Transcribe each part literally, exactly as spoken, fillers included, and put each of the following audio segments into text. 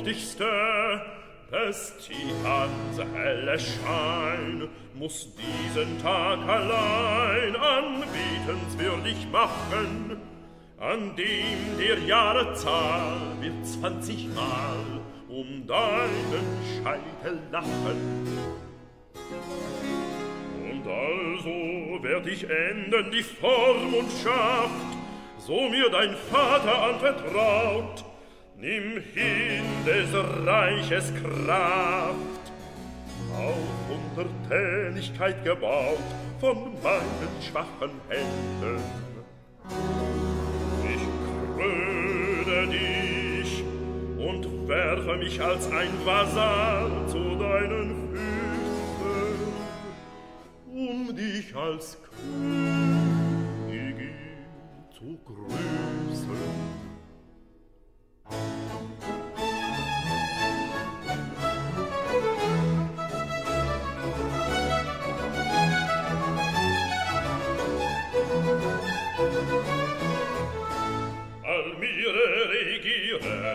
hurtigste, des Titans helle Schein muß diesen Tag allein anbetenswürdig machen, an dem der Jahre Zahl wird zwanzigmal um deinen Scheitel lachen. Und also werd ich enden die Vormundschaft, so mir dein Vater anvertraut. Nimm hin des Reiches Kraft, auf Untertänigkeit gebaut von meinen schwachen Händen. Ich kröne dich und werfe mich als ein Vasall zu deinen Füßen, um dich als Königin zu grüßen. Almire regiere,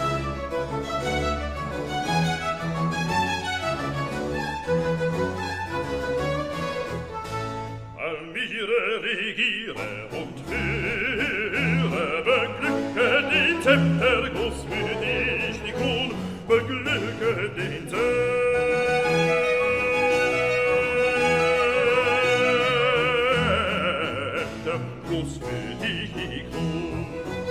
Almire regiere und höre, beglücke den Temperguss für dich, die Kron, beglücke den Temperguss für dich, die Kron.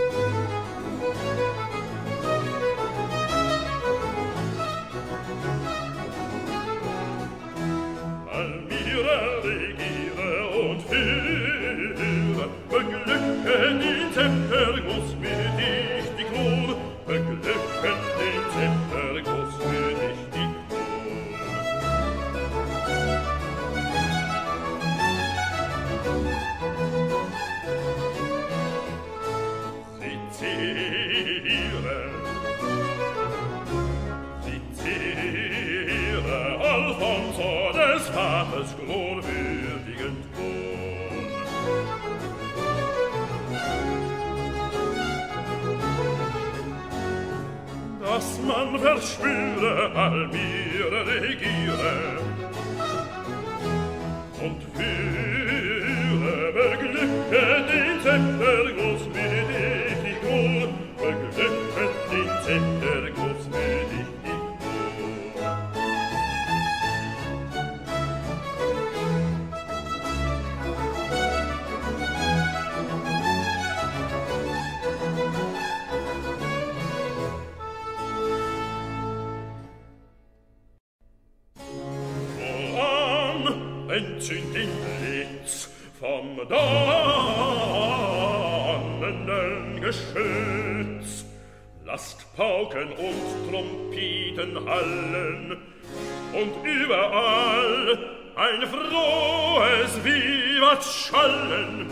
Almira regiere und führe, beglücke den Temperguss für dich, die Kron, beglücke den Temperguss für dich, die Kron. Sezere, Sezere, Alfonso des Vaters glorwürdigen Thron. Dass man verschwöre, Almire regiere und führe, beglücke den Temperguss für dich, die Kron, beglücke den Temperguss für dich, die Kron. Voran, entzünd den Blitz vom donnenden Geschütz. Lasst Pauken und Trompeten hallen und überall ein frohes Vivat schallen.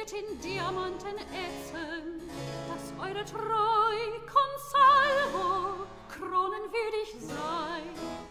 wird in Diamanten ätzen, dass eure Treu consalvo kronenwürdig sei.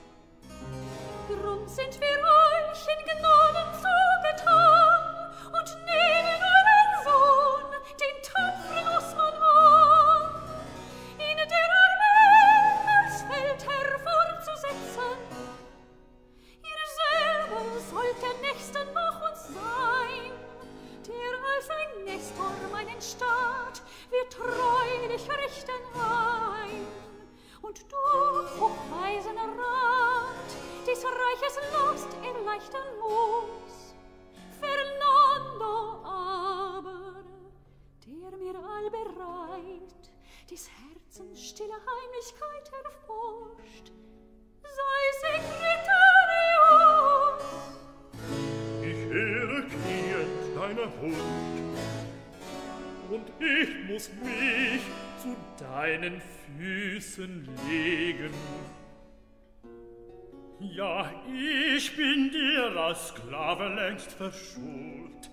Drum sind wir euch in Gnaden zugetan und nehmen euren Sohn, den tapferen Osman, an, in der Armee als Feldherr fortzusetzen. Ihr selber sollt der Nächste nach uns sein, der als ein Nestor meinen Staat wird treulich richten ein. Und durch hochweisener Rat des Reiches Last erleichtern muss. Fernando aber, der mir allbereit des Herzens stille Heimlichkeit erforscht, sei Secretarius. Ich höre kniend deine Huld, und ich muss mich zu deinen Füßen legen. Ja, ich bin dir als Sklave längst verschuld.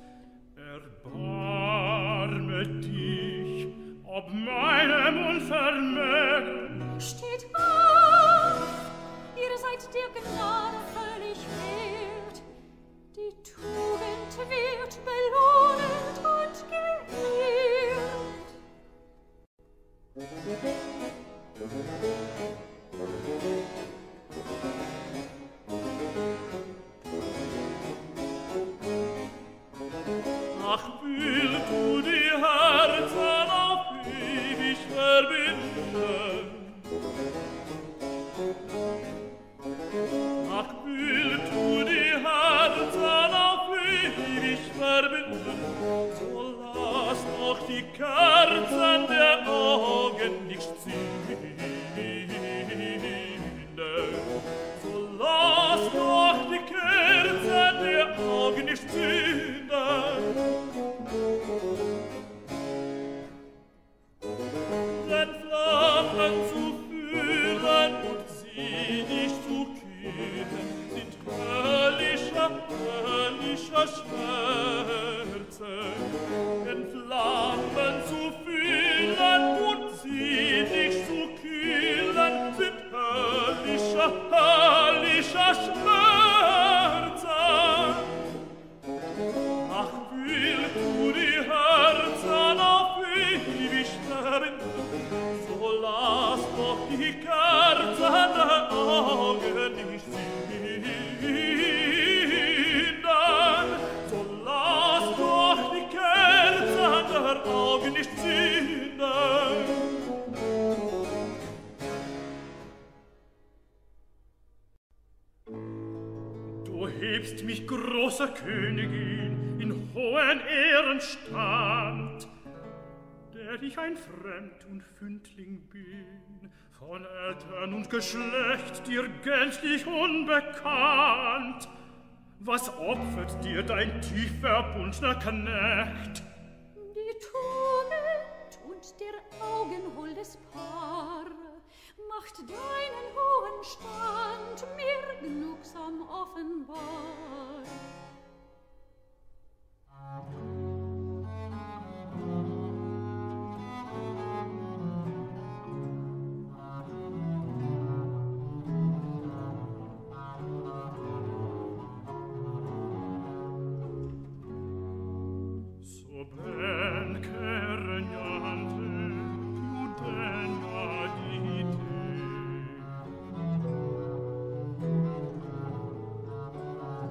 Erbarme dich ob meinem Unvermögen. Steht auf, ihr seid der Gnade völlig wert. Die Tugend wird belohnet und geehrt. Ach, will du die Herzen auf ewig verbinden? Ach, will du die Herzen auf ewig verbinden? So lass doch die Kerzen der Augen nicht zünden. So lass doch die Kerzen der Augen nicht zünden. Denn Flammen zu führen und sie nicht zu kühlen sind höllischer, höllischer Schmerzen. Denn Flammen zu fühlen und sie nicht zu kühlen sind höllischer, höllischer Schmerzen. Ach, will du die Herzen auf ewig sterben, so lass doch die Kerzen der Augen nicht zünden. So lass doch die Kerzen der Augen nicht zünden. Du hebst mich, großer Königin, in hohen Ehrenstand, der ich ein Fremd und Fündling bin, von Eltern und Geschlecht dir gänzlich unbekannt. Was opfert dir dein tief verbundner Knecht? Die Tugend und der augenholdes Paar macht deinen hohen Stand mir genugsam offenbar. So ben che regnante più degna di te.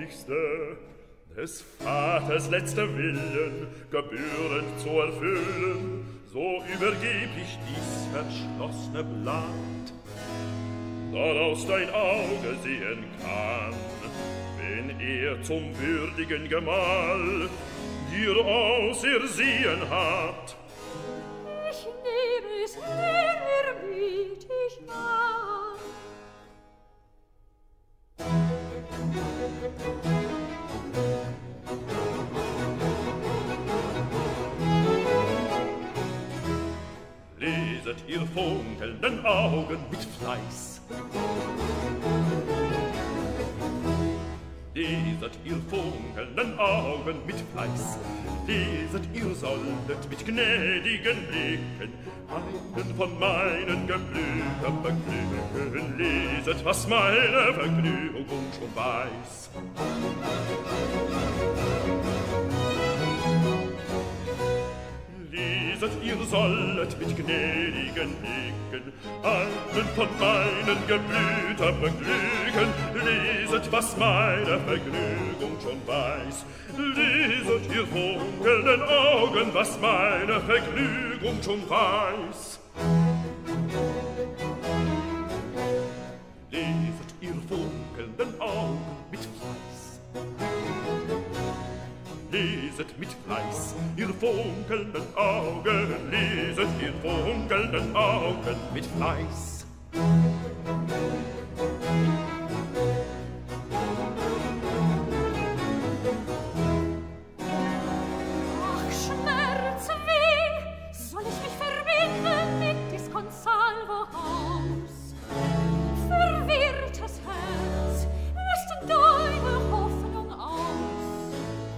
Traurigste, des Vaters letzter Willen gebührend zu erfüllen, so übergeb ich dies verschlossene Blatt, daraus dein Auge sehen kann, wenn er zum würdigen Gemahl dir ausersehen hat. Ich nehme es ehrerbietig an. Leset ihr funkelnden Augen mit Fleiß. Leset ihr funkelnden Augen mit Fleiß. Leset ihr solltet mit gnädigen Blicken einen von meinen Geblüten beglücken. Leset, was meine Vergnügung schon weiß. Leset, ihr sollet mit gnädigen Blicken einen von meinen Geblüten beglücken. Leset, was meine Vergnügung schon weiß. Leset, ihr funkelnden Augen, was meine Vergnügung schon weiß. Leset, ihr funkelnden Augen mit Fleiß. Leset mit Fleiß, ihr funkelnden Augen, leset ihr funkelnden Augen mit Fleiß. Ach, Schmerz, weh, soll ich mich verbinden mit dis Consalvo Haus? Verwirrtes Herz, ist deine Hoffnung aus?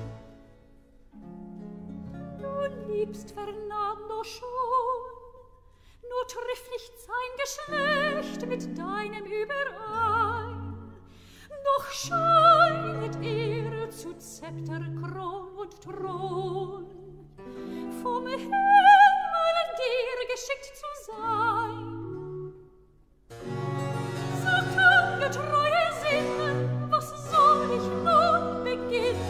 Du liebst Fernando schon, nur trifft nicht sein Geschlecht mit deinem überein. Doch scheinet er zu Zepter, Kron und Thron, vom Himmel dir geschickt zu sein. So kann getreue Sinnen, was soll ich nun beginnen?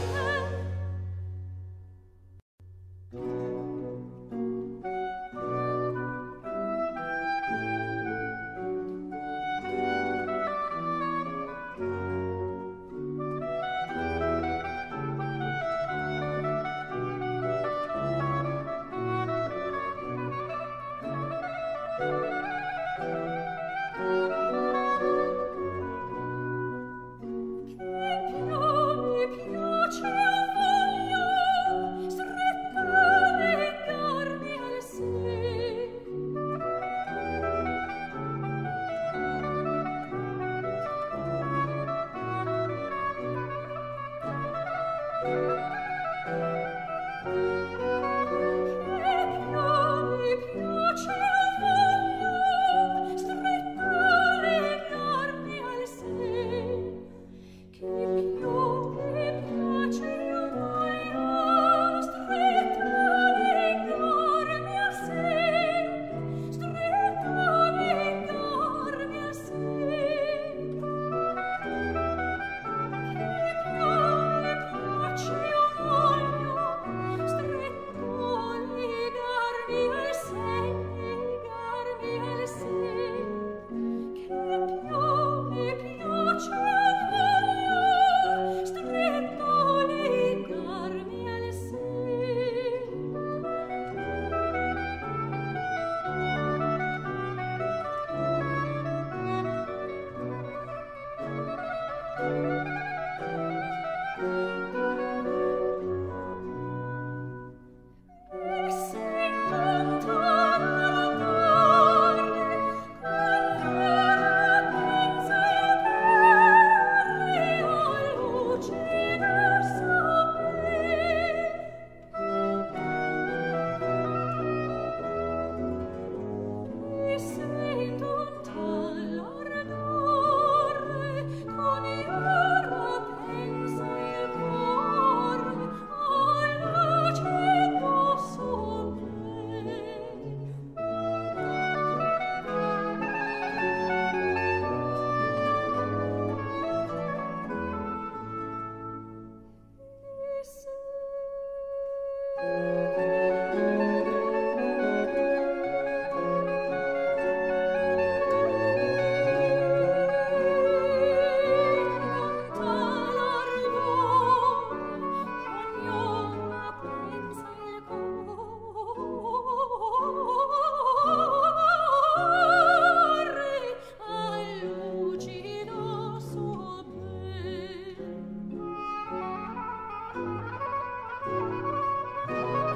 Thank you.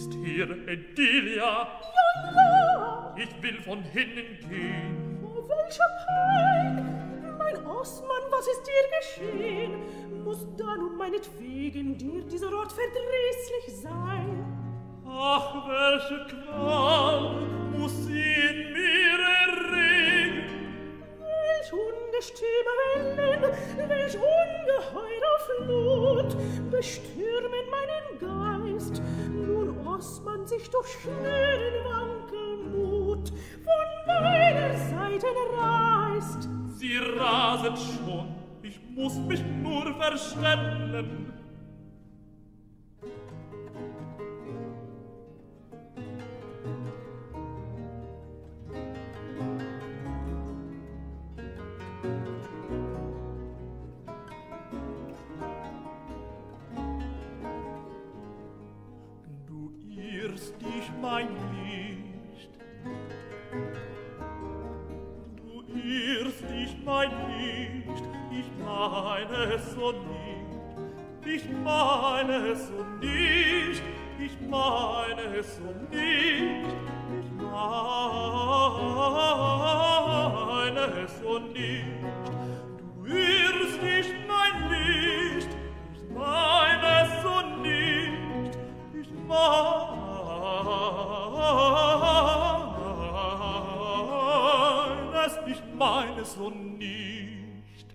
Ist hier Edilia? Ja, ja. Ich will von hinnen gehen. Oh, welcher Pein! Mein Osman, was ist dir geschehen? Muss da nun meinetwegen dir dieser Ort verdrießlich sein? Ach, welche Qual muss sie in mir erregen? Welch ungestüme Wellen, welch ungeheurer Flut bestürmen meinen Geist. Nun Osman sich durch schnellen Wankelmut von meiner Seite reißt. Sie raset schon, ich muss mich nur verstellen. Du irrst dich, mein Licht. Du irrst dich, mein Licht. Ich meine es so nicht. Ich meine es so nicht. Ich meine es so nicht. Ich meine es so nicht. Du irrst dich, mein Licht. Ich meine es so nicht. Ich meine es, ich meine es so nicht.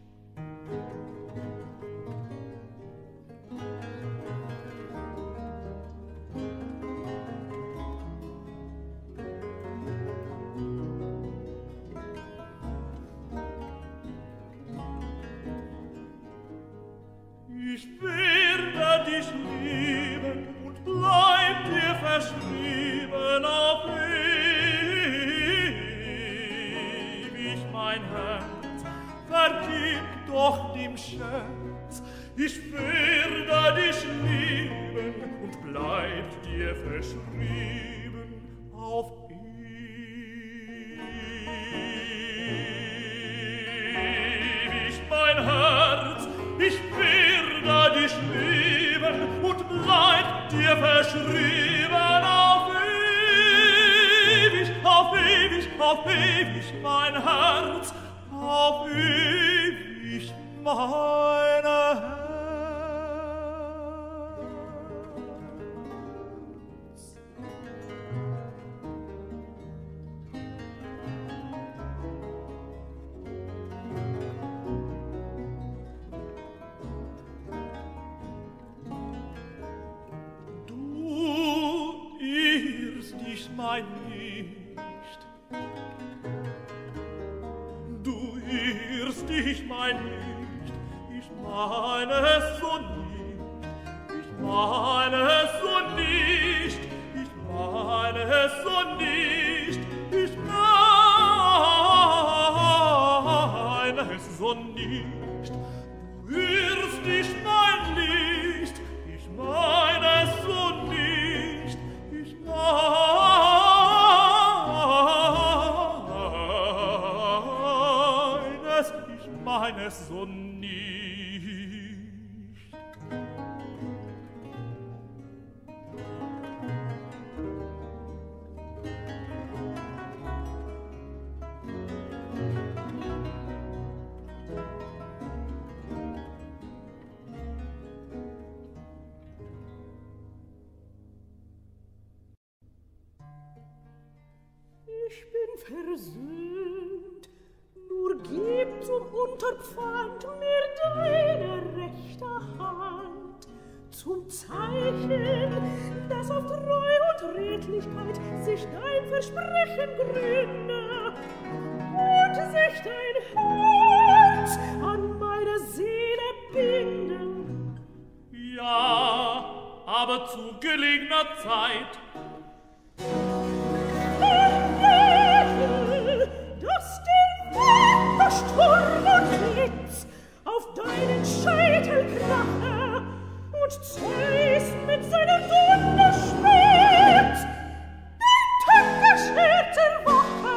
Ich werde dich lieben und bleib dir verschrieben auf ewig, mein Herz. Vergib doch dem Scherz. Ich werde dich lieben und bleib dir verschrieben auf ewig, mein Herz. Ich werde dich lieben und bleib dir verschrieben auf ewig, auf ewig, auf ewig, mein Herz, auf ewig, mein Herz. Mein Licht. Du irrst dich, mein Licht. Ich meine es so nicht. Ich meine es so nicht. Ich meine es so nicht. Ich meine es so nicht. Du irrst dich, mein Licht. Ich meine es so nicht. Ich meine meine es so nicht. Ich bin versöhnt. Nur gib zum Unterpfand mir deine rechte Hand, zum Zeichen, dass auf Treu und Redlichkeit sich dein Versprechen gründe und sich dein Herz an meine Seele binde. Ja, aber zu gelegener Zeit. Dass der Wetter, Sturm und Blitz auf deinen Scheitel krache und Zeus mit seinem Donnerschwert dein Tückgeschwert erwache.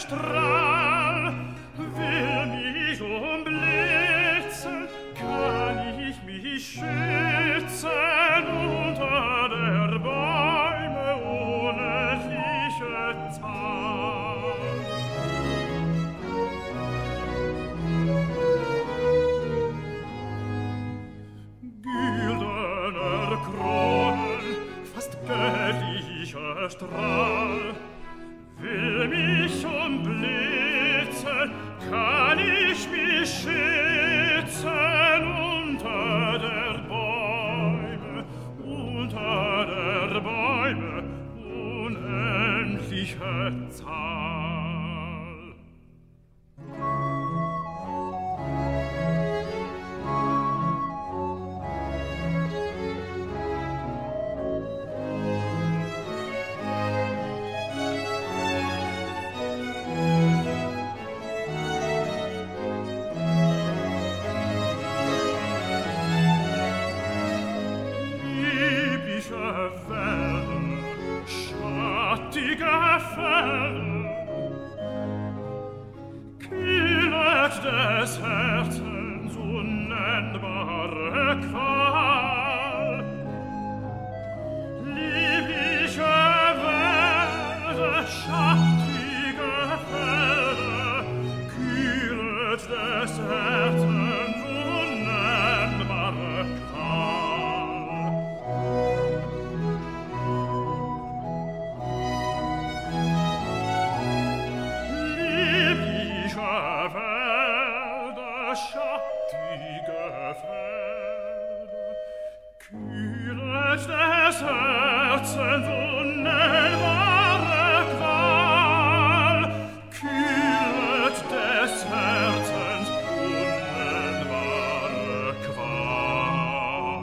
Strahl will mich umblitzen, kann ich mich schützen unter der Bäume unendliche Zahl. Güldener Kronen, fast göttlicher Strahl, will mich umblitzen, kann ich mich schützen unter der Bäume, unter der Bäume unendliche Zahl. Des Herzens unnennbare Qual. Liebliche Wälder, schattige Felder, kühlet des Herzens unnennbare Qual. Liebliche Wälder, schattige Felder, kühlet des Herzens unnennbare Qual, kühlet des Herzens unnennbare Qual.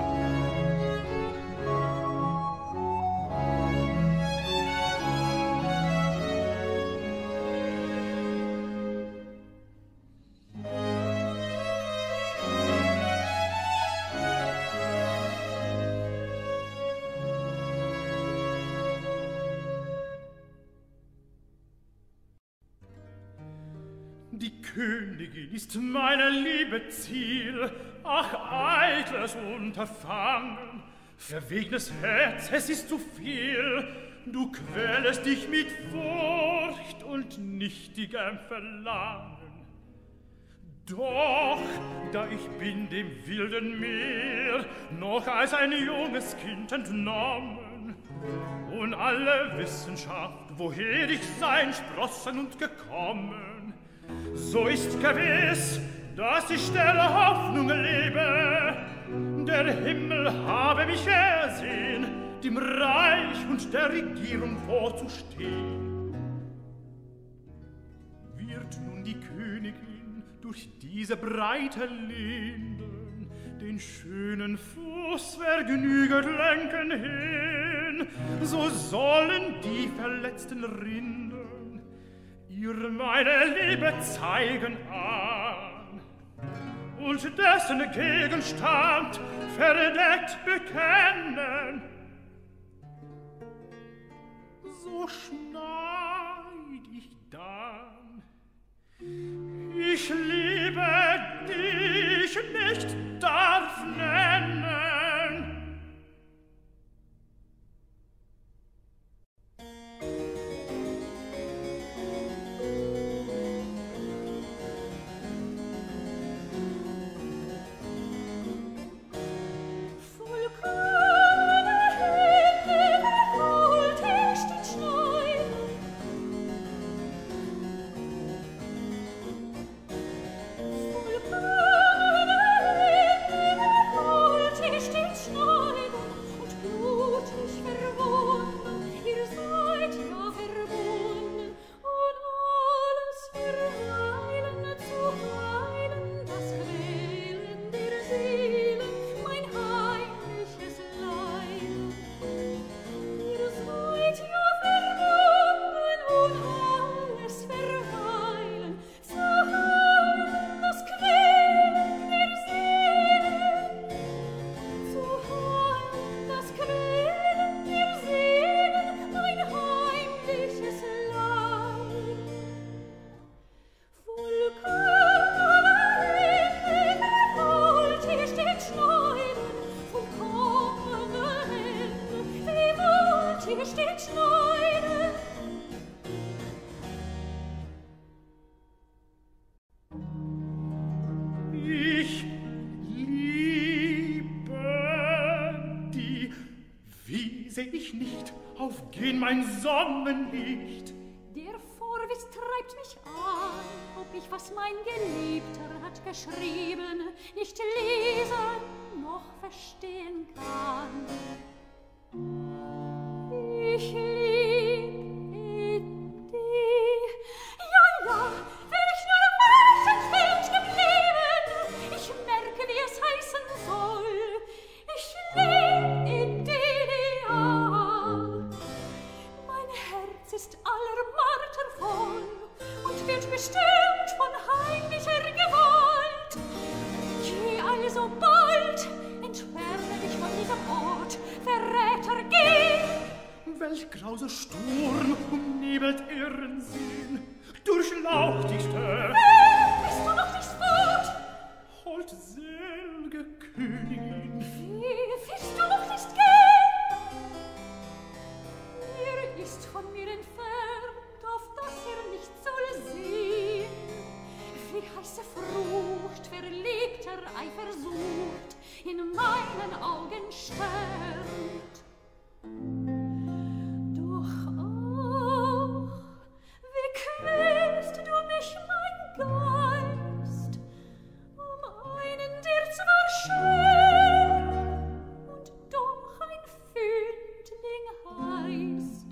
Die Königin ist meine Liebe Ziel, ach, eitles Unterfangen, verwegnes Herz, es ist zu viel, du quälest dich mit Furcht und nichtigem Verlangen. Doch, da ich bin dem wilden Meer noch als ein junges Kind entnommen und alle Wissenschaft, woher ich sein, sprossen und gekommen, so ist gewiss, dass ich der Hoffnung lebe, der Himmel habe mich ersehen, dem Reich und der Regierung vorzustehen. Wird nun die Königin durch diese breite Linden den schönen Fuß vergnüget lenken hin, so sollen die verletzten Rinden ihr meine Liebe zeigen an und dessen Gegenstand verdeckt bekennen. So schneid ich dann. Ich liebe dich nicht darf nennen. Ich liebe die, wie seh ich nicht aufgehen mein Sonnenlicht. Der Vorwitz treibt mich an, ob ich, was mein Geliebter hat geschrieben, nicht lesen noch verstehen kann. Ich liebe die, ja, ja, wär ich nur im Welt geblieben, ich merke, wie es heißen soll. Ich liebe die, ja, mein Herz ist aller Marter voll und wird bestimmt von heimlicher Gewalt. Geh also bald, entferne dich von diesem Ort, Verräter, geh! Welch grauser Sturm umnebelt ihren Sinn, durchlaucht die Sterne. Hey, bist du noch nicht fort? Holdsel'ge Königin, Wie willst du noch nicht gehen? Er ist von mir entfernt, auf dass er nicht soll sehen. Wie heiße Frucht, verlegter Eifersucht, in meinen Augen sternt. Doch auch, wie quälst du mich, mein Geist, um einen, der zwar schön und doch ein Fündling heißt.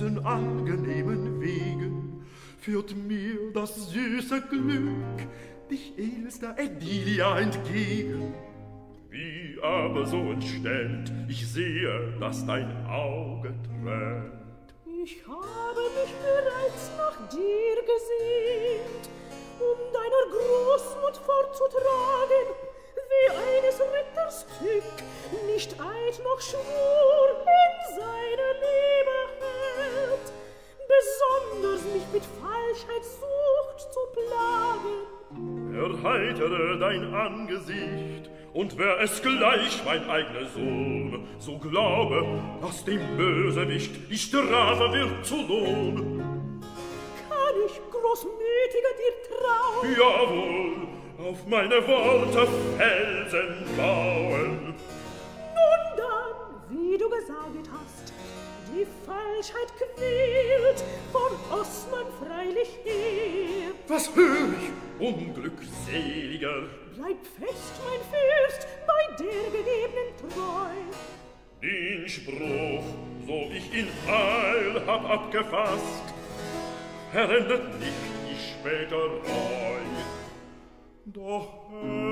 diesen angenehmen Wegen führt mir das süße Glück, dich elster Edilia entgegen. Wie aber so entstellt, ich sehe, dass dein Auge tränt. Ich habe mich bereits nach dir gesehnt, um deiner Großmut vorzutragen, wie eines Ritters Tück nicht Eid noch Schwur in seine Liebe hält, besonders mich mit Falschheit sucht zu plagen. Erheitere dein Angesicht, und wär es gleich mein eigener Sohn, so glaube, dass dem Bösewicht die Strafe wird zu Lohn. Kann ich großmütiger dir trauen? Jawohl, auf meine Worte Felsen bauen. Nun dann, wie du gesagt hast, die Falschheit quält, von Osman freilich her. Was hör ich, unglückseliger? Bleib fest, mein Fürst, bei der gegebenen Treu. Den Spruch, so ich ihn heil hab abgefasst, verändert nicht die später Reu. Doch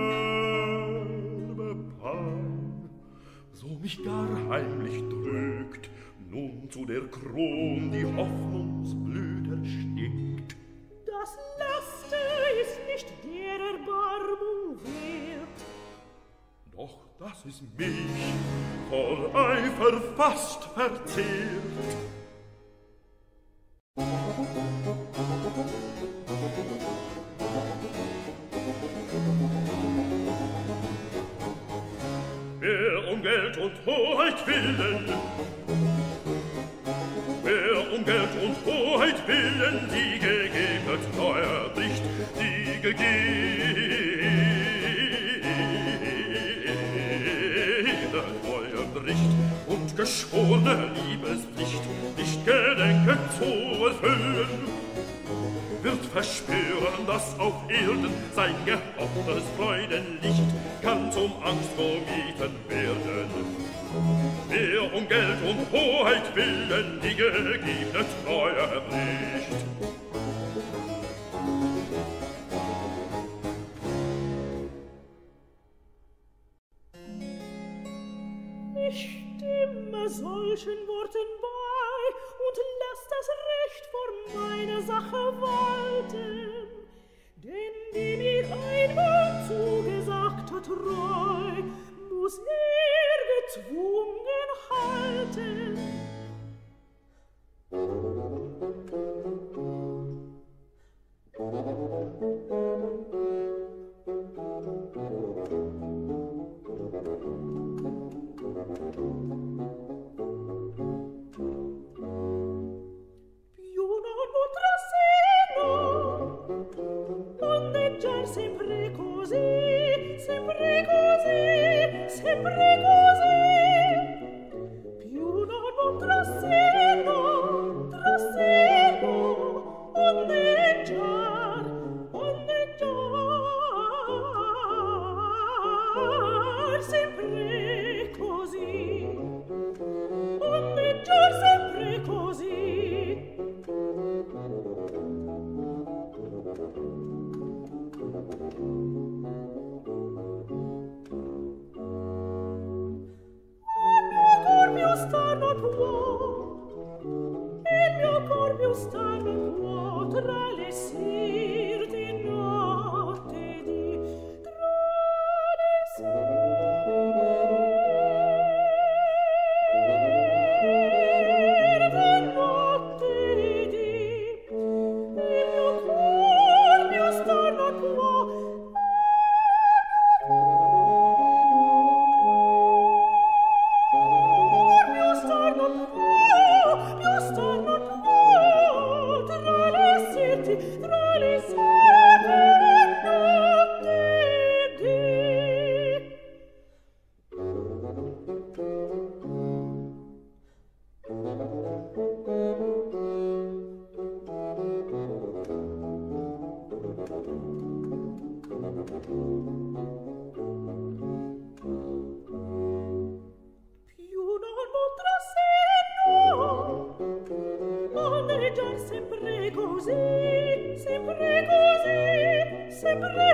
herbe Pein, so mich gar heimlich drückt, nun zu der Kron die Hoffnungsblüte erstickt. Das Laster ist nicht der Erbarmung wert. Doch das ist mich voll Eifer fast verzehrt. Wer um Geld und Hoheit willen, wer um Geld und Hoheit willen die gegebene Treue bricht, die gegebene Treue bricht und geschworene Liebespflicht nicht gedenket zu erfüllen, wird verspüren, dass auf Erden sein gehofftes Freudenlicht kann zum Angstvermieten werden. Wer um Geld und Hoheit willen die gegebene Treue bricht. Ich stimme solchen Worten bei und lass das Recht vor meiner Sache walten, denn die mir einmal zugesagte Treu muss er gezwungen halten. Sempre così, sempre così, sempre così. Più non potrò seno, traseno, ondeggiar, ondeggiar, sempre così, ondeggiar sempre così. Star non può tra le sir di notte di tra le sir di notte di il mio cor mio star non può mio star non può mio star non può tra le seti, tra le seti, notte di. Più non potrà se no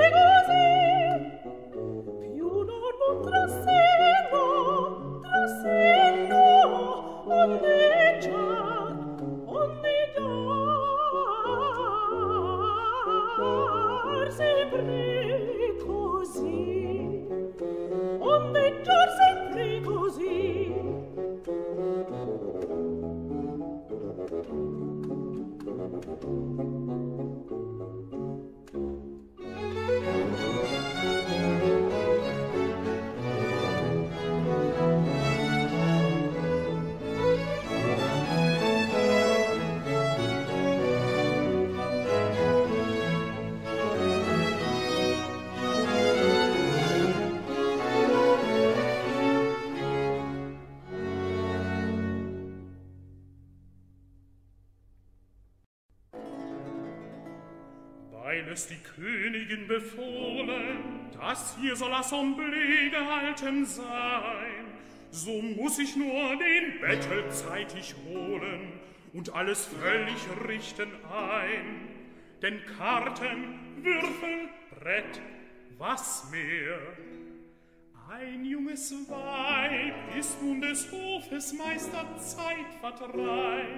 Weil es die Königin befohlen, dass hier soll Assemblee gehalten sein, so muss ich nur den Bettel zeitig holen und alles völlig richten ein. Denn Karten, Würfel, Brett, was mehr? Ein junges Weib ist nun des Hofes Meister Zeitvertreib.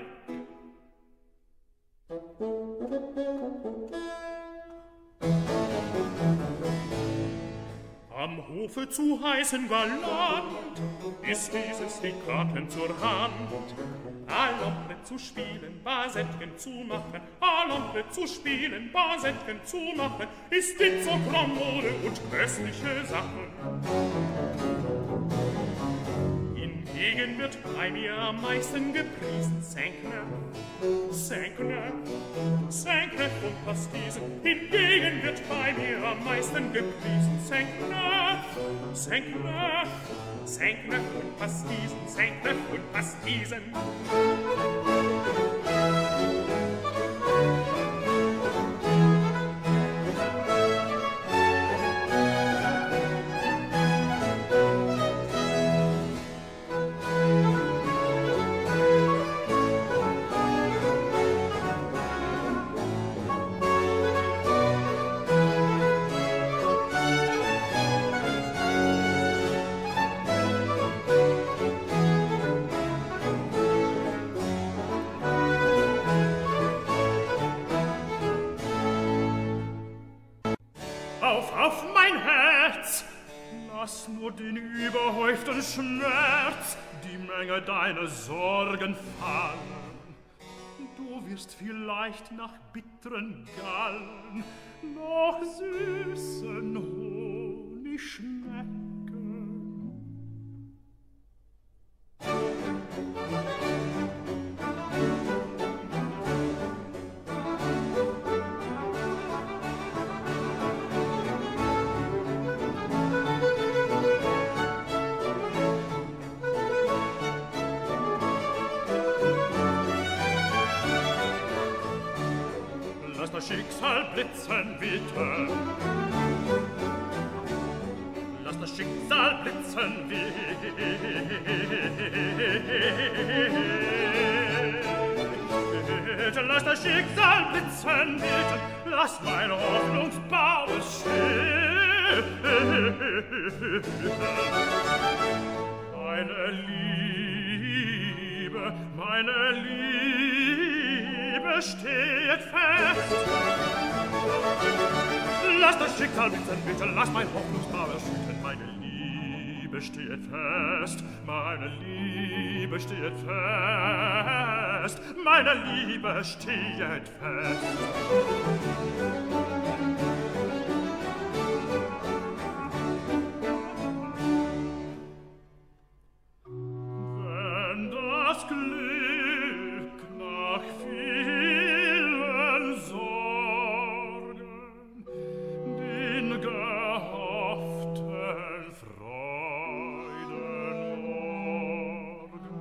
Am Hofe zu heißen galant ist dieses die Karten zur Hand. Alombre zu spielen, Basettchen zu machen, Alombre zu spielen, Basettchen zu machen, ist dit so Kommode und köstliche Sache. Hingegen wird bei mir am meisten gepriesen Cinq-Neuf, Cinq-Neuf, Cinq-Neuf und Pastisen. Hingegen wird bei mir am meisten gepriesen Cinq-Neuf, Cinq-Neuf, Cinq-Neuf und Pastisen, Cinq-Neuf und Pastisen. Auf mein Herz, lass nur den überhäuften Schmerz, die Menge deiner Sorgen fallen. Du wirst vielleicht nach bitteren Gallen noch süßen Honig schmecken. Lass das Schicksal blitzen, bitte. Lass das Schicksal blitzen, bitte. Lass das Schicksal blitzen, bitte. Lass meine Hoffnungsbaume stehen. Meine Liebe, meine Liebe steht fest. Lass das Schicksal blitzen, bitte, lass mein Hoffnungsbauer schütten. Meine Liebe steht fest, meine Liebe steht fest, meine Liebe steht fest. Wenn das Glück nach vielen Sorgen den gehofften Freudenmorgen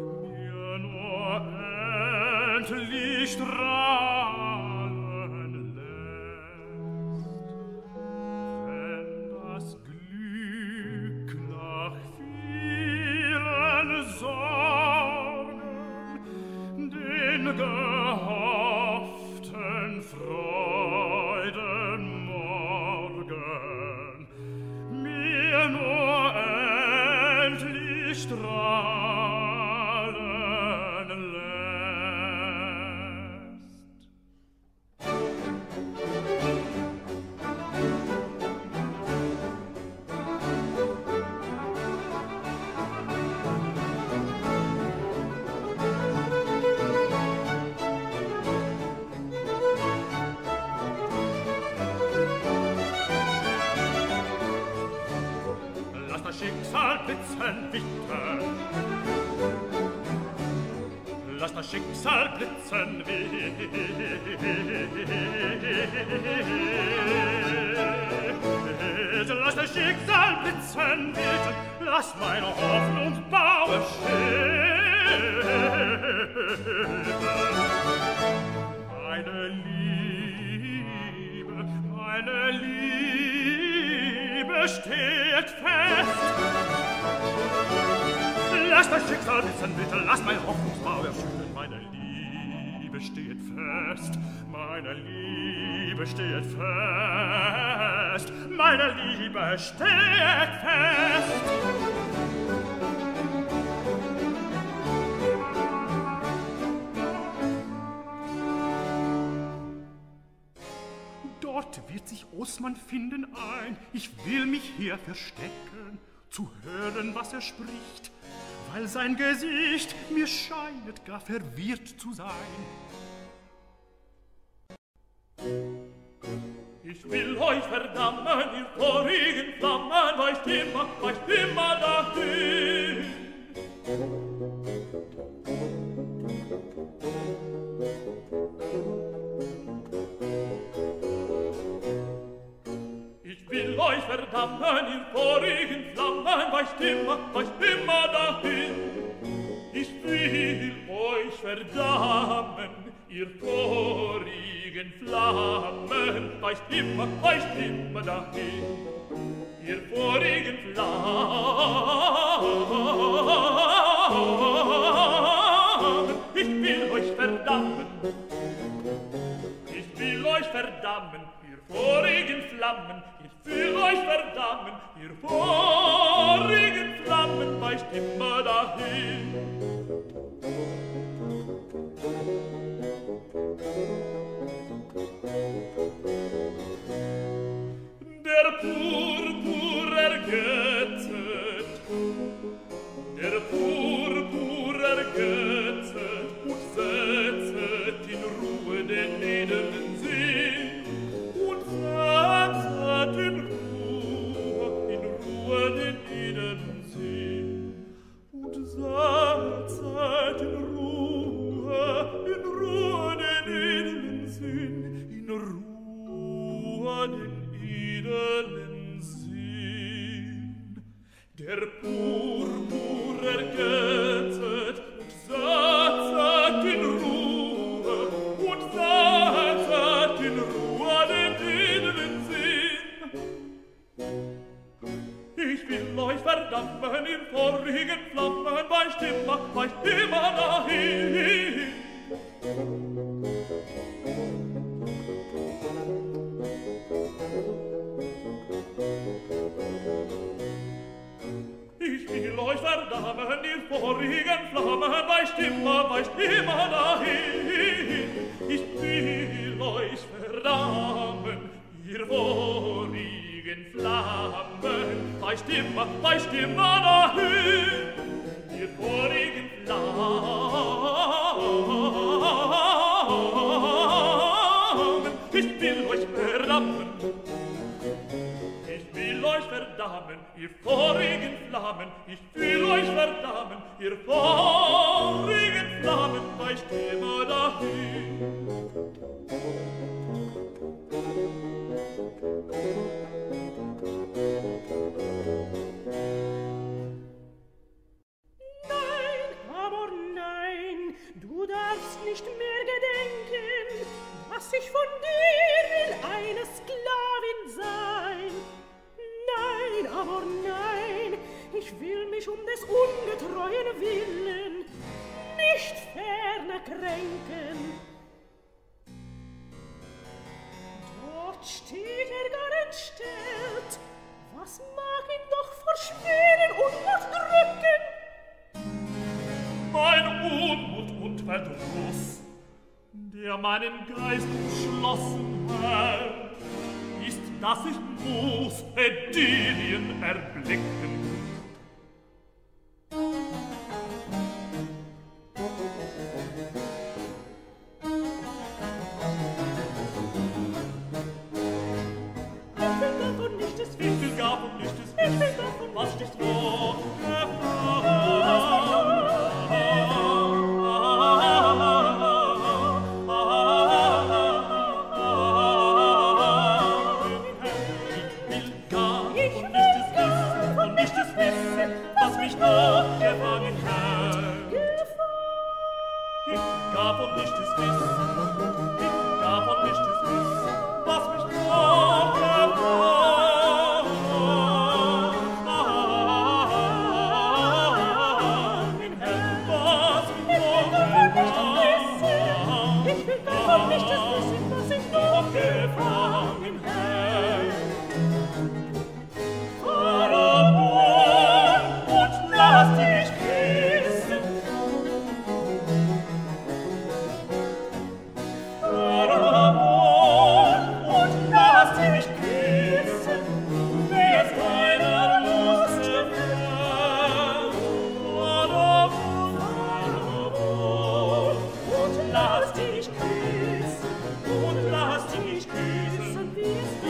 mir nur endlich strahlen Schicksal blitzen wittern. Lass das Schicksal blitzen wittern. Lass das Schicksal blitzen wittern. Lass meine Hoffnungsbauer schildern. Meine Liebe, meine Liebe steht fest. Lass das Schicksal blitzen, bitte, lass mein Hoffnungsbau erschüttern. Meine Liebe steht fest, meine Liebe steht fest, meine Liebe steht fest. Dort wird sich Osman finden ein, ich will mich hier verstecken, zu hören, was er spricht, weil sein Gesicht mir scheint gar verwirrt zu sein. Ich will euch verdammen, ihr vorigen Flammen, weicht immer, weicht immer dahin. Ich will euch verdammen, ihr vorigen Flammen, weicht immer, weicht immer dahin. Ich will euch verdammen, ihr vorigen Flammen, weicht immer, weicht immer dahin. Ihr vorigen Flammen, ich will euch verdammen. Ich will euch verdammen, ihr vorigen Flammen, ich will euch verdammen, ihr vorigen Flammen, weicht immer dahin. Der Purpur ergötzet, der Purpur ergötzet und setzet in Ruhe den edlen Sinn und setzet in Ruhe, in Ruhe den edlen Sinn und setzet in Ruhe, in Ruhe den edlen Sinn, in Ruhe den edlen Sinn. Der Purpur ergötzet und setzet in Ruhe und setzet in Ruhe den edlen Sinn. Ich will euch verdammen in vorigen Flammen, weicht immer, weicht immer dahin. Ich will euch verdammen, ihr vorigen Flammen, weicht immer, weicht immer dahin. Ich will euch verdammen, ihr vorigen Flammen, weicht immer, weicht immer dahin. Ihr vorigen Flammen, ich will euch verdammen. Ich will euch verdammen, ihr vorigen Flammen, ich will euch verdammen, ihr vorigen Flammen, weicht immer dahin. Nein, aber nein, du darfst nicht mehr gedenken, dass ich von dir will eine Sklavin sein. Nein, aber nein, ich will mich um des ungetreuen Willen nicht ferner kränken. Dort steht er gar entstellt, was mag ihn doch vor schweren Unmut drücken? Mein Unmut und Verdruss, der meinen Geist umschlossen hält, ist, dass ich muss Idylien erblicken. Ich will davon nicht des Wissens, was nicht wahr. davon nicht es wissen, ich will davon nicht es wissen, was mich dort gefangen hält, was mich dort gefangen. Ich will davon nicht es wissen, was ich dort gefangen hält. Fahre und lass dich küssen. Fahre und lass dich küssen, wie es deiner Lust gefällt. Fahre und lass dich küssen, und lass dich küssen, wie es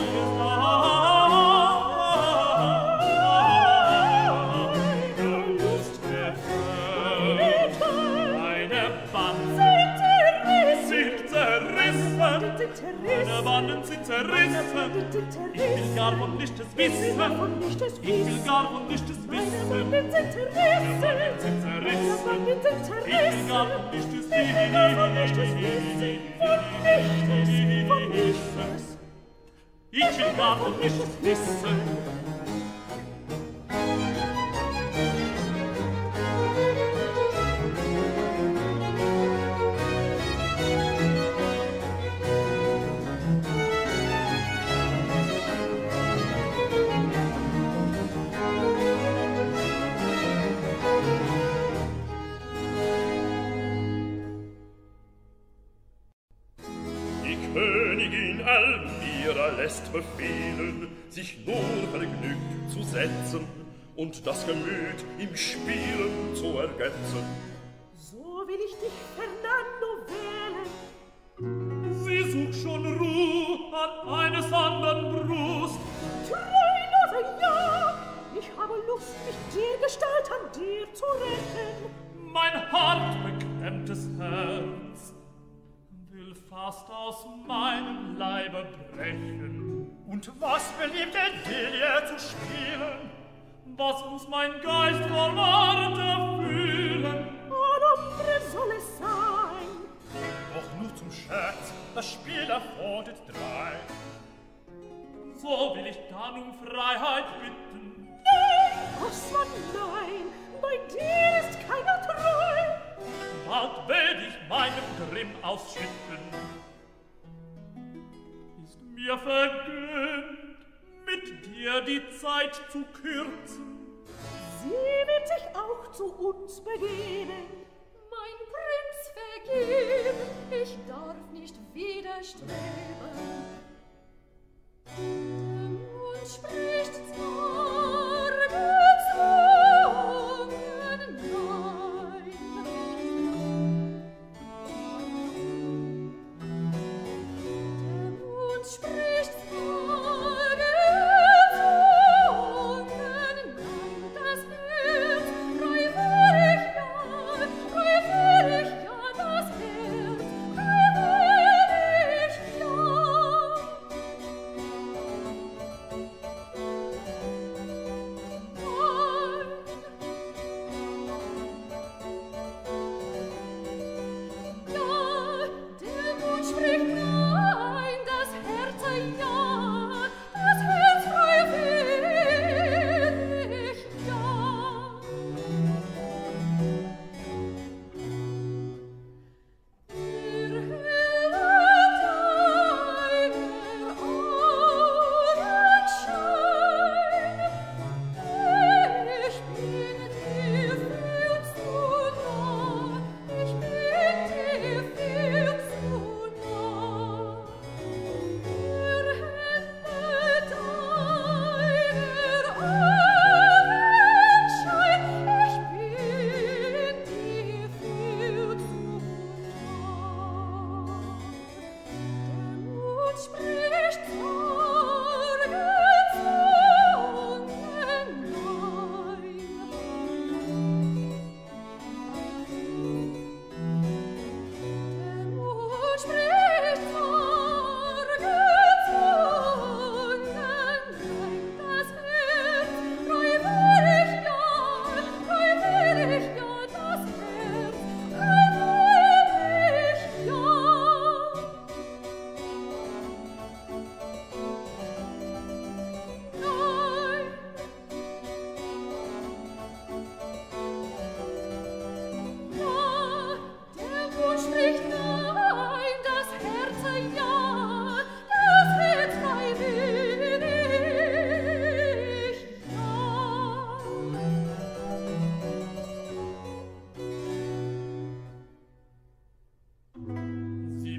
Meine Banden sind zerrissen. Ich will gar von nicht es wissen. Ich will gar von nicht es wissen. Meine Banden sind zerrissen. Ich will gar von nicht es wissen. Von nichts. Ich will gar von nicht es wissen. Königin Elmira lässt befehlen, sich nur vergnügt zu setzen und das Gemüt im Spielen zu ergötzen. So will ich dich, Fernando, wählen. Sie sucht schon Ruh an eines andern Brust. Treulose, ja, ich habe Lust, mich der Gestalt an dir zu rächen. Mein hart beklemmtes Herz will fast aus meinem Leibe brechen. Und was beliebt dir zu spielen? Was muss mein Geist vor Worte fühlen? Ein Hombre soll es sein. Doch nur zum Scherz, das Spiel erfordert drei. So will ich dann um Freiheit bitten. Nein, Osman, nein, bei dir ist keiner treu. Bald werd ich meinen Grimm ausschütten. Ist mir vergönnt, mit dir die Zeit zu kürzen. Sie wird sich auch zu uns begeben. Mein Prinz, vergib, ich darf nicht widerstreben. Der Mund spricht zwar gezwungen, nein. Der Mund spricht zwar gezwungen, nein. Das Herz, freiwillig ja, freiwillig ja, das Herz, freiwillig ja.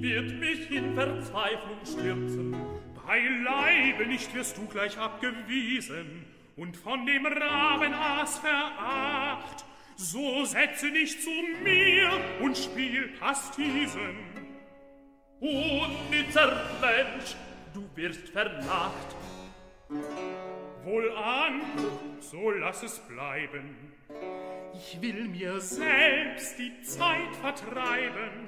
wird mich in Verzweiflung stürzen. Beileibe nicht wirst du gleich abgewiesen und von dem Rabenaas veracht. So setze dich zu mir und spiel Pastisen. Unnützer Mensch, du wirst verlacht. Wohlan, so lass es bleiben. Ich will mir selbst die Zeit vertreiben.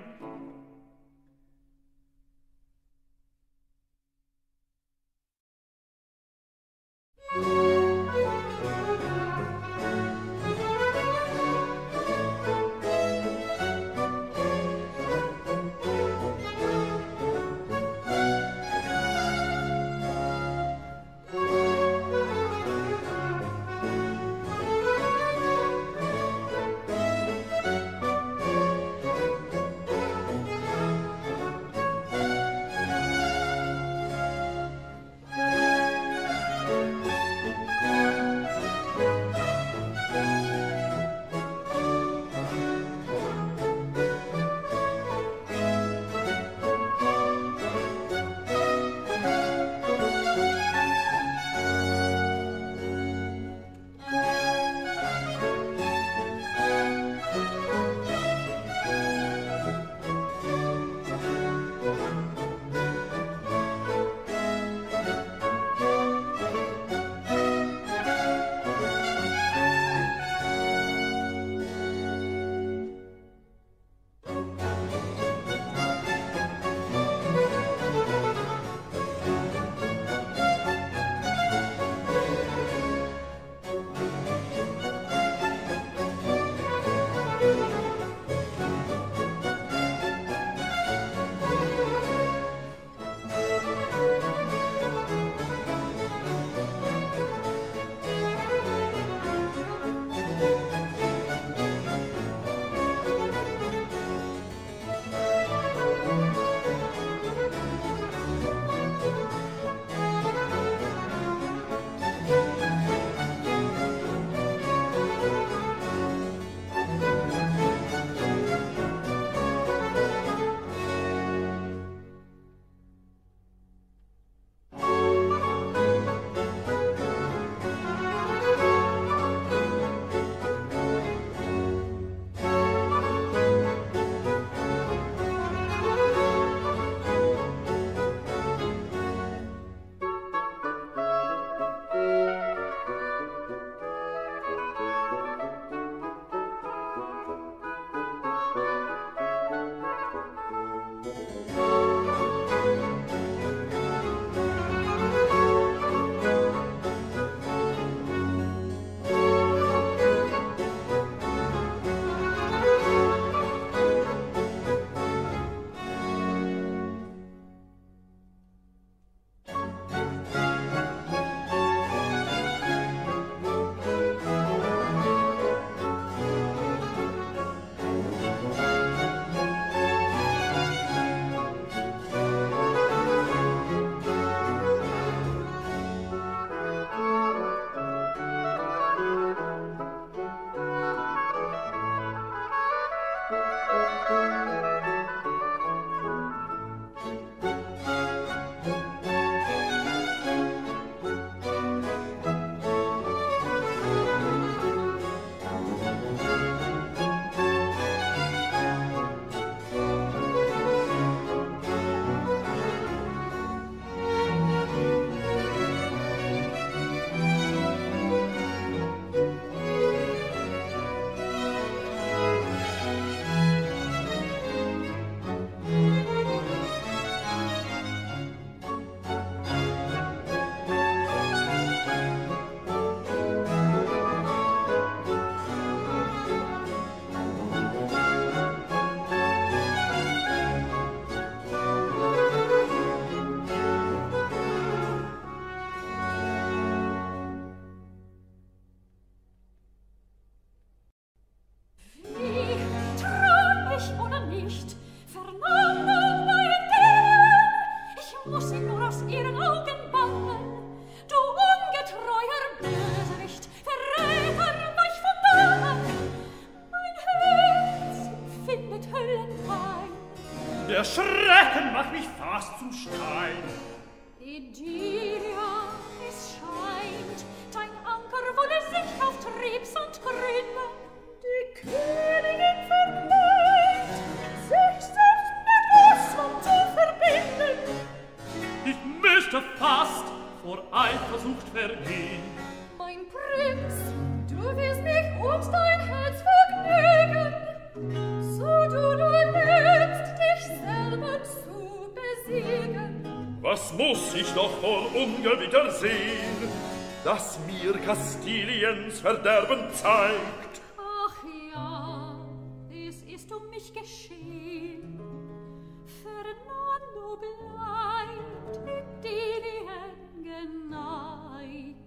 versucht vergehen. Mein Prinz, du wirst mich und dein Herz vergnügen, so du nur lebst, dich selber zu besiegen. Was muss ich doch vor Ungewitter sehen, das mir Kastiliens Verderben zeigt? Ach ja, es ist um mich geschehen. Fernando bleibt Idillien geneigt.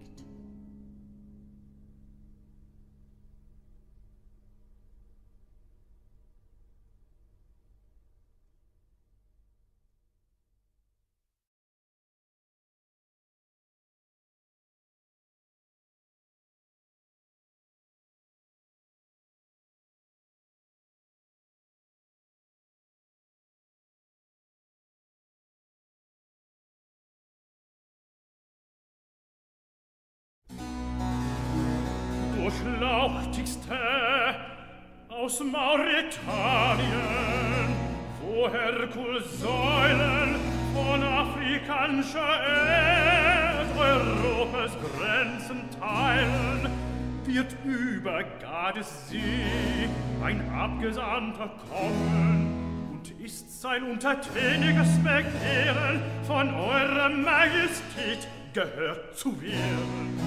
Durchlauchtigste aus Mauretanien, wo Herkulsäulen von afrikanischer Erd Europas Grenzen teilen, wird über Gadessee ein Abgesandter kommen und ist sein untertäniges Begehren von eurer Majestät gehört zu werden.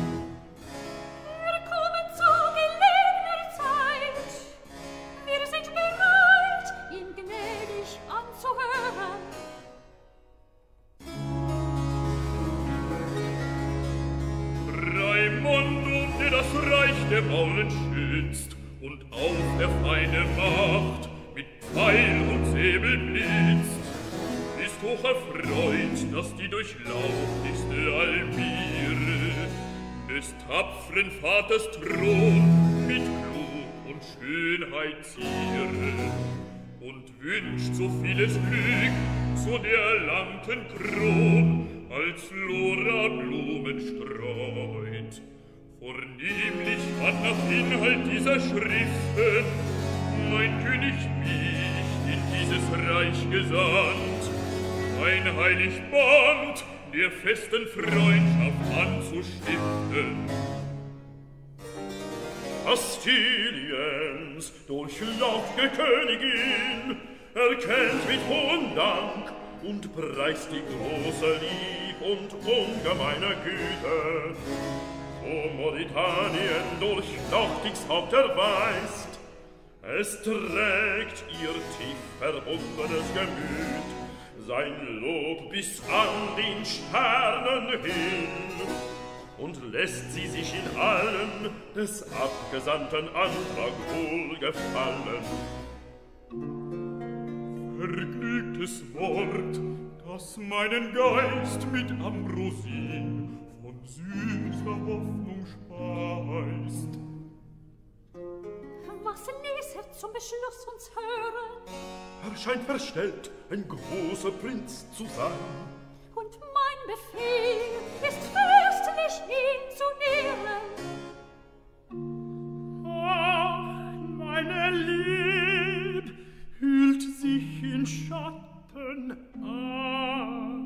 Der Mauren schützt und auf der Feinde Macht mit Pfeil und Säbel blitzt, ist hoch erfreut, dass die durchlauchtigste Almire des tapferen Vaters Thron mit Klug und Schönheit ziere und wünscht so vieles Glück zu der erlangten Kron, als Flora Blumen streut. Vornehmlich hat nach Inhalt dieser Schriften mein König mich in dieses Reich gesandt, ein heilig Band der festen Freundschaft anzustiften. Kastiliens durchlauchtige Königin erkennt mit hohem Dank und preist die große Lieb und ungemeine Güte, wo Mauritanien durchlauchtigs Haupt erweist. Es trägt ihr tief verbundenes Gemüt sein Lob bis an den Sternen hin und lässt sie sich in allen des Abgesandten Antrag wohlgefallen. Vergnügtes Wort, das meinen Geist mit Ambrosin von süßer Hoffnung speist. Was ließ er zum Beschluss uns hören? Er scheint verstellt, ein großer Prinz zu sein. Und mein Befehl ist fürstlich, ihn zu ehren. Ach, meine Lieb hüllt sich in Schatten ein.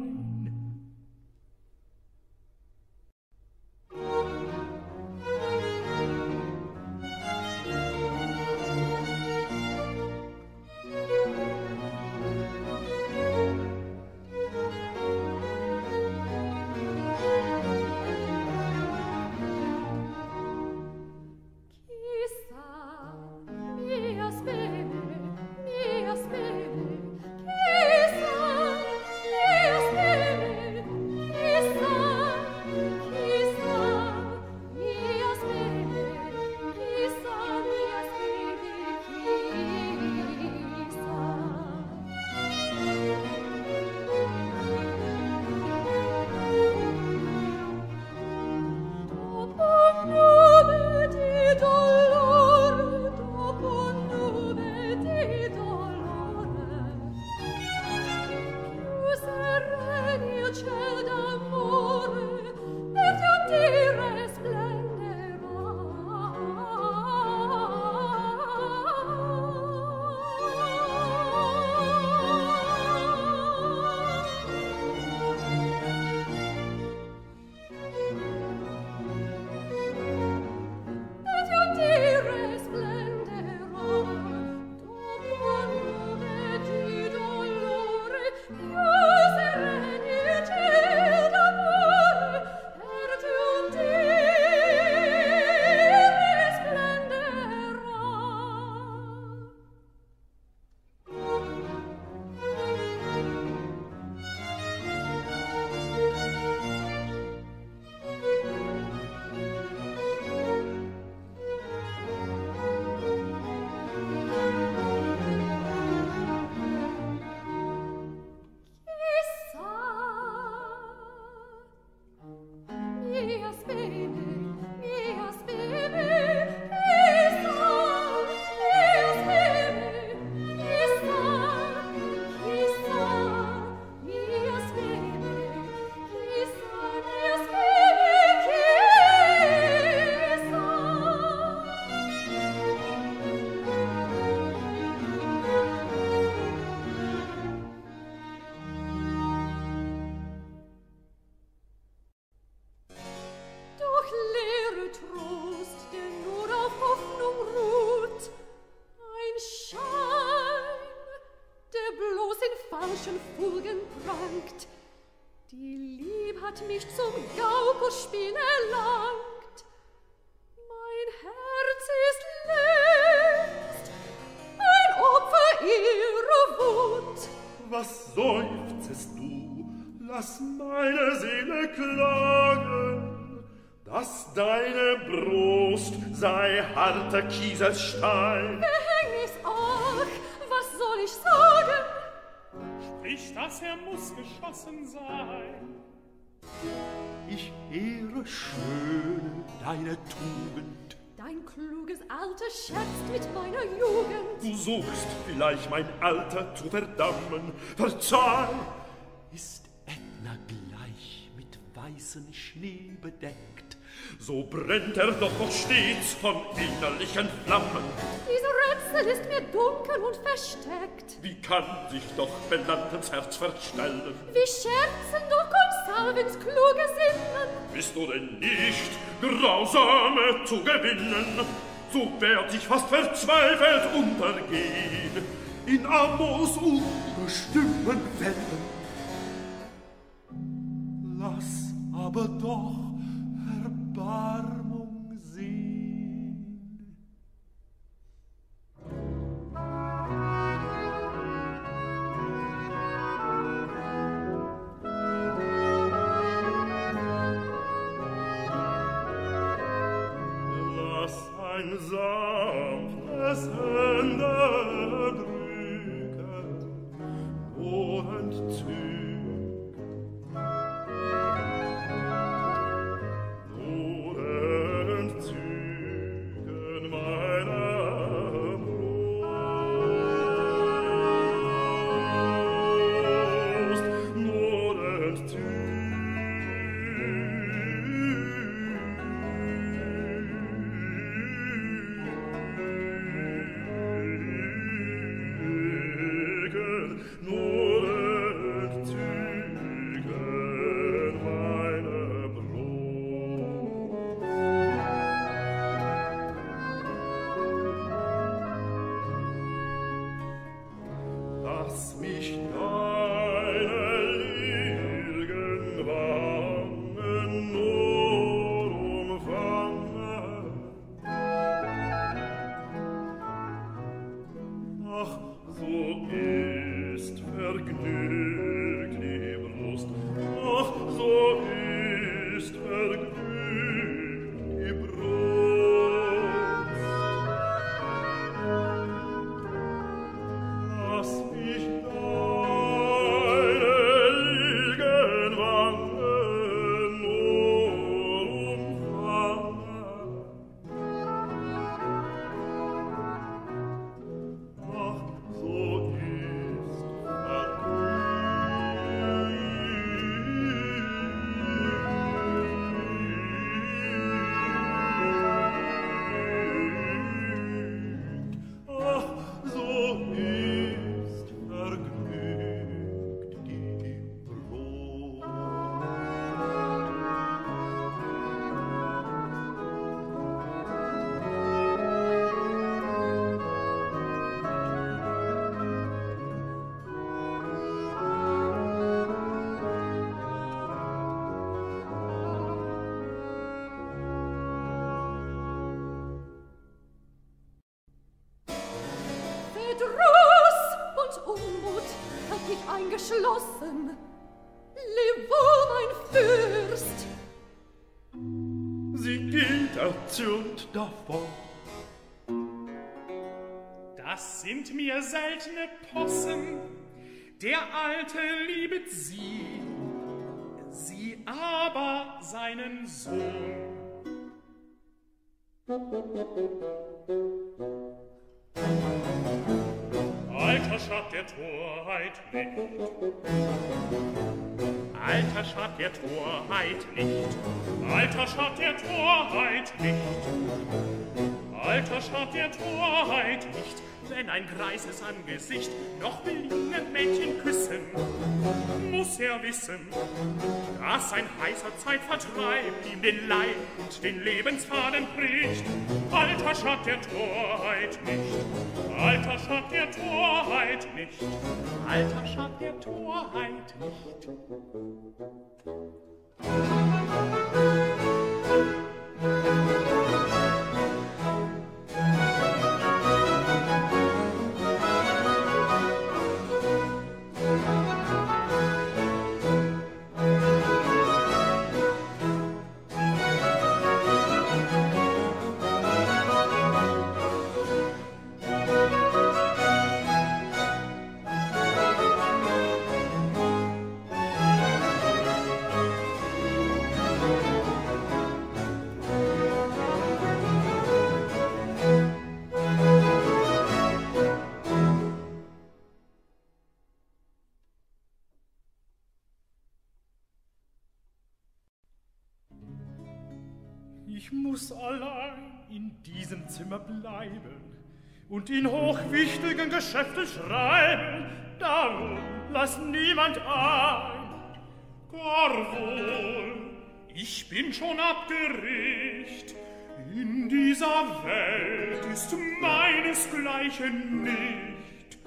hat mich zum Gaukelspiel erlangt. Mein Herz ist längst ein Opfer ihrer Wut. Was seufzest du? Lass meine Seele klagen, dass deine Brust sei harter Kieselstein. Verhängnis, ach, was soll ich sagen? Sprich, dass er muss geschossen sein. Ich ehre schön deine Tugend. Dein kluges Alter scherzt mit meiner Jugend. Du suchst vielleicht mein Alter zu verdammen. Verzeih! Ist Ätna gleich mit weißem Schnee bedeckt, so brennt er doch noch stets von innerlichen Flammen. Dieser Rätsel ist mir dunkel und versteckt. Wie kann sich doch Bellantens Herz verstellen? Wie scherzen durch Consalvens kluge Sinnen. Bist du denn nicht Grausame zu gewinnen, so werd ich fast verzweifelt untergehen in Amors unbestimmten Wellen. Lass aber doch Erbarmung sehen. Lass ein sanftes Hände drücken, nur entzücken. Eingeschlossen. Leb wohl, mein Fürst. Sie geht erzürnt davon. Das sind mir seltene Possen. Der Alte liebet sie, sie aber seinen Sohn. Alter Schatt der Torheit nicht. Alter Schatt der Torheit nicht. Alter Schatt der Torheit nicht. Alter Schatt der Torheit nicht. Wenn ein greises Angesicht noch will junge Mädchen küssen, muss er wissen, dass ein heißer Zeitvertreib ihm den Leib und den Lebensfaden bricht. Alter Schatt der Torheit nicht. Alter Schatt der Torheit nicht. Alter Schatt der Torheit nicht. Ich muss allein in diesem Zimmer bleiben und in hochwichtigen Geschäften schreiben. Darum lass niemand ein. Gar wohl, ich bin schon abgericht. In dieser Welt ist meinesgleichen nicht.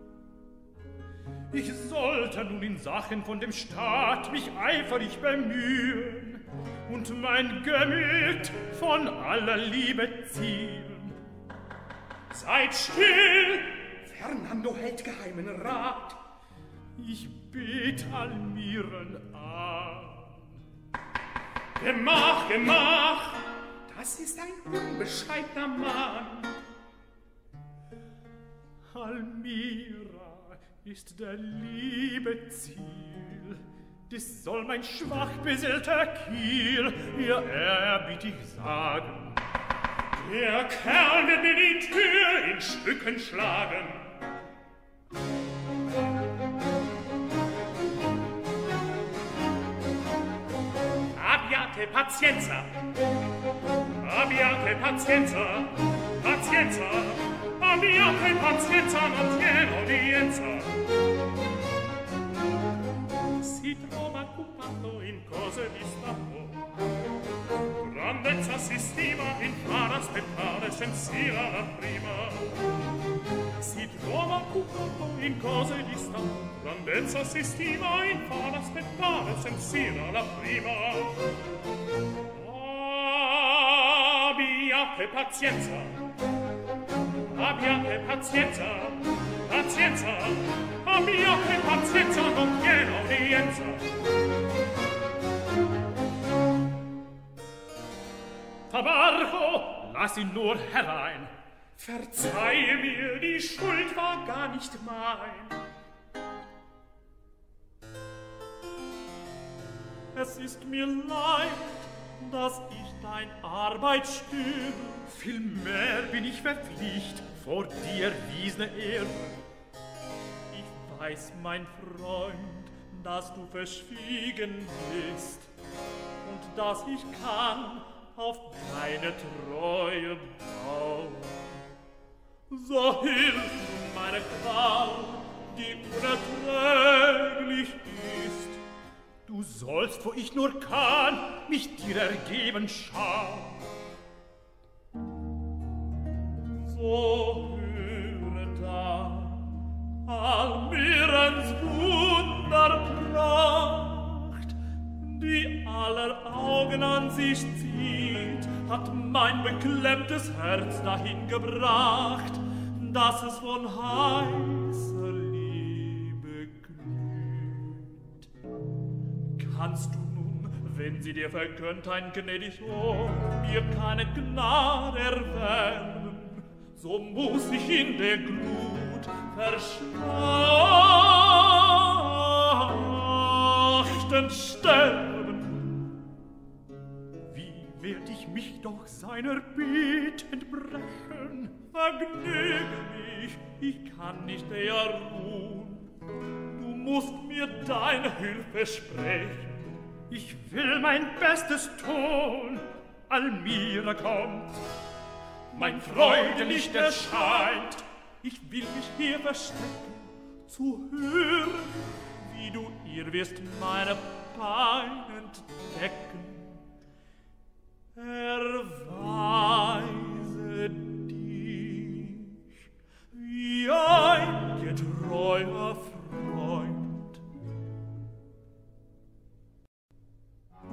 Ich sollte nun in Sachen von dem Staat mich eifrig bemühen und mein Gemüt von aller Liebe ziehen. Seid still! Fernando hält geheimen Rat. Ich bet Almiren an. Gemach, gemach! Das ist ein unbescheidner Mann. Almira ist der Liebe Ziel. Dies soll mein schwach beseelter Kiel ihr erbiet ich sagen. Der Kerl wird mir die Tür in Stücken schlagen. Abbiate pazienza, abbiate pazienza, pazienza, abbiate pazienza, non tiene audienza. Si trova occupato in cose di stato, grandezza si stima in far aspettare sensila la prima. Si trova occupato in cose di stato, grandezza si stima in far aspettare sensila la prima. Abbiate pazienza, abbiate pazienza, pazienza, abbiate pazienza, non tiene audienza. Tabarco, lass ihn nur herein. Verzeihe mir, die Schuld war gar nicht mein. Es ist mir leid, dass ich dein Arbeit störe. Vielmehr bin ich verpflicht vor dir erwiesene Ehre. Ich weiß, mein Freund, dass du verschwiegen bist und dass ich kann auf deine Treue bauen. So hilf nun meine Qual, die unerträglich ist. Du sollst, wo ich nur kann, mich dir ergeben schauen. So höre da, Almirens Wunderpracht, die aller Augen an sich zieht, hat mein beklemmtes Herz dahin gebracht, dass es von heißer Liebe glüht. Kannst du nun, wenn sie dir vergönnt, ein gnädig Ohr, mir keine Gnade erwärmen, so muss ich in der Glut verschlachten sterben. Wie werd ich mich doch seiner Bitt entbrechen? Vergnüge mich, ich kann nicht eher ruhen. Du musst mir deine Hilfe sprechen. Ich will mein Bestes tun. Almira kommt, mein Freudenlicht erscheint. Ich will mich hier verstecken, zu hören, wie du ihr wirst meine Pein entdecken. Erweise dich wie ein getreuer Freund.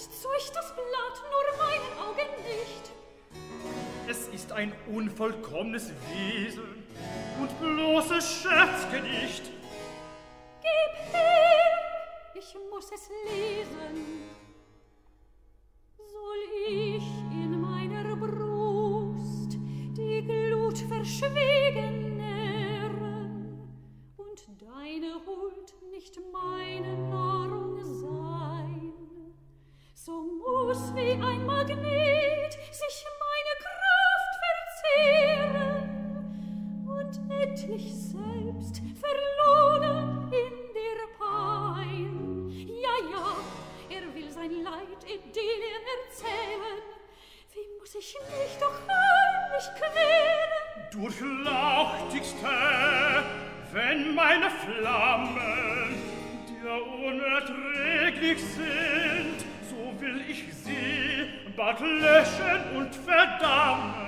zeucht das Blatt nur meinen Augen nicht. Es ist ein unvollkommenes Wesen und bloßes Scherzgedicht. Gib her, ich muss es lesen. Soll ich in meiner Brust die Glut verschwiegen nähren und deine Huld nicht meine Nahrung sein, so muss wie ein Magnet sich meine Kraft verzehren und etlich selbst verlohnen in der Pein. Ja, ja, er will sein Leid Idyllen erzählen. Wie muss ich mich doch heimlich quälen? Durchlauchtigste, wenn meine Flammen dir unerträglich sind, so will ich sie bald löschen und verdammen.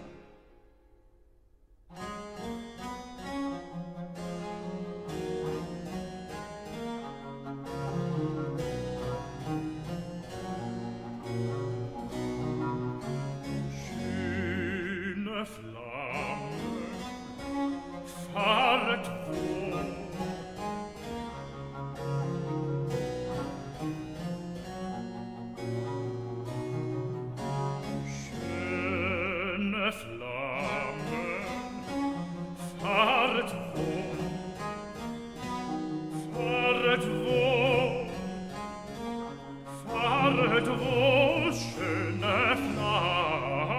Schöne Flammen, fahret wohl. Schöne Flammen, fahret wohl. Fahret wohl, fahret wohl, schöne Flammen.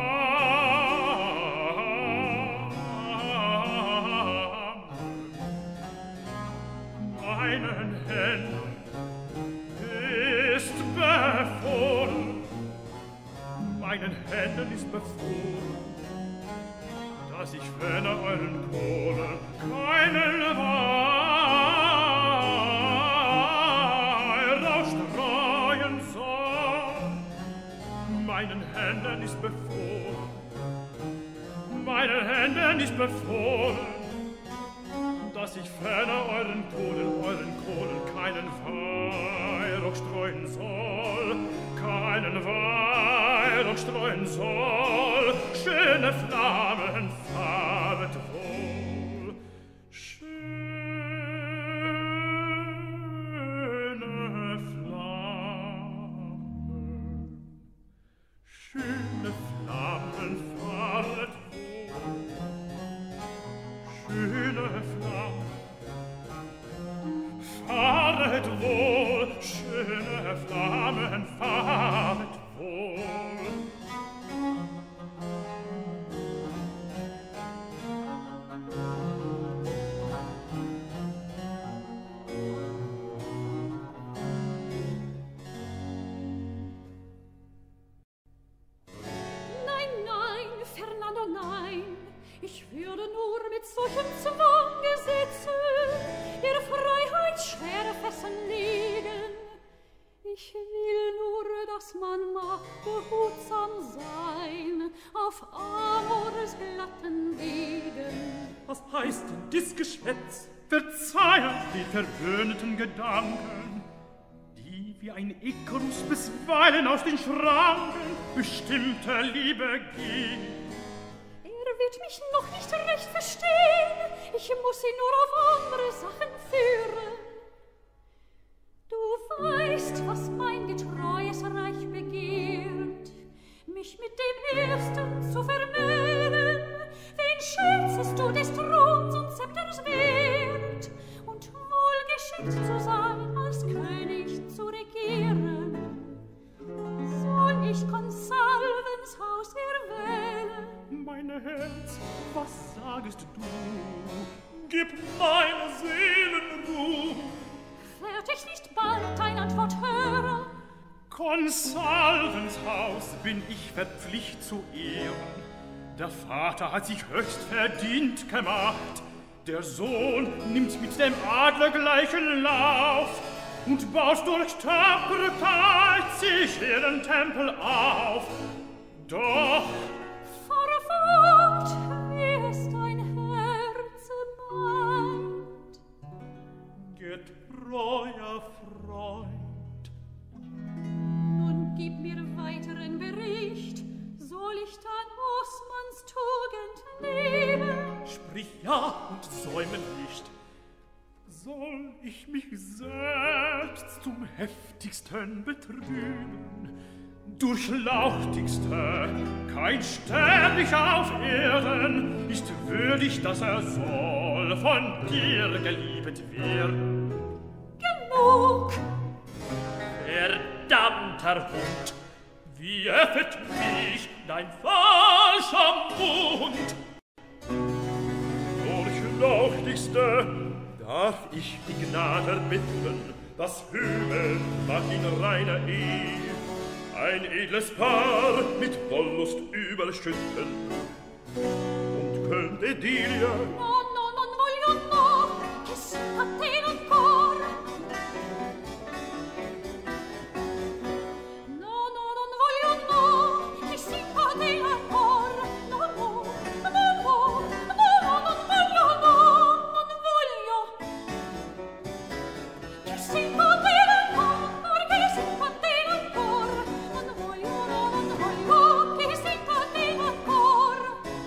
Meinen Händen ist befohlen, meinen Händen ist befohlen, dass ich ferne euren Kohlen keinen Weihrauch streuen soll. Meinen Händen ist befohlen, meinen Händen ist befohlen, dass ich ferne euren Kohlen, euren Kohlen keinen Weihrauch streuen soll, keinen Weihrauch streuen soll. Schöne Flammen, fahret wohl. Schöne Flammen, schöne Flammen, fahret wohl. Schöne Flammen, fahret wohl, schöne Flammen, fahret wohl. Nein, nein, Fernando, nein, ich würde nur mit solchem Zwang gesetze, der Freiheit schwere Fesseln legen. Ich will nur, dass man mag behutsam sein auf Amors glatten Wegen. Was heißt denn dies Geschwätz? Verzeihen die verwöhnten Gedanken, die wie ein Ikarus bisweilen aus den Schranken bestimmter Liebe gehen. Er wird mich noch nicht recht verstehen, ich muss ihn nur auf andere Sachen führen. Du weißt, was mein getreues Reich begehrt, mich mit dem Ersten zu vermählen. Wen schätzest du des Throns und Zepters wert und wohlgeschickt zu sein, als König zu regieren? Soll ich Consalvens Haus erwählen? Mein Herz, was sagst du? Gib meiner Seelen Ruhe. Werd ich nicht bald dein Antwort hören? Consalvens Haus bin ich verpflicht zu ehren. Der Vater hat sich höchst verdient gemacht. Der Sohn nimmt mit dem Adler gleichen Lauf und baut durch Tapferkeit sich ihren Tempel auf. Doch fahre fort, wie es dein Herz meint. Getreuer Freund, Nun ich ja und säume nicht. Soll ich mich selbst zum heftigsten betrüben? Durchlauchtigste, kein Sterblicher auf Erden ist würdig, dass er soll von dir geliebt werden. Genug! Verdammter Hund, wie öffnet mich dein falscher Mund? Durchlauchtigste, darf ich die Gnade bitten, das Hügel mag in reiner Ehe ein edles Paar mit Wollust überschütten. Und könnte Delia... No, no, non voglio no, che si catena ancora. No, no, non voglio no, che si catena ancora. No, no, no, no, no, no, non voglio no, non voglio. Che si catena ancora, che si catena ancora. Non voglio, no, non voglio, che si catena ancora.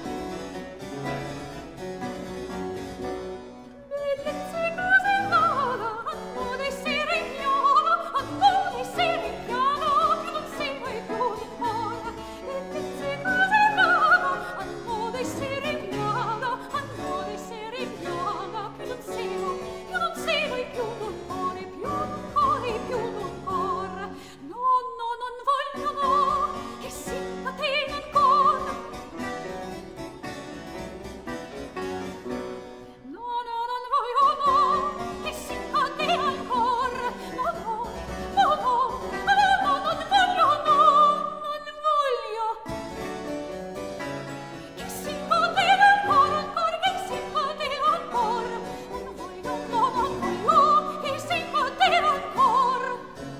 Bellezze così vaga, hanno d'essere ignara, hanno d'essere ignara, che non sei mai più dimora. Bellezze così vaga, hanno d'essere ignara, hanno d'essere ignara, che non sei, che non sei mai più dimora, più dimora, più dimora. No, no, non voglio no, che si catena ancora. No, no, non voglio no, che si catena ancora. No, no, no, no, no, no, non voglio no, non voglio. Che si catena ancora, ancora, che si catena ancora. Non voglio, no, non voglio, che si catena ancora.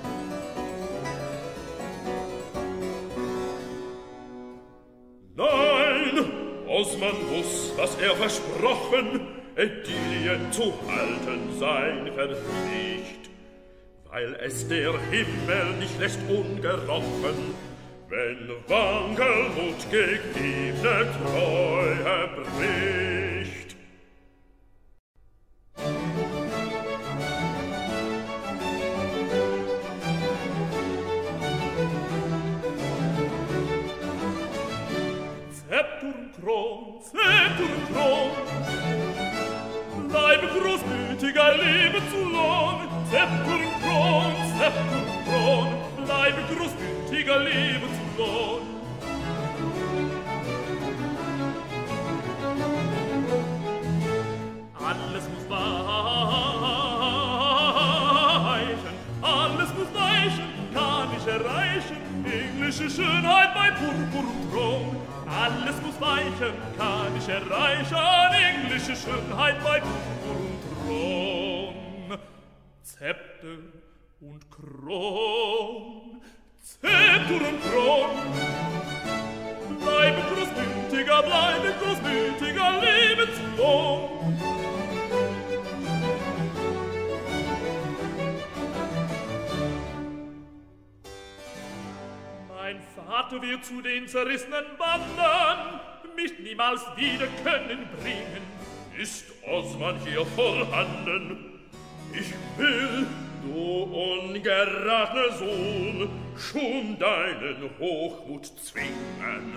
Nein, Osman muss, was er versprochen, Edilien zu halten sein Verpflicht, weil es der Himmel nicht lässt ungerochen, wenn Wankelmut gegebene Treue bricht. Zepturn Kron, Zepturn Kron, bleibe großmütiger, lebe zu lang. Zepturn Kron, Zepturn Kron, bleibe großmütiger, lebe zu lang. Alles muss weichen, alles muss weichen, kann ich erreichen, englische Schönheit bei Purpur und Thron. Alles muss weichen, kann ich erreichen, englische Schönheit bei Purpur und Thron. Zepter und Kron, Zepter und Kron, bleibe großmütiger, bleibe großmütiger, lebe zu lang. Mein Vater wird zu den zerrissenen Banden mich niemals wieder können bringen. Ist Osman hier vorhanden? Ich will, du ungeratener Sohn, schon deinen Hochmut zwingen.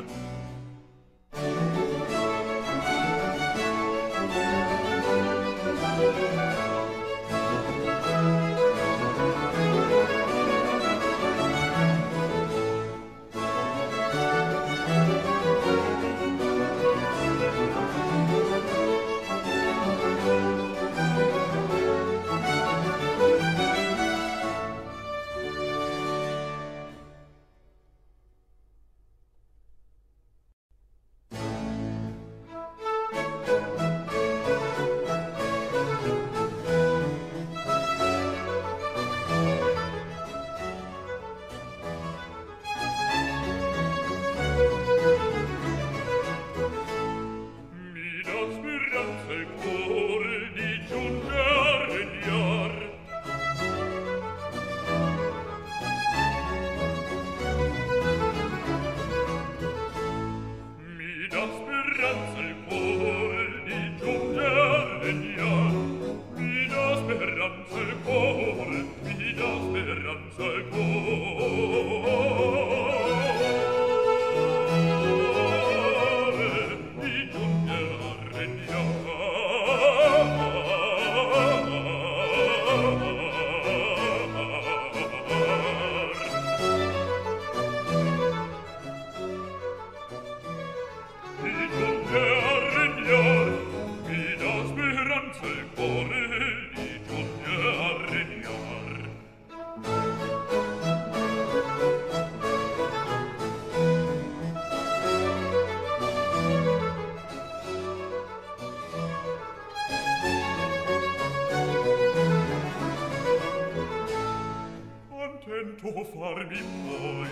contento farmi poi,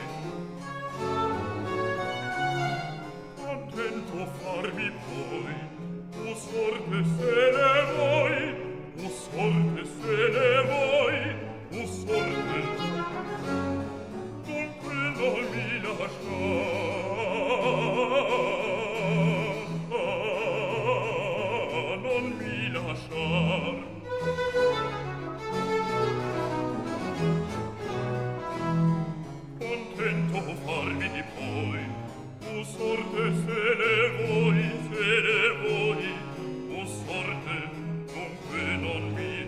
contento farmi poi, o sorte se ne vuoi, o sorte se ne vuoi, o sorte, dunque non mi lasciar, non mi lasciar. Contento farmi poi, o sorte se ne vuoi, se ne vuoi, o sorte, dunque non mi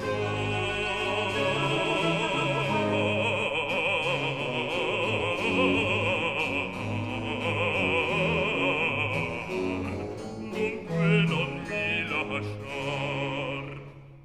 lasciar, dunque non mi lasciar.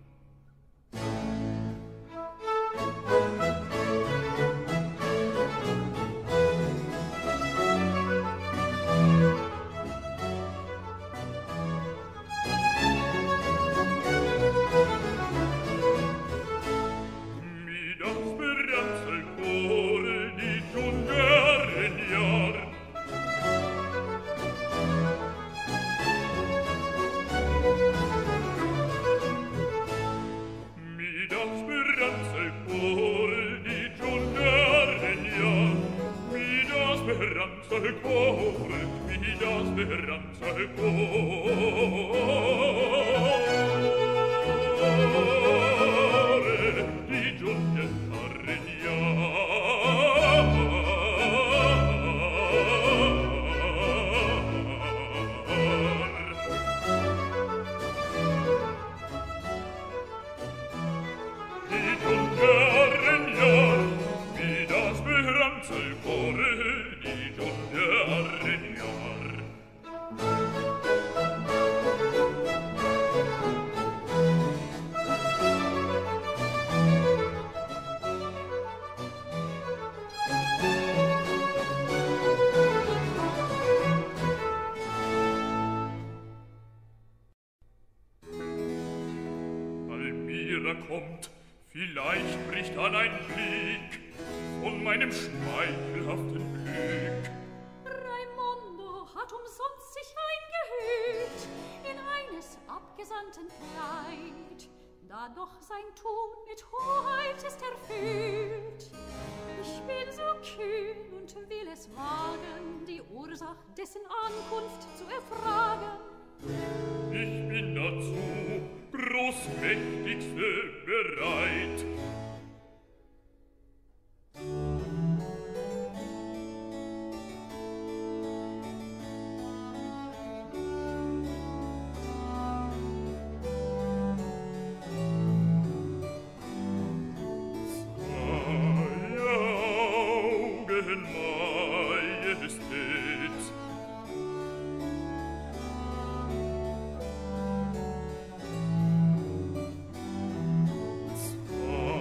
Il cuore mi dà speranza il cuore di giorni a regnare, di giorni a regnare mi dà speranza il cuore di giorni a regnar. Almira kommt, vielleicht bricht an ein Blick von meinem schmeichelhaften Glück. Raimondo hat umsonst sich eingehüllt in eines Abgesandten Kleid, da doch sein Tun mit Hoheit ist erfüllt. Ich bin so kühn und will es wagen, die Ursach dessen Ankunft zu erfragen. Ich bin dazu, Großmächtigste, bereit. Oh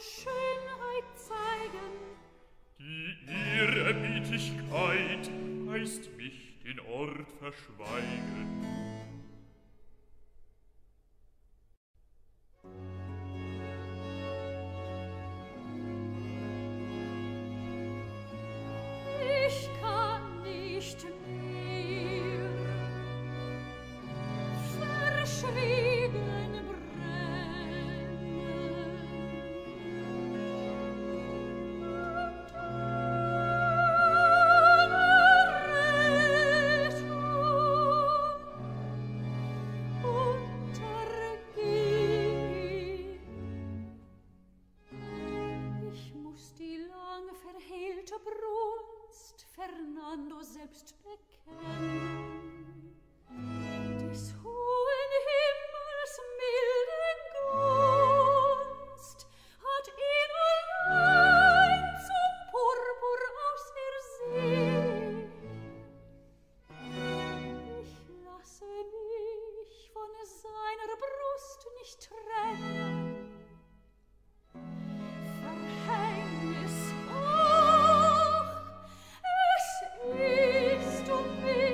Schönheit zeigen. Die Ehrerbietigkeit heißt mich den Ort verschweigen. Ich kann nicht mehr verschwiegen brennen. Untergehen. Ich muss die lang verhehlte Brunst Fernando selbst bekennen. Des hohen Himmels milde Gunst hat ihn allein zum Purpur ausersehen. Ich lasse mich von seiner Brust nicht trennen. Verhängnis, ach, es ist um mich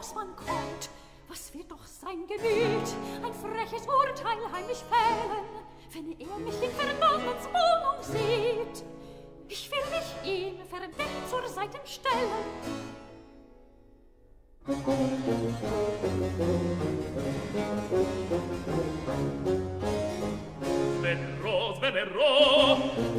Osman kommt, was wird doch sein Gemüt ein freches Urteil heimlich fällen, wenn er mich in Fernandens Wohnung sieht? Ich will mich ihm verdeckt zur Seite stellen. Svenerò, Svenerò,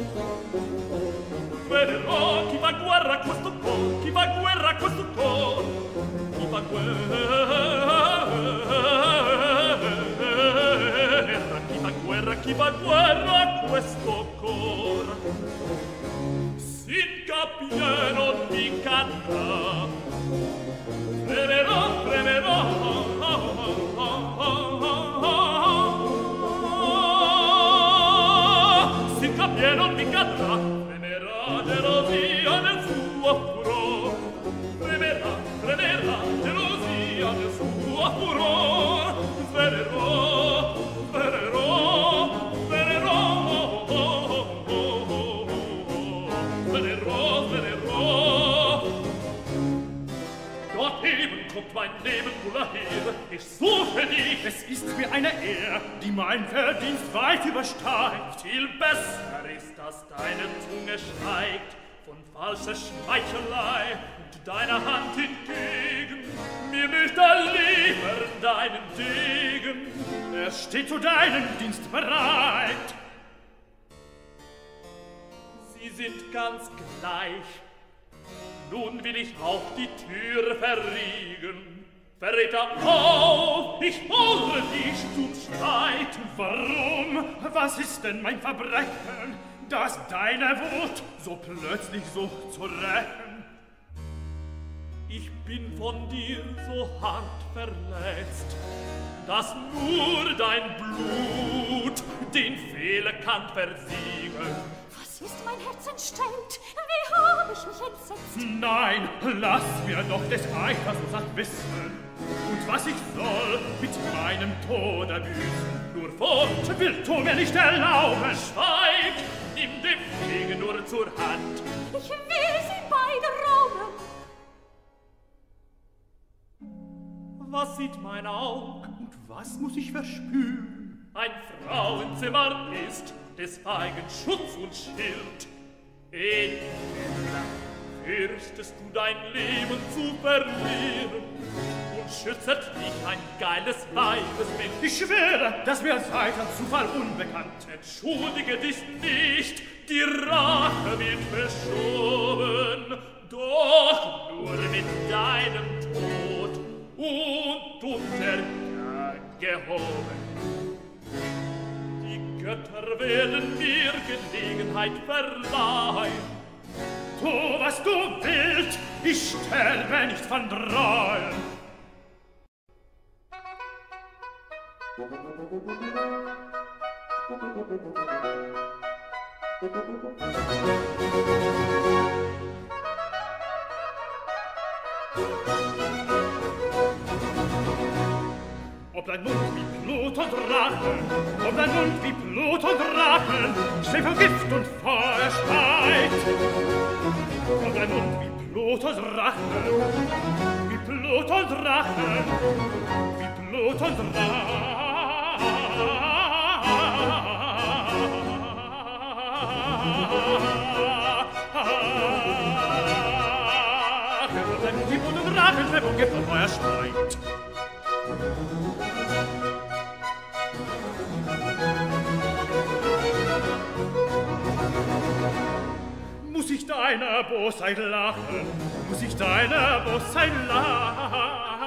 Svenerò, chi fa guerra a questo cor, chi fa guerra a questo cor, chi fa guerra, chi fa guerra, chi fa guerra a questo cor, sinca pieno di canta, fremerò, fremerò, sinca pieno mi cadrà, fremerà gelosia nel suo furor, fremerà, fremerà gelosia nel suo furor, svelerò, svelerò, svelerò, svelerò, svelerò. Dort eben kommt mein Nebenbuhler her, ich suche dich. Es ist mir eine Ehr, die mein Verdienst weit übersteigt. Viel besser ist, dass deine Zunge schweigt von falscher Schmeichelei und deiner Hand hingegen mir nicht erliefern deinen Degen. Er steht zu deinem Dienst bereit. Sie sind ganz gleich. Nun will ich auch die Tür verriegen. Verräter auf, ich hole dich zum Streit. Warum? Was ist denn mein Verbrechen, dass deine Wut so plötzlich sucht zu rächen? Ich bin von dir so hart verletzt, dass nur dein Blut den Fehler kann versiegen. Was ist mein Herz entstellt? Wie hab ich mich entsetzt? Nein, lass mir doch des Eifers so satt wissen. Und was ich soll mit meinem Tode büßen. Nur fort, Willst du mir nicht erlauben? schweig, nimm den Degen nur zur Hand. Ich will sie beide rauben. Was sieht mein Aug? Und was muss ich verspüren? Ein Frauenzimmer ist des feigen Schutz und Schild. Edler, fürchtest du dein Leben zu verlieren und schützet dich ein geiles Weibesbild. Ich schwöre, dass mir seit ein Zufall unbekannt. Entschuldige dich nicht, die Rache wird verschoben, doch nur mit deinem Tod und Untergang gehoben. Die Götter werden mir Gelegenheit verleihen. Tu, was du willst, ich sterbe nicht von Dreuen. Ob dein Mund wie Blut und Rachen, ob dein Mund wie Blut und Rachen, schnell von Gift und Feuer speit. Ob dein Mund wie Blut und Rachen, wie Blut und Rachen, wie Blut und Rachen. Ob dein Mund wie Blut und Rachen, schnell von Gift und Feuer speit. Muss ich deiner Bosheit lachen? Muss ich deiner Bosheit lachen?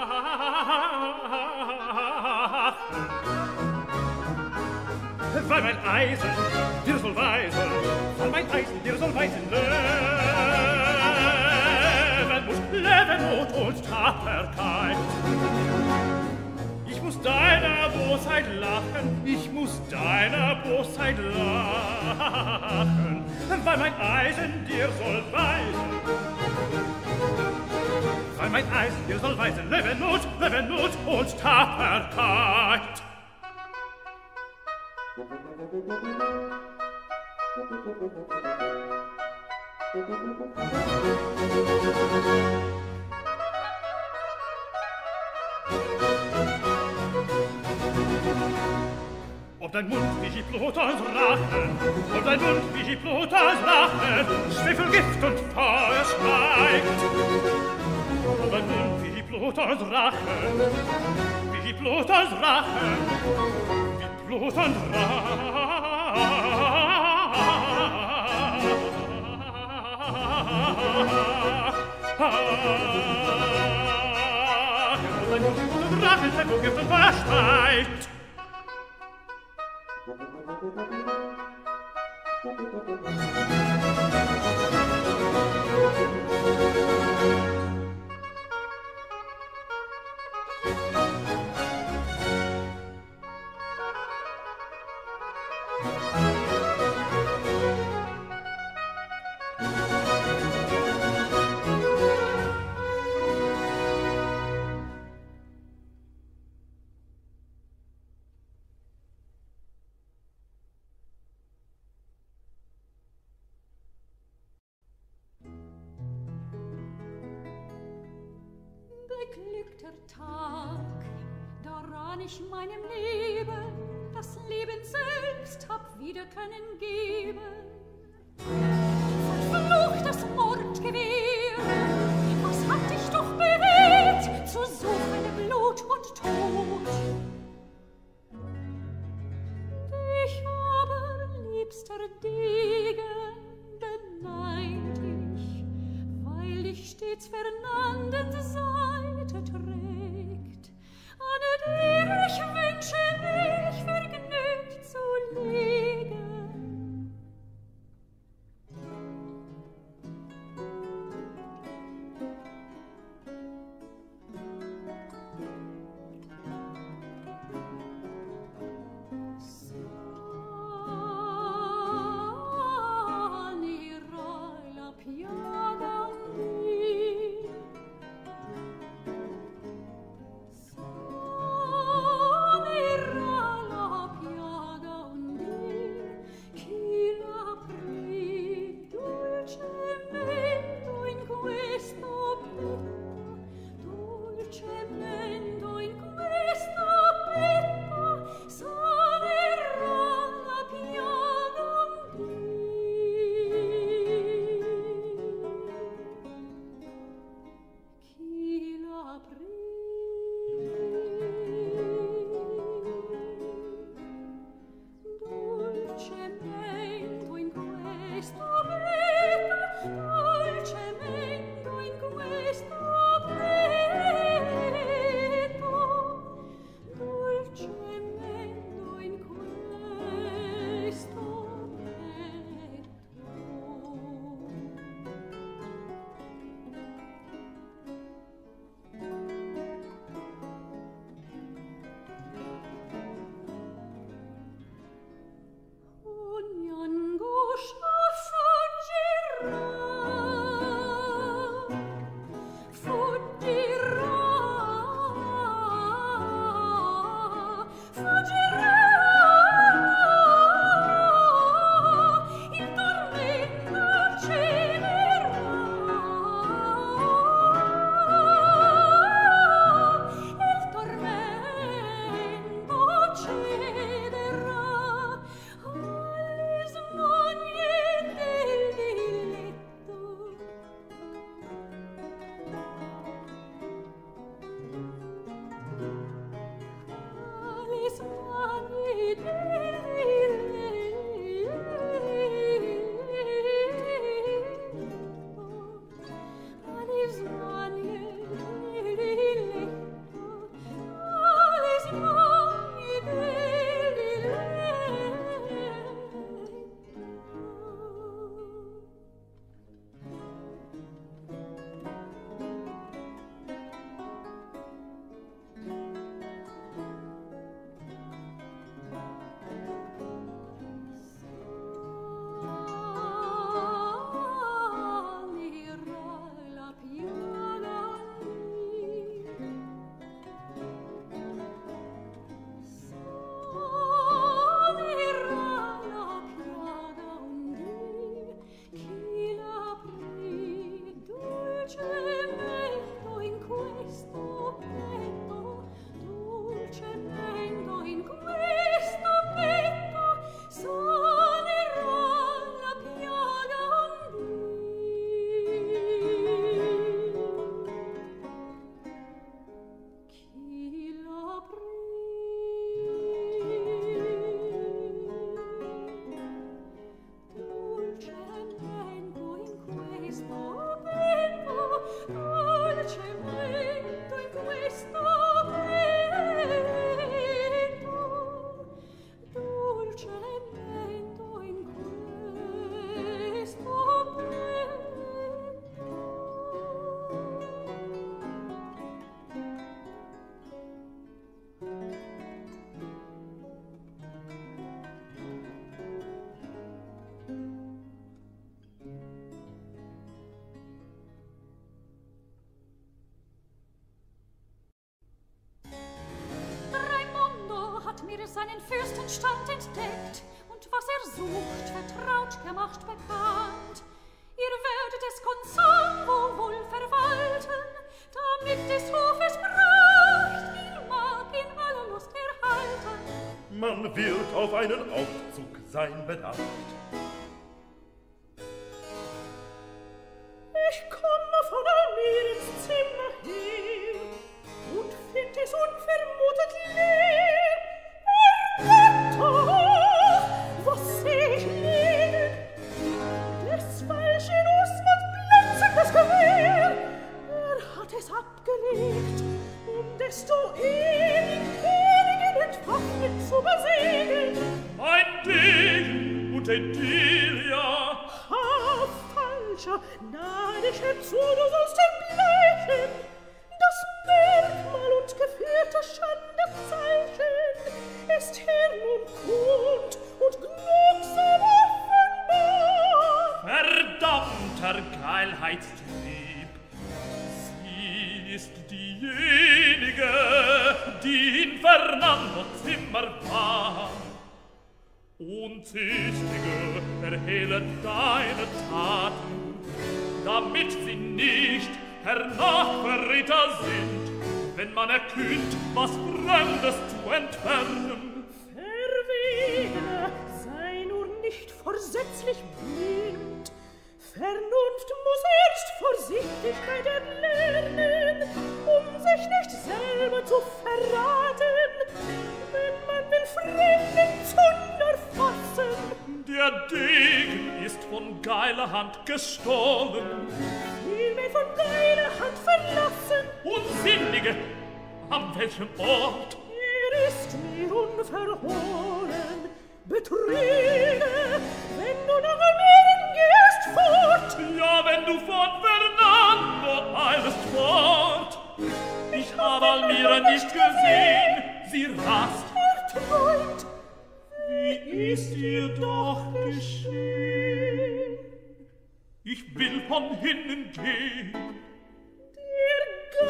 Weil mein Eisen dir soll weisen, weil mein Eisen dir soll weisen, Leben muss, Leben, Mut und Tapferkeit. Ich muss deiner Bosheit lachen, ich muss deiner Bosheit lachen, weil mein Eisen dir soll weisen. Weil mein Eisen dir soll weisen, Leben, Mut, Leben, Mut und Tapferkeit. ob dein Mund wie Hippolytas Rache, ob dein Mund wie Hippolytas Rache, Schwefelgift und Feuer steigt. Ob dein Mund wie Hippolytas Rache, wie Hippolytas Rache, wie Hippolytas Rache. Drache, der Gift und Feuer steigt. Beglückter Tag, daran ich meinem Leben das Leben selbst hab wieder können geben. Verfluchtes Mordgewehr, was hat dich doch bewegt zu suchen Blut und Tod? Dich aber, liebster Degen, beneid ich, weil dich stets Fernanden Seite trägt, an der ich wünsche, mich vergnügt zu legen. den Fürstenstand entdeckt und was er sucht, vertraut gemacht bekannt. Ihr werdet es Consanvo wohl verwalten, damit des Hofes Pracht ihr mag in aller Lust erhalten. Man wird auf einen Aufzug sein bedacht. Ich komme von Almir ins Zimmer her und find es unvermutet leer. Erwacht, was seh ich liegen? Des falschen Osmond blitzendes Gewehr. Er hat es abgelegt, um desto eher die Königin entwaffnet zu besiegen. Mein Degen und Edilia. Ha, falscher, nadischer zu, du sollst entbleichen. Das Merkmal und geführte Schandezeichen ist her nun kund und glucksam offenbar. Verdammter Geilheitstrieb, sie ist diejenige, die in Fernando Zimmer war. Unzüchtige, verhehle deine Taten, damit sie nicht hernachverräter sind, wenn man erkühnt, was Fremdes zu entfernen. Verwegne, sei nur nicht vorsätzlich blind. Vernunft muss erst Vorsichtigkeit erlernen, um sich nicht selber zu verraten, wenn man will fremden Zunder fassen. Der Degen ist von geiler Hand gestohlen, Vielmehr von geiler Hand verlassen. Unsinnige, an welchem Ort? Er ist mir unverhohlen. Betrüge, wenn du nach Almeren gehst fort. Ja, wenn du von Fernando eilest fort. Ich habe Almira nicht gesehen, sie rast. Er träumt, Wie ist ihr doch geschehen? Ich will von hinnen gehen. der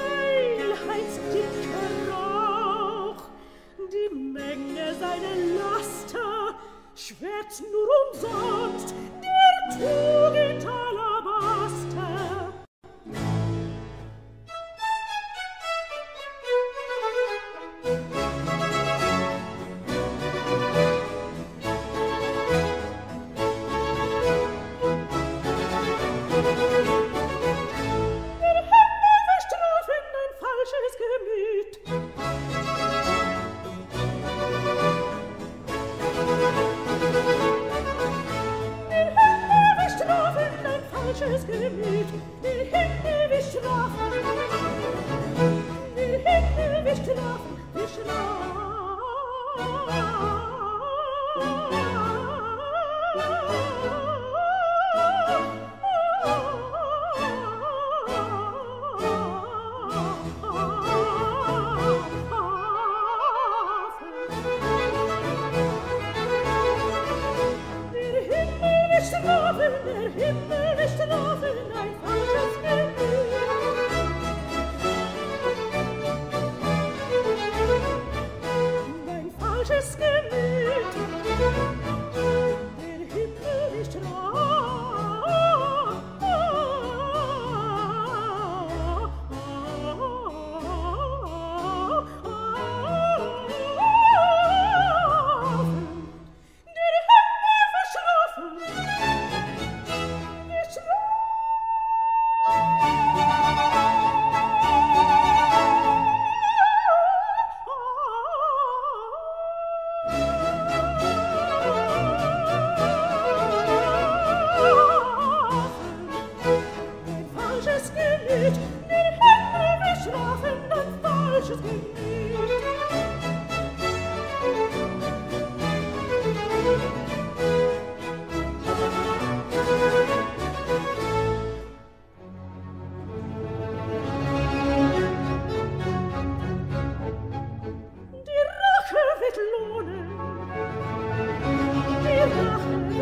Geilheitsdicke Rauch, die Menge seiner Laster, schwärzt nur umsonst der Tugend Alabaster.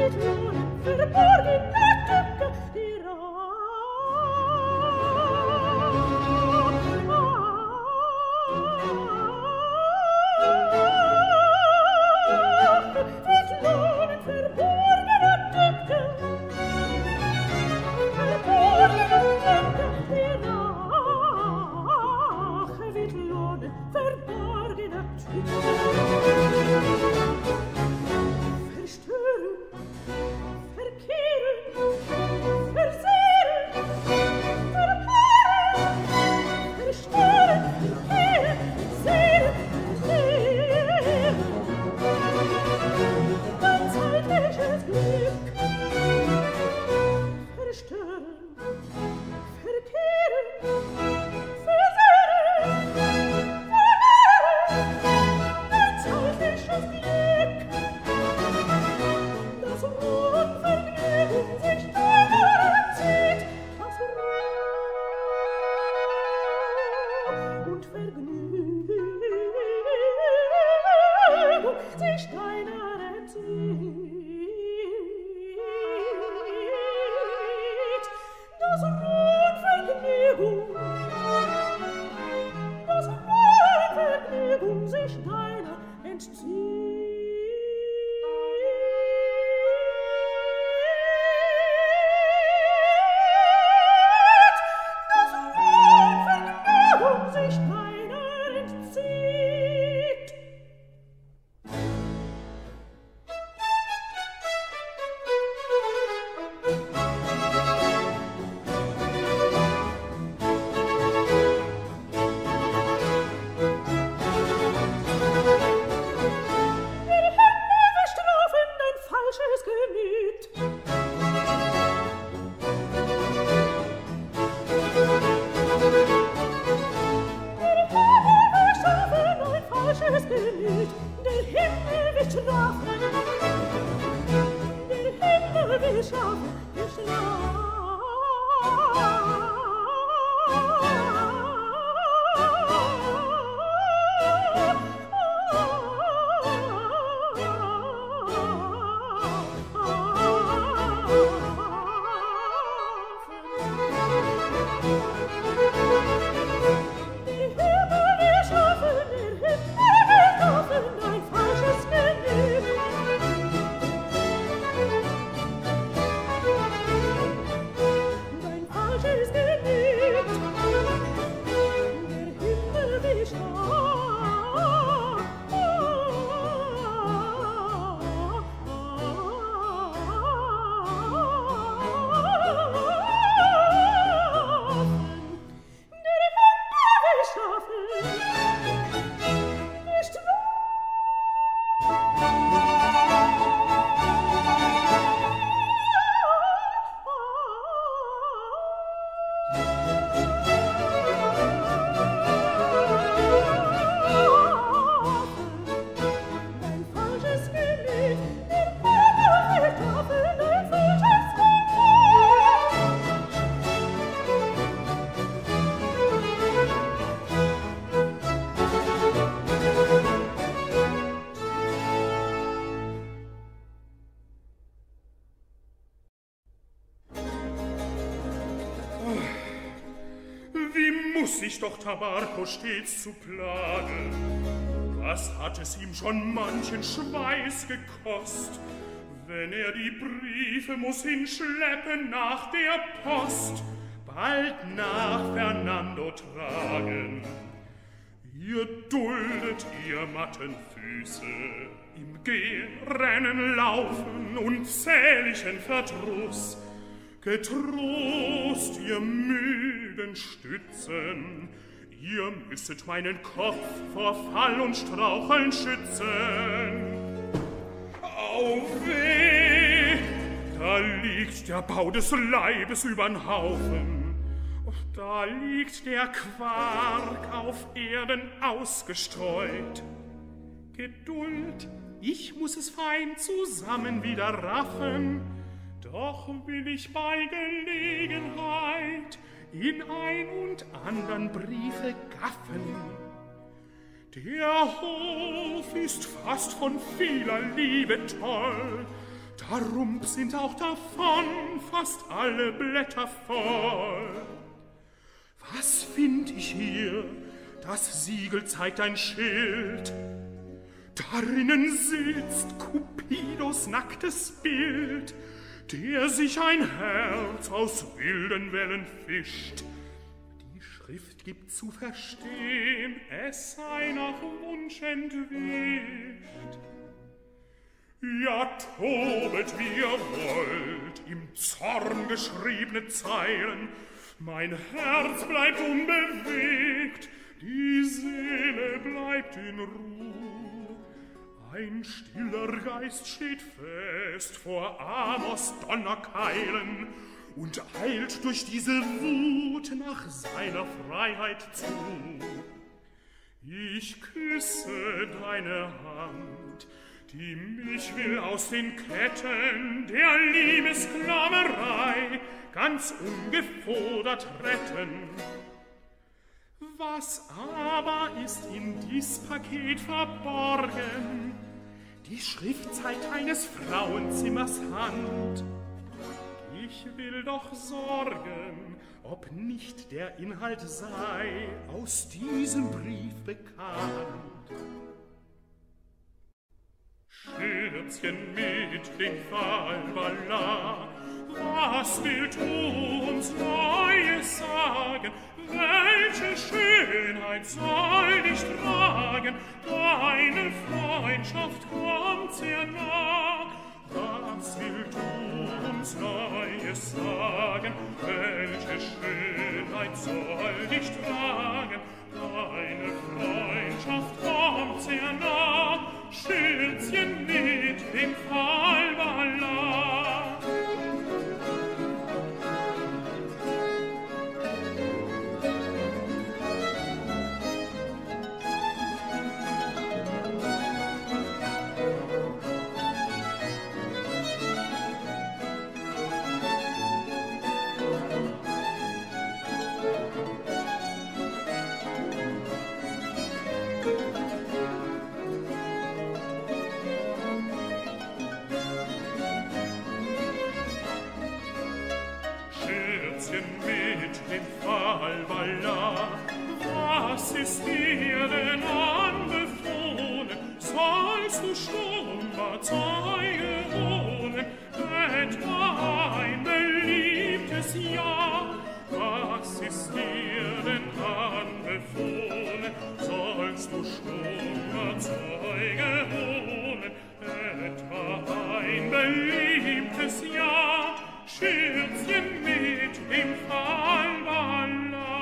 Verborgen, der Tücke, die Rache. Muss sich doch Tabarko stets zu plagen. Was hat es ihm schon manchen Schweiß gekost, wenn er die Briefe muss hinschleppen nach der Post, bald nach Fernando tragen. Ihr duldet ihr matten Füße im Gehen, Rennen, Laufen und zählichen Verdruss. Getrost, ihr müden Stützen, ihr müsset meinen Kopf vor Fall und Straucheln schützen. Au weh, da liegt der Bau des Leibes übern Haufen, da liegt der Quark auf Erden ausgestreut. Geduld, ich muss es fein zusammen wieder raffen, doch will ich bei Gelegenheit in ein und andern Briefe gaffen. Der Hof ist fast von vieler Liebe toll, darum sind auch davon fast alle Blätter voll. Was find ich hier? Das Siegel zeigt ein Schild. Darinnen sitzt Cupidos nacktes Bild, der sich ein Herz aus wilden Wellen fischt. Die Schrift gibt zu verstehen, es sei nach Wunsch entwischt. Ja, tobet, wie ihr wollt, im Zorn geschriebene Zeilen, mein Herz bleibt unbewegt, die Seele bleibt in Ruhe. Ein stiller Geist steht fest vor Amors Donnerkeilen und eilt durch diese Wut nach seiner Freiheit zu. Ich küsse deine Hand, die mich will aus den Ketten der Liebesklaverei ganz ungefordert retten. Was aber ist in dies Paket verborgen? Die Schrift zeigt eines Frauenzimmers Hand. Ich will doch sorgen, ob nicht der Inhalt sei aus diesem Brief bekannt. Schürzchen mit dem Falbala, was willst du uns Neues sagen? Welche Schönheit soll dich tragen? Deine Freundschaft kommt sehr nah. Was willst du uns Neues sagen? Welche Schönheit soll dich tragen? Deine Freundschaft kommt sehr nah. Schürzchen mit dem Falbala. Mit dem Falbala, was ist dir denn anbefohlen? Sollst du Schlumberzeuge holen, etwa ein beliebtes Jahr? Was ist dir denn anbefohlen? Sollst du Schlumberzeuge holen, etwa ein beliebtes Jahr? Schürzchen mit dem Falbala.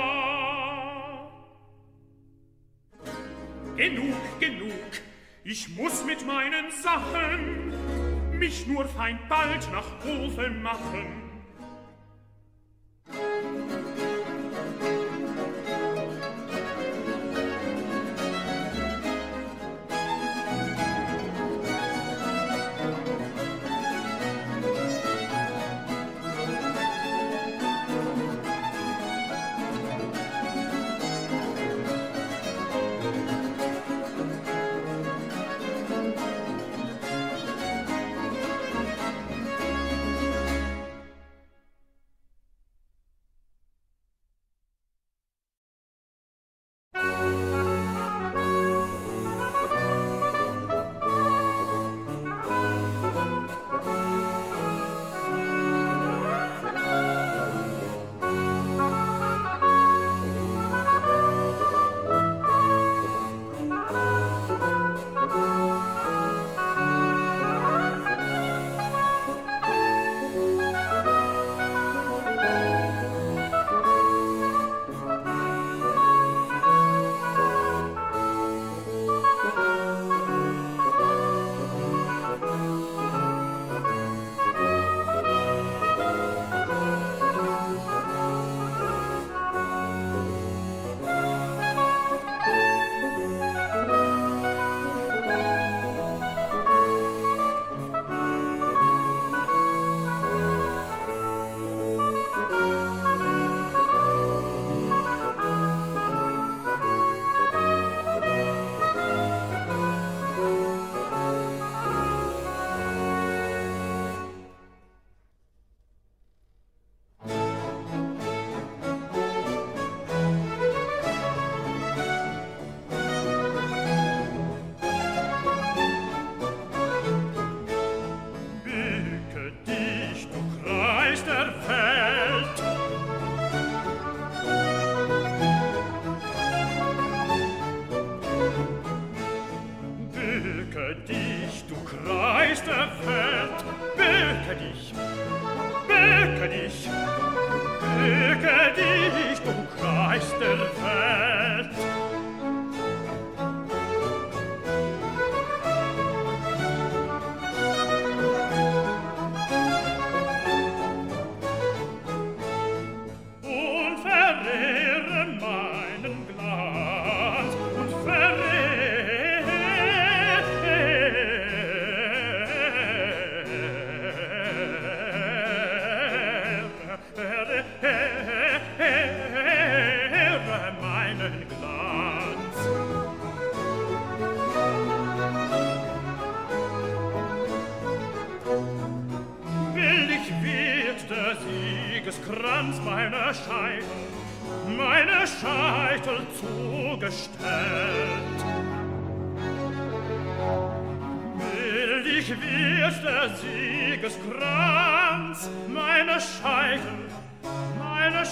Genug, genug, ich muss mit meinen Sachen mich nur fein bald nach Hofe machen. Meinen Glas meine Scheitel, meine Scheitel zugestellt. Mildig wird der Siegeskranz, meine Scheitel, meine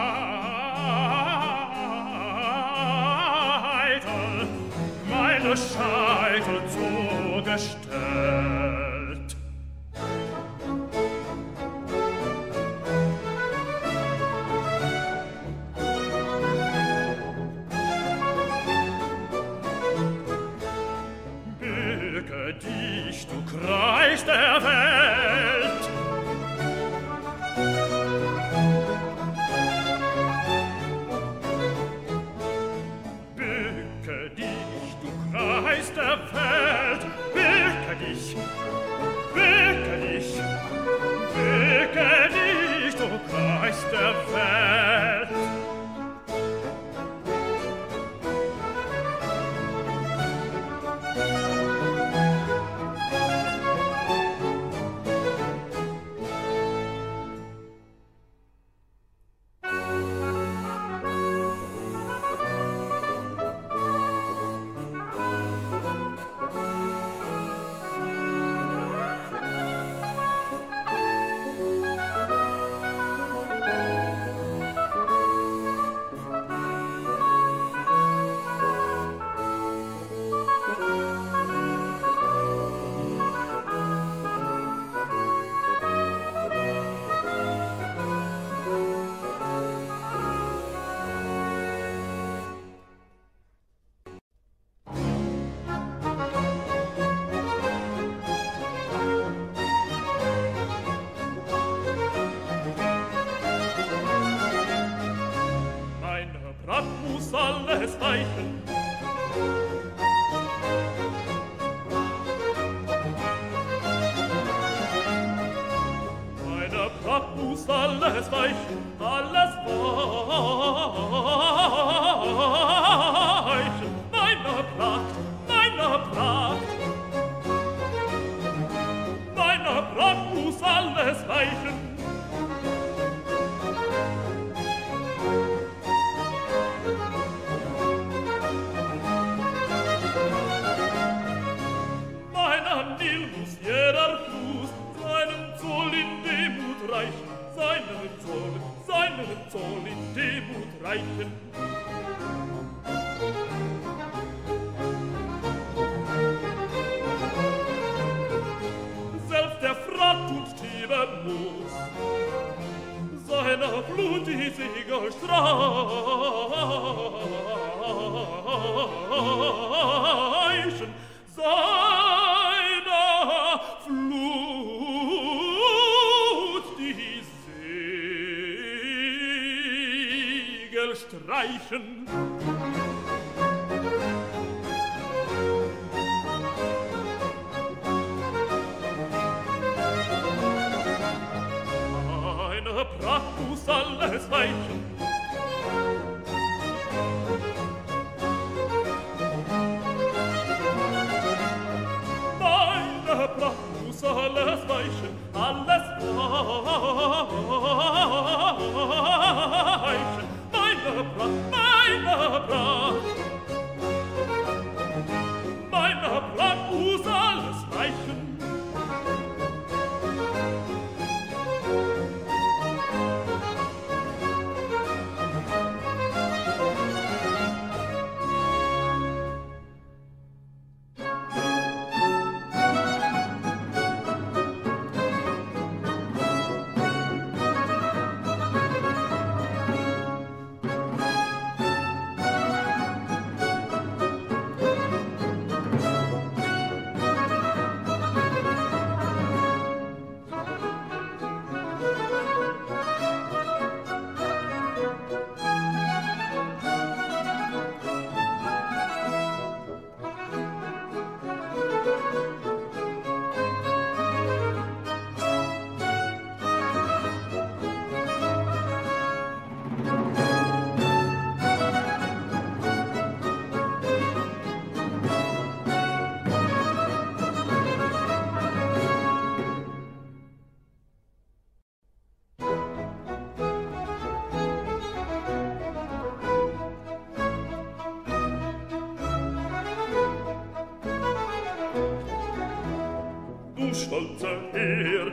Scheitel, meine Scheitel zugestellt. Bücke dich, du Kreis der Welt, bücke dich, du Kreis der Welt, bücke dich, bücke dich, bücke dich, du Kreis der Welt. Alles weichen. Meine Braut muss alles weichen, alles weichen. Meine Braut, meine Braut, meine Braut muss alles weichen. Seinen Zoll, seinen Zoll in Demut reichen. Selbst der Frat und Stiebe muss seiner Blut die Segel streichen, seiner Flut die Segel streichen. Meine Pracht muss alles weichen. Meine Pracht muss alles weichen, alles weichen. Meine Pracht, meine Pracht.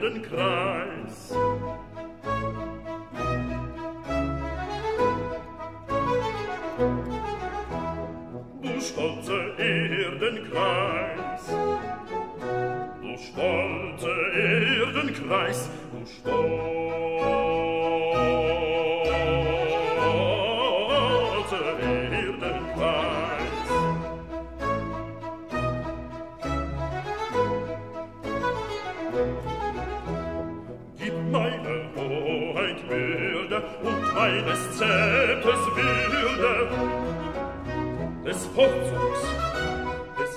Erdenkreis. Du stolze Erdenkreis, du stolze Erdenkreis, du stolze Erdenkreis. Gib meine Hoheit Würde und meines Zepters Würde, des Vorzugs, des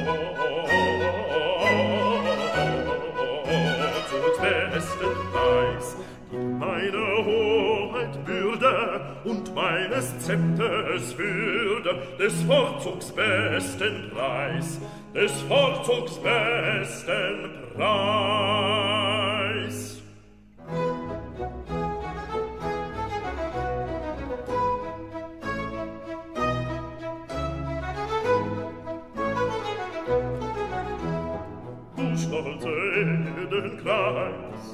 Vorzugs besten Preis. Gib meine Hoheit Würde und meines Zepters Würde, des Vorzugs besten Preis, des Vorzugs besten Preis. Du stolze Erdenkreis,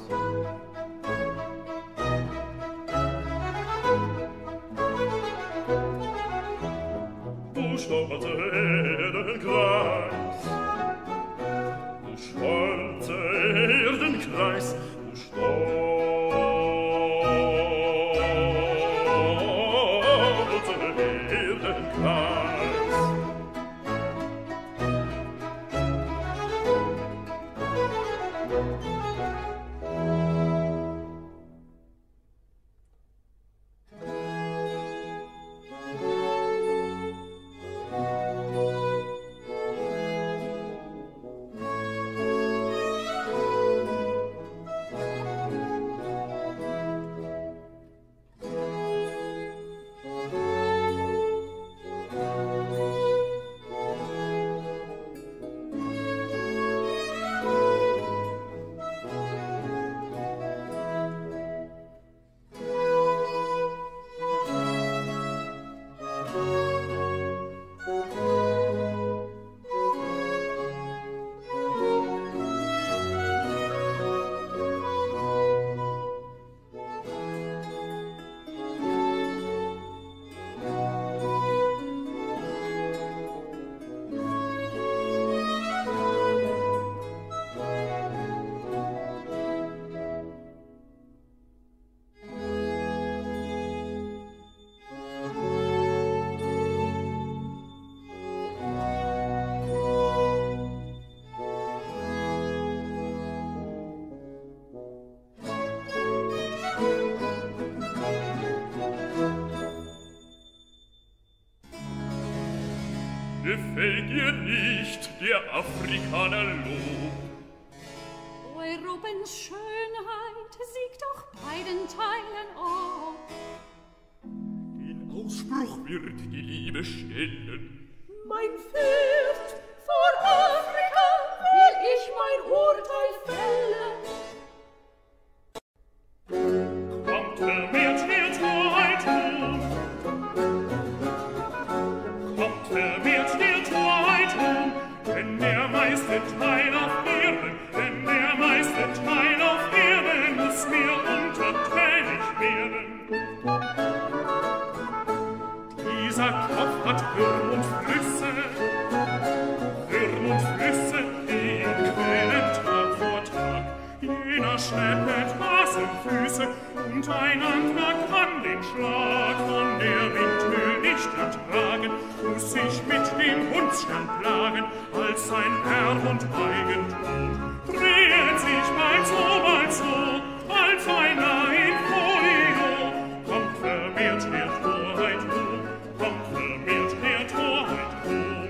du stolze Erdenkreis, du stolze Erdenkreis, du stolze Erdenkreis. Gefällt dir nicht der Afrikaner Lob? Europens Schönheit siegt auch beiden Teilen ob. Den Ausspruch wird die Liebe stellen. Mein Fürst, vor Afrika will ich mein Urteil fällen. Kommt, vermehrt der Torheit hoch. Kommt, vermehrt der Torheit hoch. Denn der meiste Teil auf Erden, denn der meiste Teil auf Erden muss mir untertänig werden. Dieser Kopf hat Hirn und Flüsse, Hirn und Flüsse, die ihn quälen Tag vor Tag. Jener schleppet Hasenfüße und ein anderer kann den Schlag von der Windhöhe nicht ertragen, muss sich mit dem Hundsstern plagen, als sein Erb und Eigentum. Dreht sich bald so, bald so, als einer in Folio. Kommt, vermehrt der Torheit hoch, kommt, vermehrt der Torheit hoch.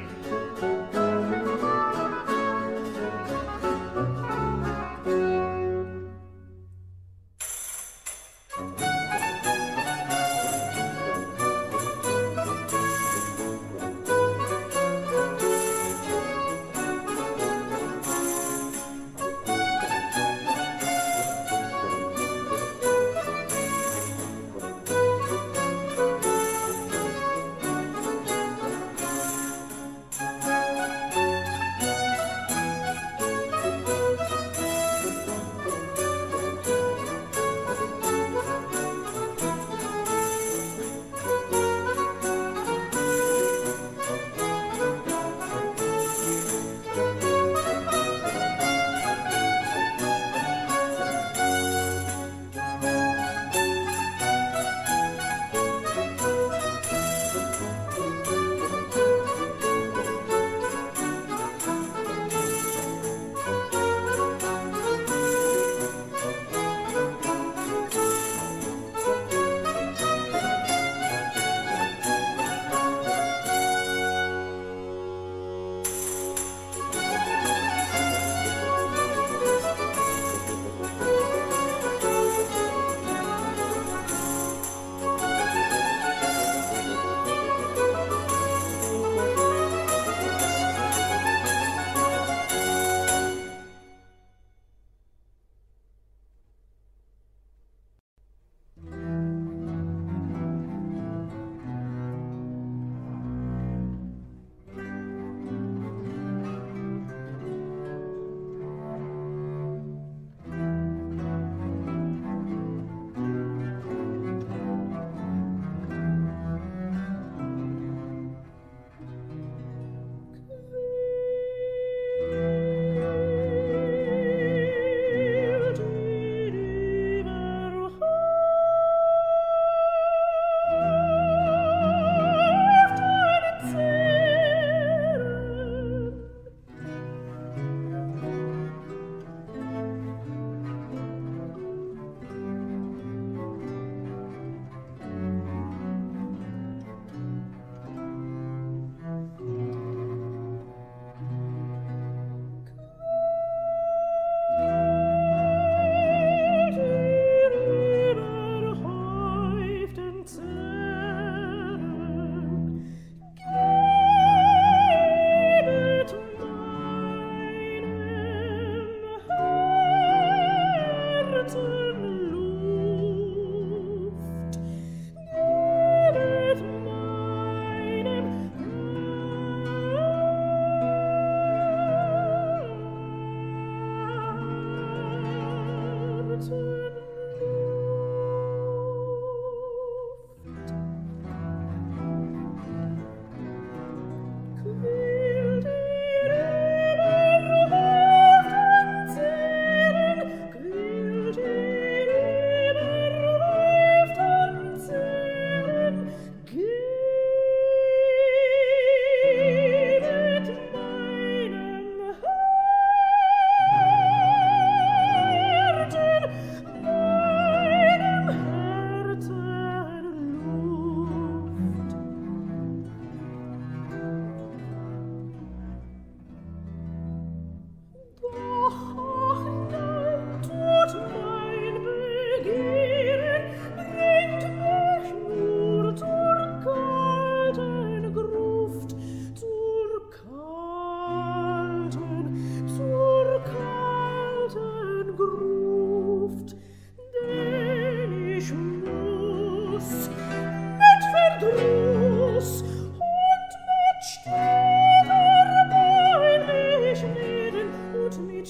Verdruss und mit stiller Bein mich nähren und mit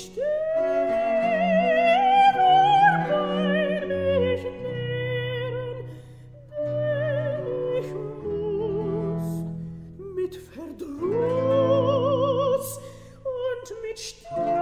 stiller Bein mich nähren, denn ich muss mit Verdruss und mit stiller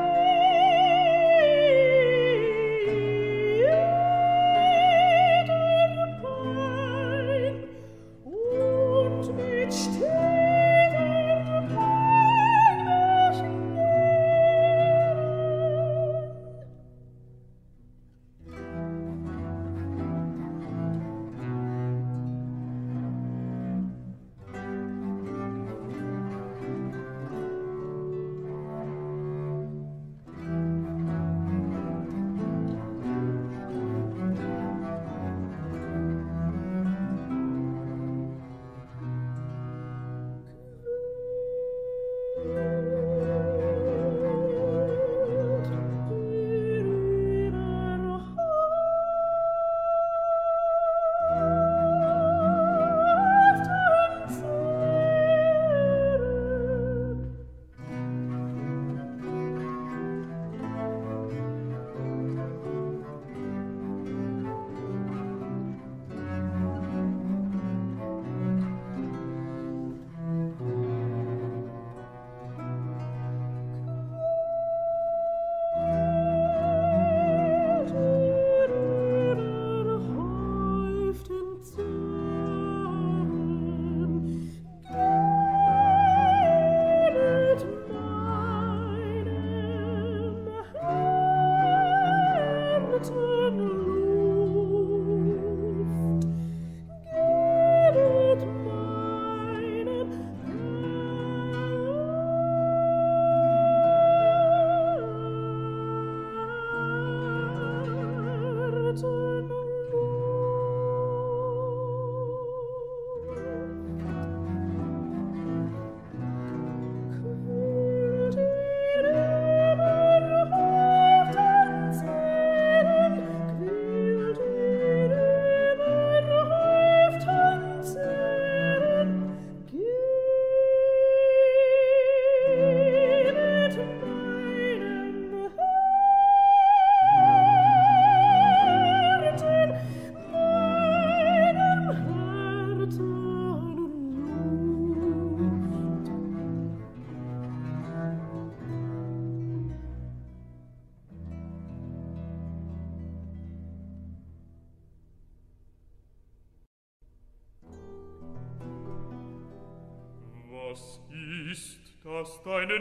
Was ist, das deinen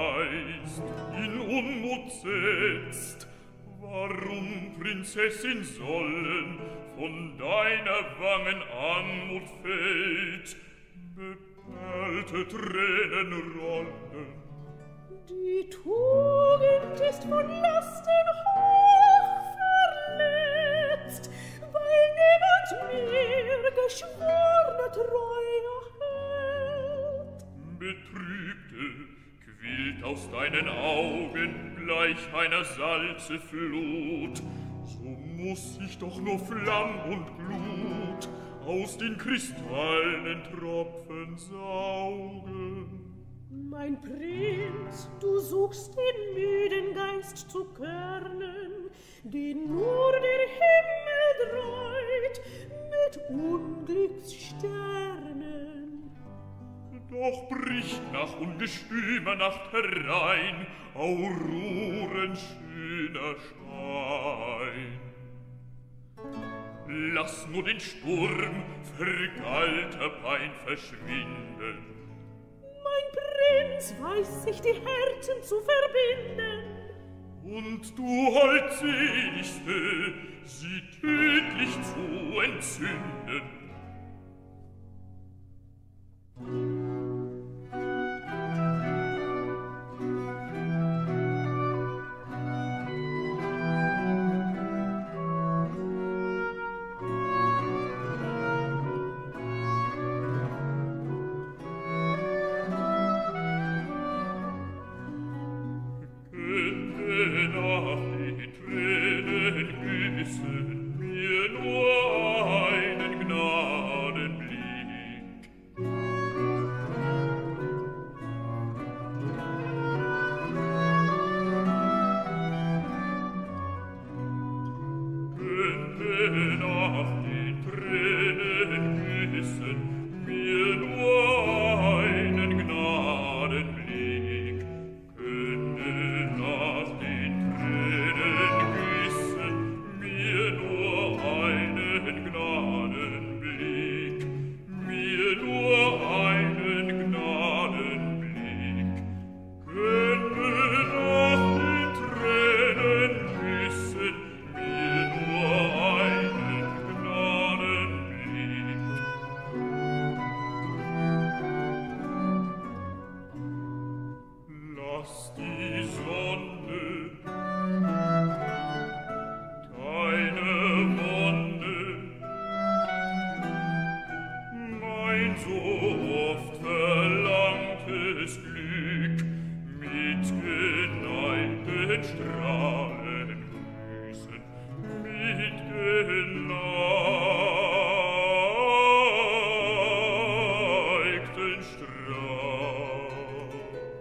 Geist in Unmut setzt? Warum, Prinzessin, sollen von deiner Wangen Anmut fällt, beperlte Tränen rollen? Die Tugend ist von Lasten hoch verletzt, weil niemand mir geschworene Treue hält. Betrübte, quillt aus deinen Augen gleich einer Salze Flut, so muß ich doch nur Flamm und Glut aus den kristallenen Tropfen saugen. Mein Prinz, du suchst den müden Geist zu körnen, den nur der Himmel dreut mit Unglückssternen. Doch bricht nach ungestümer Nacht herein Auroren schöner Schein. Lass nur den Sturm vergallter Pein verschwinden. Mein Prinz weiß sich die Herzen zu verbinden. Und du, Holdseligste, sie tödlich zu entzünden. Mir nur einen Gnade ein so oft verlangtes Glück mit geneigten Strahlen grüßen, mit geneigten Strahlen.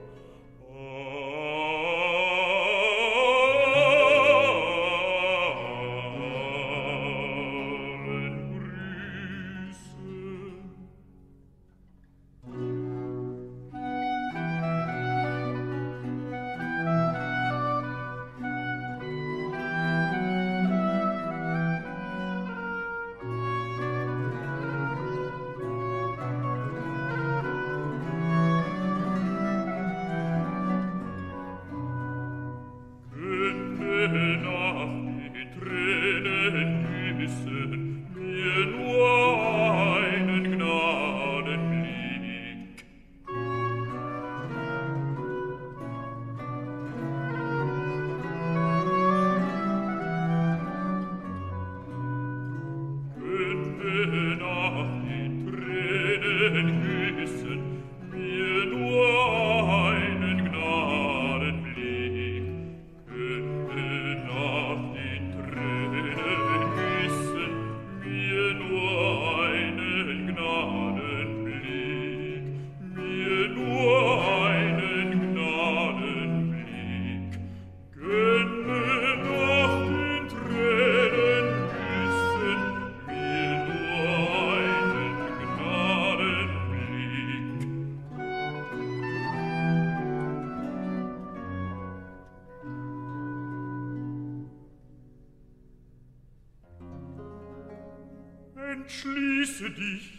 Entschließe dich,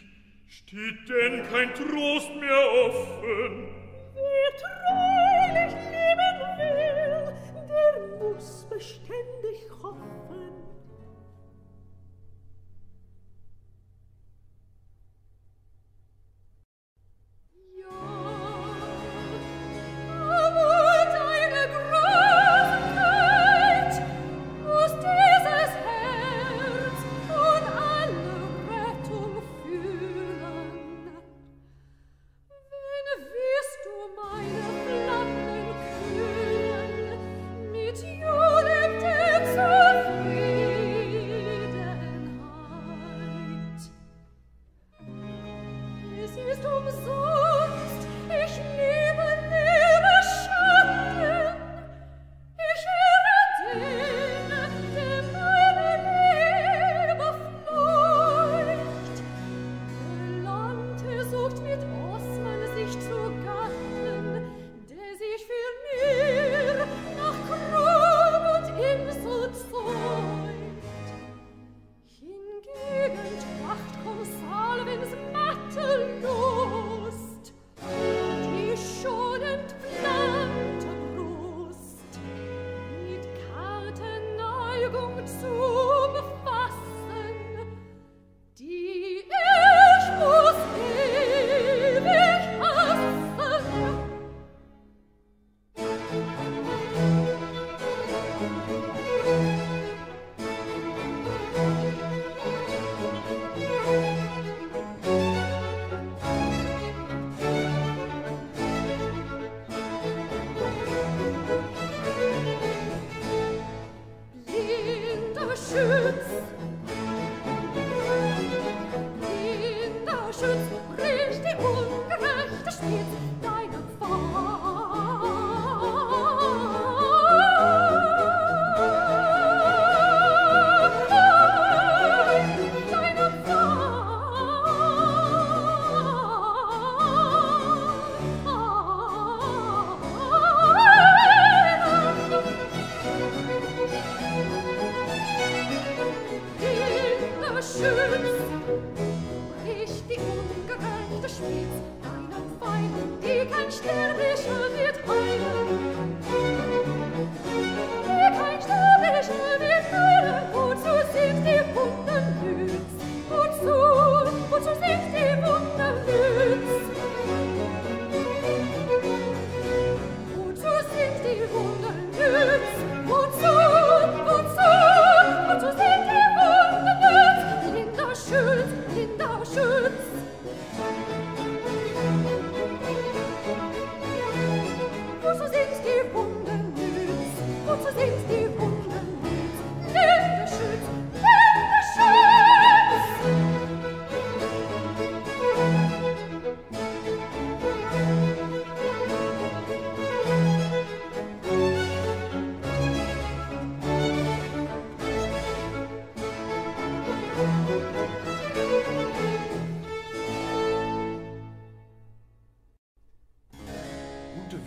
steht denn kein Trost mehr offen? Wer treulich leben will, der muss beständig hoffen. Schütz, Linda Schütz.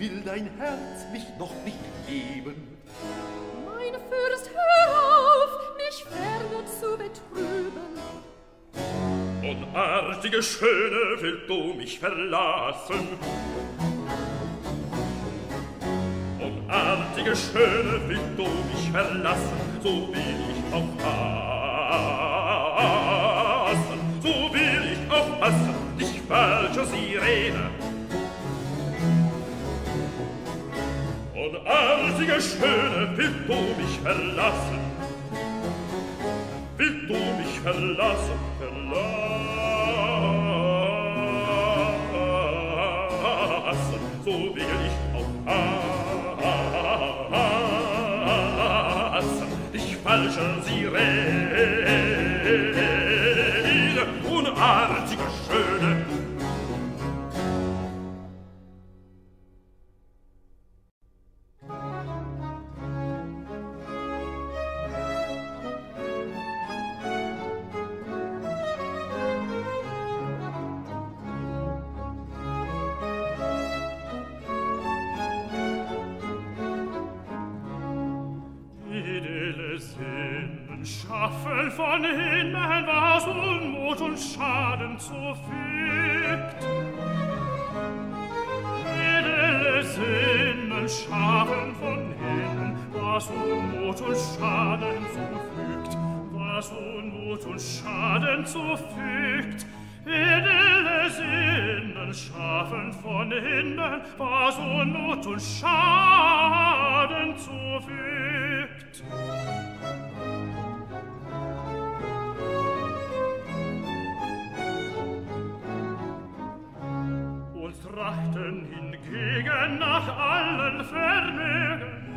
will dein Herz mich noch nicht geben. Mein Fürst, hör auf, mich ferner zu betrüben. Unartige Schöne, willst du mich verlassen? Unartige Schöne, willst du mich verlassen? So will ich auch hassen, so will ich auch hassen, dich falsche Sirene. Unartige Schöne, willst du mich verlassen? Willst du mich verlassen, verlassen? So will ich auch hassen, dich falsche Sirene, unartige Schöne. Schaffen von Himmel, was Unmut und Schaden zufügt. Edle Sinnen schaffen von Himmel, was Unmut und Schaden zufügt. Was Unmut und Schaden zufügt. Edle Sinnen schaffen von Himmel, was Unmut und Schaden zufügt. Trachten hingegen nach allen Vermögen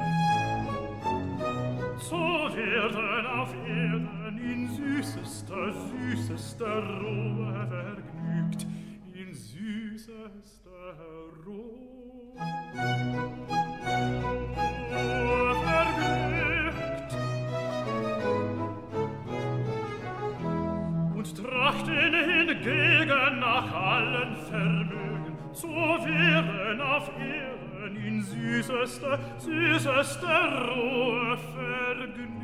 zu werden auf Erden in süßester, süßester Ruhe vergnügt, in süßester Ruhe vergnügt. Und trachten hingegen nach allen Vermögen zu werden auf Erden in süßester, süßester Ruhe vergnügt.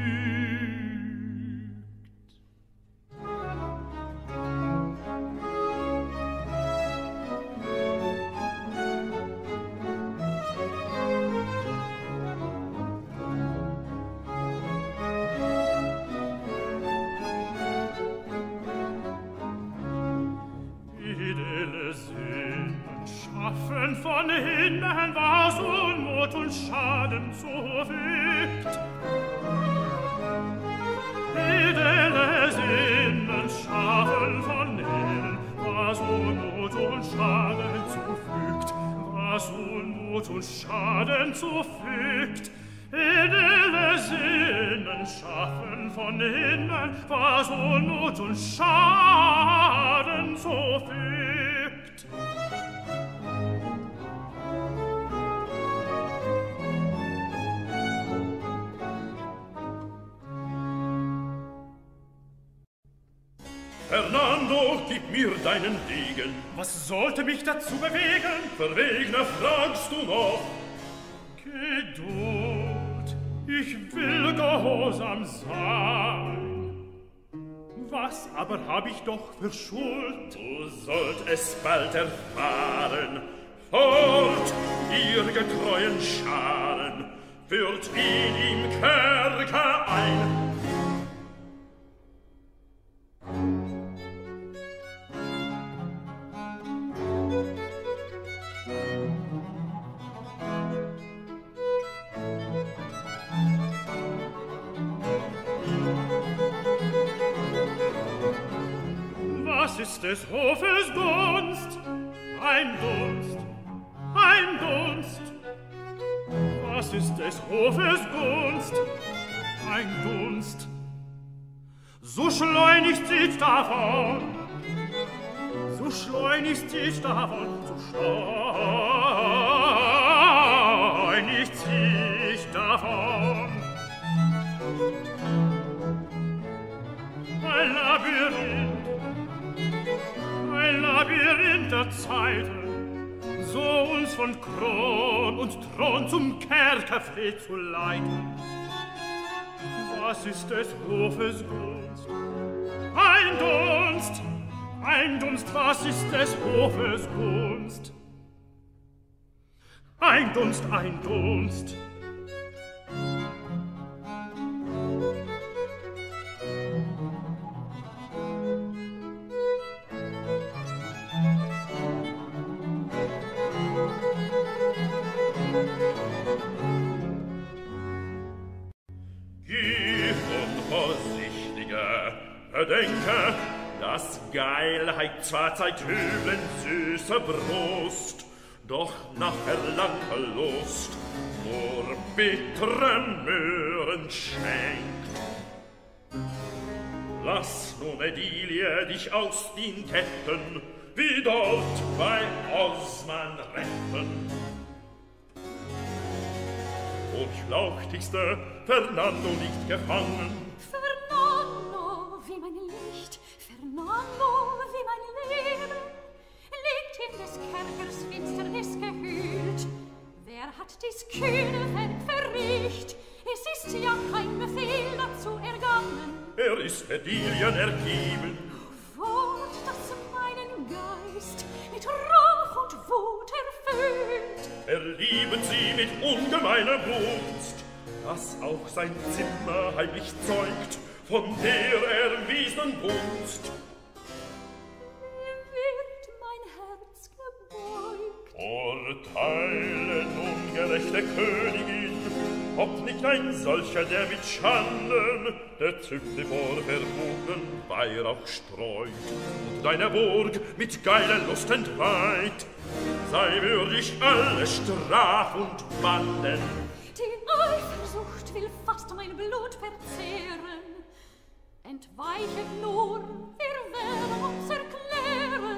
Von Himmel was Unmut und Schaden zufügt. Edle Sinnen schaffen von Himmel was Unmut und Schaden zufügt. Was Unmut und Schaden zufügt. Edle Sinnen schaffen von Himmel was Unmut und Schaden zufügt. Fernando, gib mir deinen Degen. Was sollte mich dazu bewegen? Verwegner fragst du noch. Geduld, ich will gehorsam sein. Was aber hab ich doch für Schuld? Du sollt es bald erfahren. Fort, ihr getreuen Scharen, führt ihn im Kerker ein. Was ist des Hofes Gunst? Ein Dunst, ein Dunst. Was ist des Hofes Gunst? Ein Dunst. So schleunigst zieht davon, so schleunigst zieht davon, so schleunigst zieht davon. Ein Labyrinth, ein Labyrinth der Zeiten, so uns von Kron und Thron zum Kerker fleht zu leiten. Was ist des Hofes Gunst? Ein Dunst, ein Dunst, was ist des Hofes Gunst? Ein Dunst, ein Dunst. Bedenke, dass Geilheit zwar Zeit üblen süße Brust, doch nach erlangter Lust nur bittere Möhren schenkt. Lass nun, Edilie, dich aus den Ketten wie dort bei Osman retten. Durchlauchtigste Fernando nicht gefangen. Fernando, wie mein Licht, Fernando, wie mein Leben, liegt in des Kerkers Finsternis gehüllt. Wer hat dies kühne Werk verricht? Es ist ja kein Befehl dazu ergangen. Er ist Edilien ergeben. Wort, das meinen Geist mit Rauch und Wut erfüllt. Erlieben sie mit ungemeiner Gunst, dass auch sein Zimmer heimlich zeugt von der erwiesenen Gunst. Wie wird mein Herz gebeugt? Urteile nun, gerechte Königin, ob nicht ein solcher, der mit Schanden der Zügde vor verbogenen Weihrauch streut und deine Burg mit geiler Lust entweiht, sei würdig alle Straf und Banden. Die Eifersucht will fast mein Blut verzehren. Entweichet nur, wir werden uns erklären.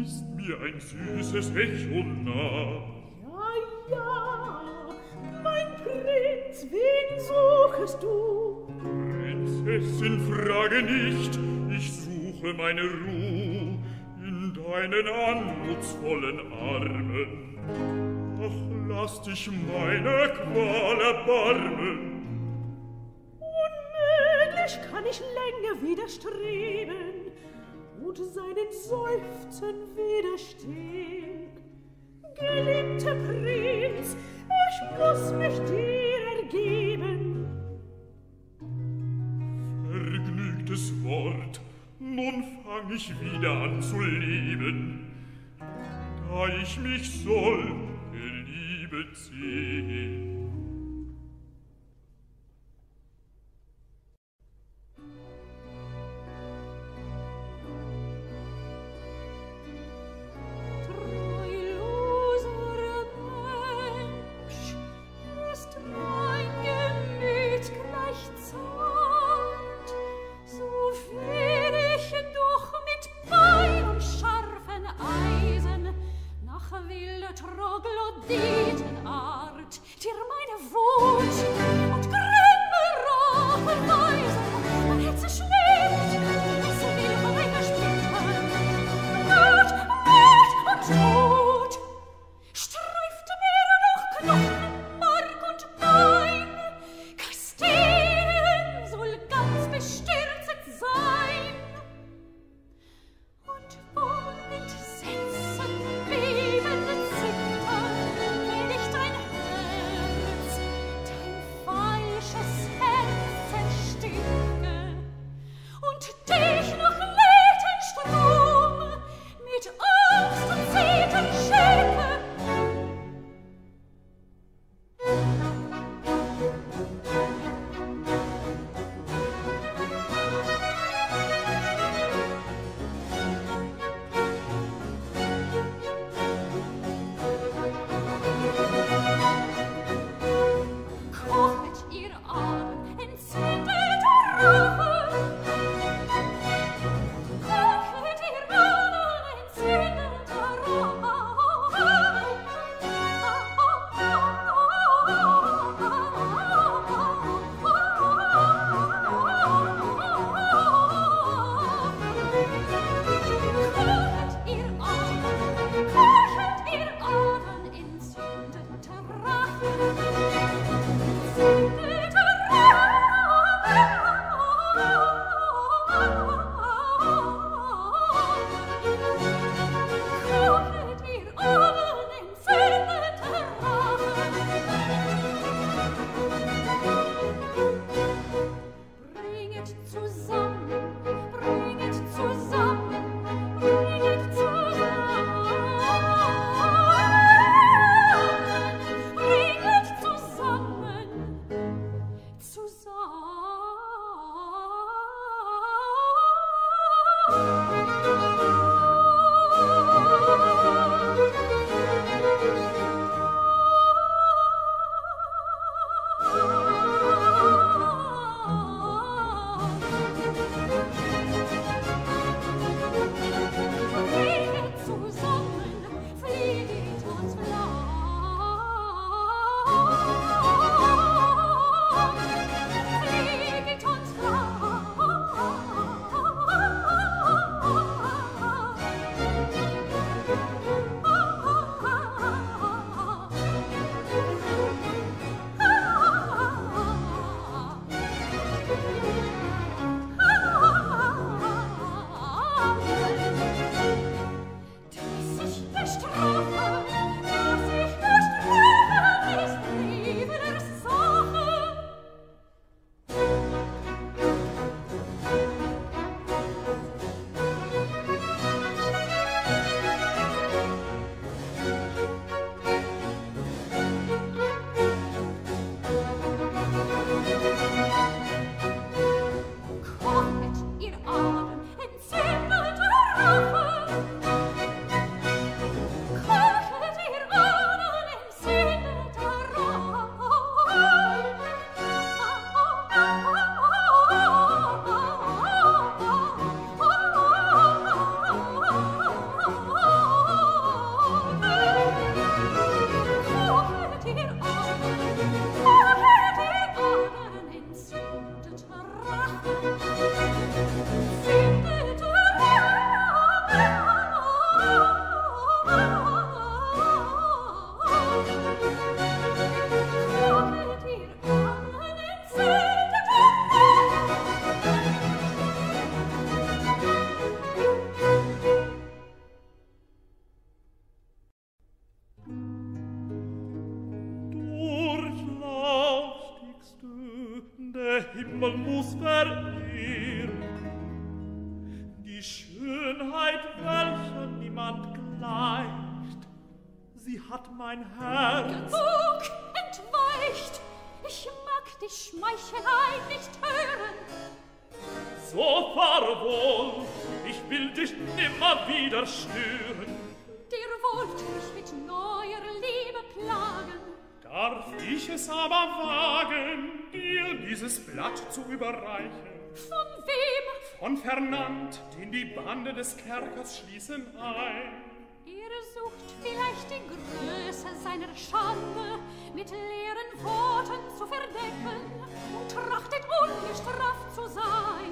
ist mir ein süßes Echo nah. Ja, ja, mein Prinz, wen suchest du? Prinzessin, frage nicht, ich suche meine Ruh in deinen anmutsvollen Armen. Ach, lass dich meine Qual erbarmen. Unmöglich kann ich länger widerstreben und seinen Seufzen widerstehen. Geliebter Prinz, ich muss mich dir ergeben. Vergnügtes Wort, nun fang ich wieder an zu leben, da ich mich soll geliebet sehen. Troglodytenart, dir Die Schönheit, welcher niemand gleicht, sie hat mein Herz. Bug entweicht, ich mag die Schmeichelei nicht hören. So fahr wohl, ich will dich nimmer wieder stören. Dir wollt mich mit neuer Liebe plagen. Darf ich es aber wagen, dir dieses Blatt zu überreichen? Von wem? Von Fernand, den die Bande des Kerkers schließen ein. Er sucht vielleicht die Größe seiner Schande mit leeren Worten zu verdecken und trachtet ungestraft zu sein.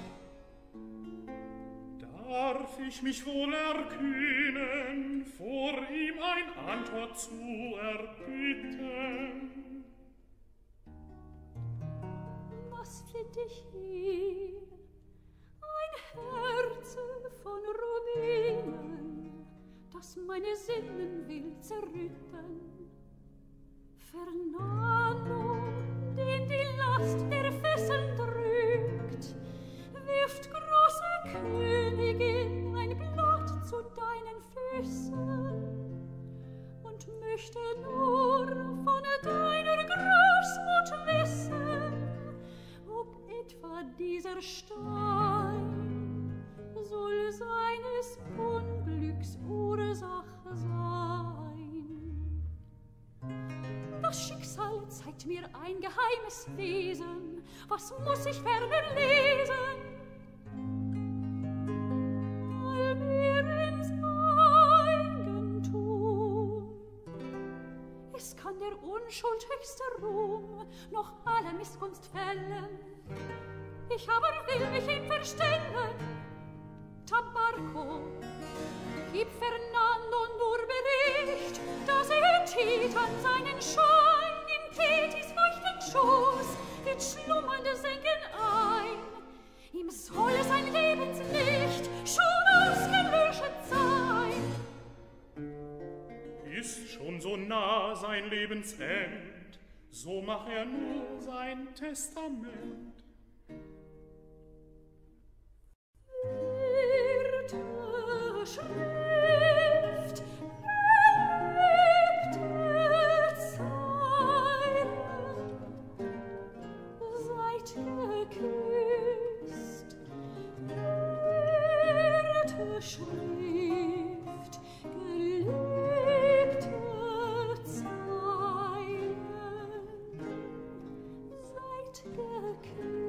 Darf ich mich wohl erkühnen, vor ihm ein Antwort zu erbitten? Was fliegt dich hin? Ein Herz von Rubinen, das meine Sinnen will zerrütten. Fernando, den die Last der Fesseln drückt, wirft große Königin ein Blatt zu deinen Füßen und möchte nur von deiner Großmut wissen, ob etwa dieser Stein soll seines Unglücks Ursache sein. Das Schicksal zeigt mir ein geheimes Wesen, was muss ich ferner lesen? All mir ins Eigentum. Es kann der Unschuld höchste Ruhm noch alle Missgunst fällen. Ich aber will mich ihm verstellen. Tabarco, gib Fernando nur Bericht, dass er Titan seinen Schein in Thetis feuchten Schoß wird schlummernde senken ein. Ihm soll sein Lebenslicht schon ausgelöschet sein. Ist schon so nah sein Lebensend, so mach er nur sein Testament. Vierte Schrift, gelebte Zeilen, seid geküsst. Vierte Schrift, gelebte Zeilen, seid geküsst.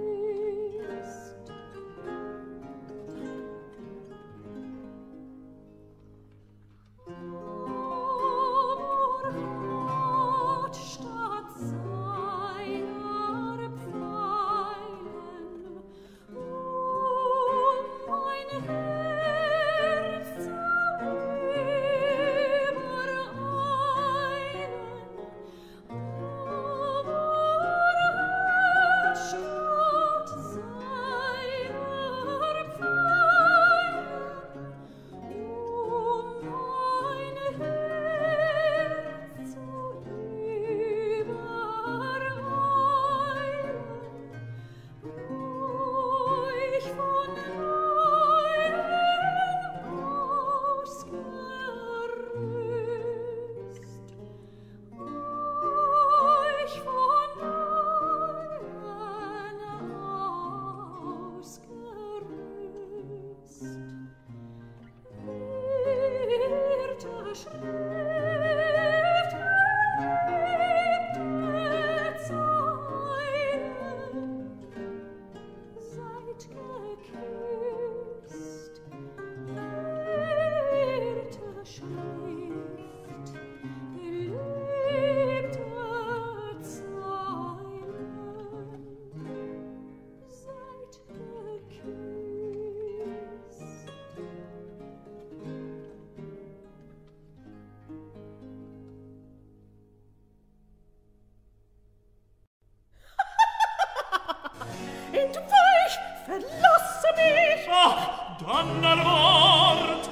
Entweich, verlasse mich! Ach, Donnerwort,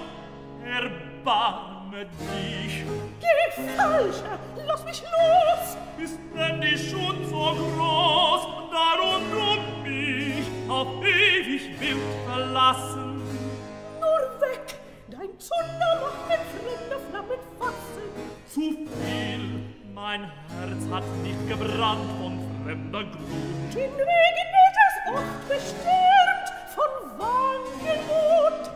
erbarme dich! Geh, Falscher, lass mich los! Ist denn die Schuld so groß, darum du mich auf ewig wild verlassen? so nah macht ein fremder Flammen fassen. Zu viel, mein Herz hat nicht gebrannt von fremder Glut. Den Wegen wird es oft bestürmt von Wankelmut.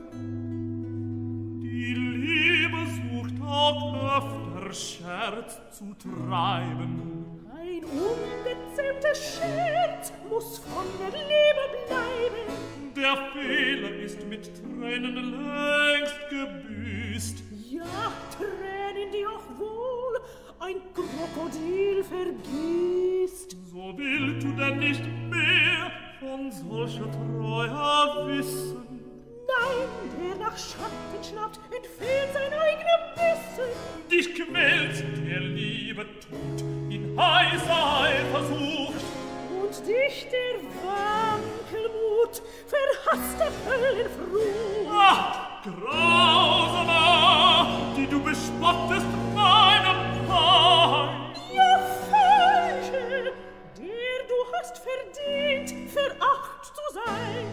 Die Liebe sucht auch öfter Scherz zu treiben. Ein ungezähmter Scherz muss von der Liebe bleiben. Der Fehler ist mit Tränen längst gebüßt. Ja, Tränen, die auch wohl ein Krokodil vergießt. So willst du denn nicht mehr von solcher Treue wissen? Nein, der nach Schatten schnappt, entfehlt sein eigener Wissen. Dich quält der Liebe Tod in heißer Eifersucht. Und dich der Wankelmut verhasst der Höllenfrucht. Ach, grausamer, die du bespottest meinem Pein. Ja, falsche, der du hast verdient, veracht zu sein.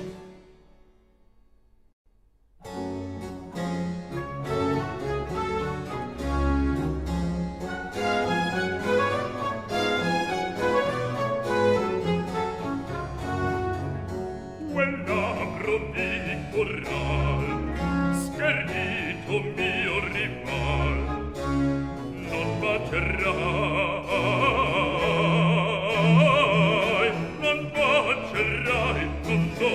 Schernito mio rival, non bacerai, non bacerai, non no.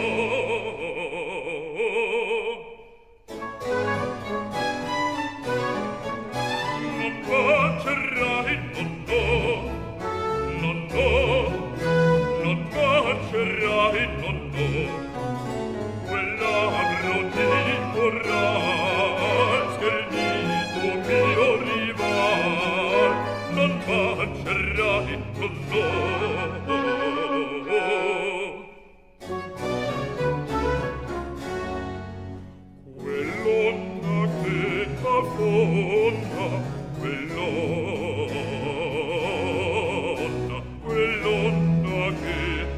Non bacerai, non no, non no, non bacerai, non no. Quell'abbro di corral, schernito mio rival, non bacerai, non no. Quell'onna che t'affonda, quell'onna, quell'onna che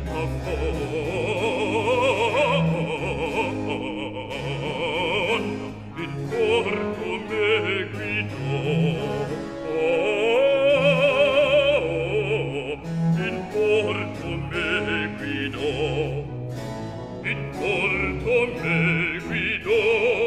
t'affonda, il porto me guidò, oh, il porto me guidò, il porto me guidò.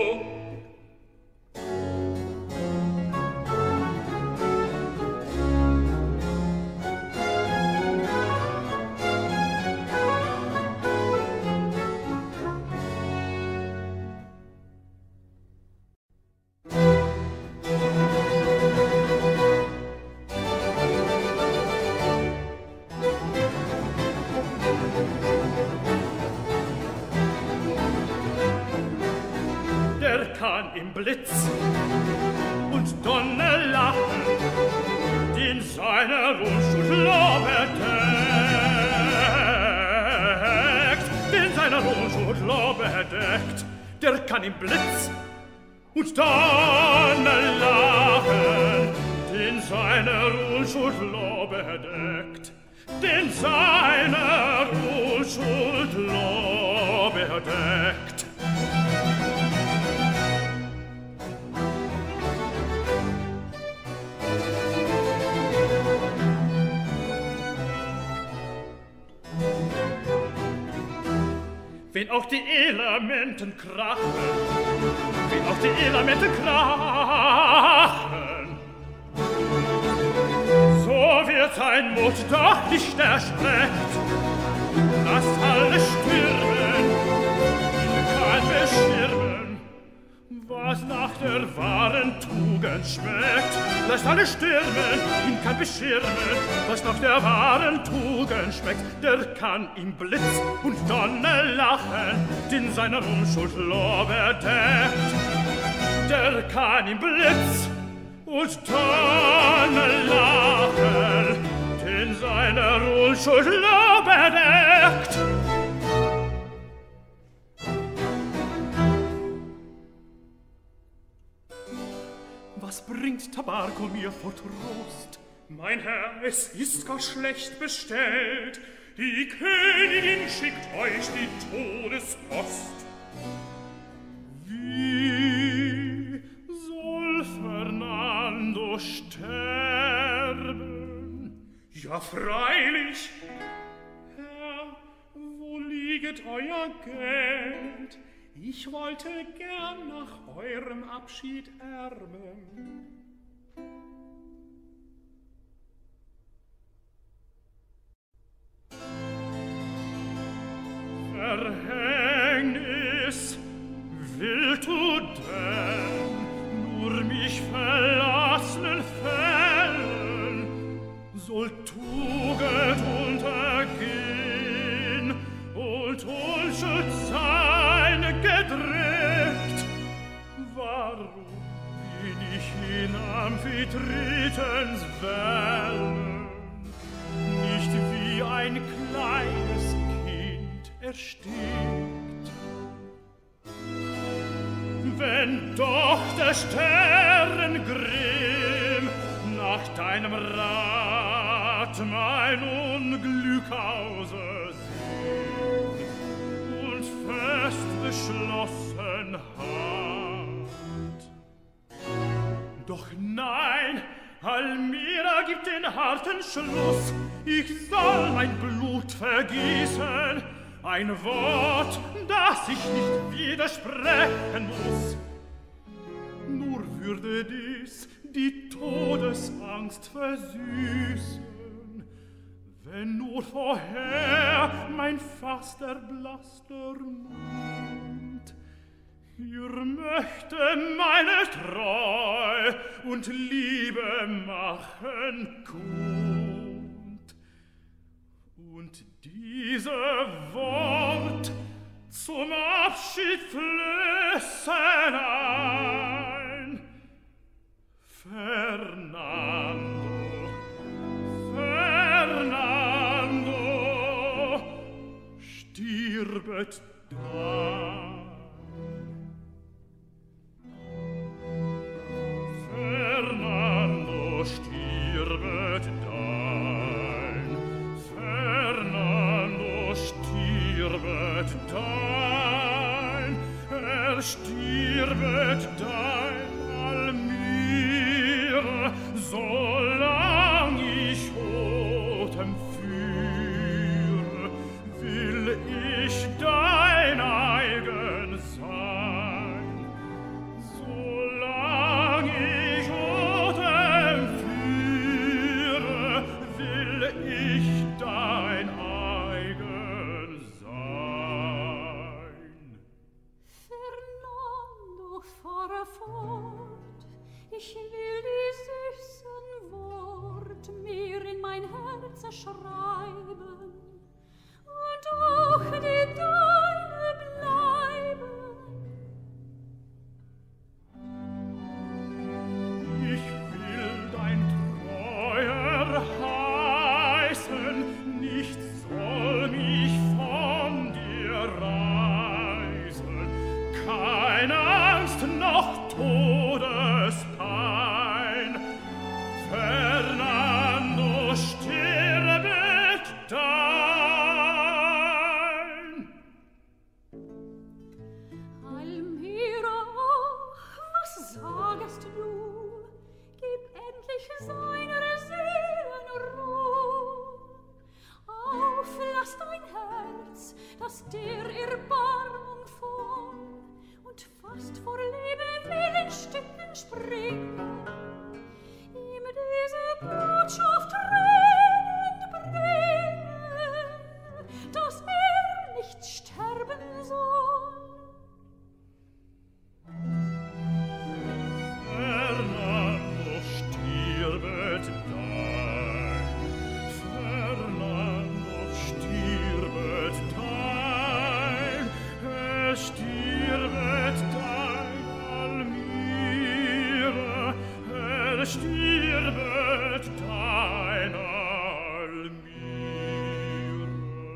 Der kann im Blitz und Donner lachen, den seiner Unschuld bedeckt, den seiner Unschuld bedeckt. Der kann im Blitz und Donner lachen, den seiner Unschuld bedeckt, den seiner Unschuld bedeckt. Wenn auch die Elementen krachen, wenn auch die Elemente krachen, so wird sein Mut doch nicht erschreckt. Lasst alle stürmen, kann beschirmen, was nach der wahren Tugend schmeckt. Lasst alle stürmen, ihn kann beschirmen, was nach der wahren Tugend schmeckt. Der kann im Blitz und Donner lachen, den seiner Unschuld bedeckt. Der kann im Blitz und Donner lachen, den seiner Unschuld bedeckt. Was bringt Tabarko mir vor Trost? Mein Herr, es ist gar schlecht bestellt. Die Königin schickt euch die Todespost. Wie Ja, freilich. Herr, wo lieget euer Geld? Ich wollte gern nach eurem Abschied erben. Verhängnis, willst du denn nur mich verlassenen Fällen, soll Tugend untergehen und Unschuld sein gedrückt? Warum bin ich in Amphitritens Wellen nicht wie ein kleines Kind erstickt? Wenn doch der Sterngrimm nach deinem Rat mein Unglück ausersehen und fest beschlossen hat. Doch nein, Almira gibt den harten Schluss, ich soll mein Blut vergießen, ein Wort, das ich nicht widersprechen muss. Nur würde dies die Todesangst versüßen, wenn nur vorher mein fast erblasster Mund ihr möchte meine Treu und Liebe machen kund. Und diese Wort zum Abschied flössen ein. Fernando, Fernando, stirbet dein. Fernando, stirbet dein. Fernando, stirbet dein. Er stirbet dein, Almira, solang ich Totem führe, will ich dein eigen sein. Solang ich Totem führe, will ich dein eigen sein. Fernando, fahre fort, ich will die süßen Wort mir in mein Herz schreiben und auch die deine bleiben. Ich will dein Treuer heißen, nichts soll mich von dir reißen, keine Angst noch Todespein. Fernando, stirbet dein. Almira, was sagest du? Gib endlich seiner Seelen Ruhe. Auf, lass dein Herz, das der Erbarmung voll und fast vor Leben will in Stücken springen, ihm diese Botschaft dringend bringen, dass er nicht sterben soll. Fernando, stirbet dein. Fernando, stirbet dein. Er stirbet dein, Almira. Er stirbet dein, Almira.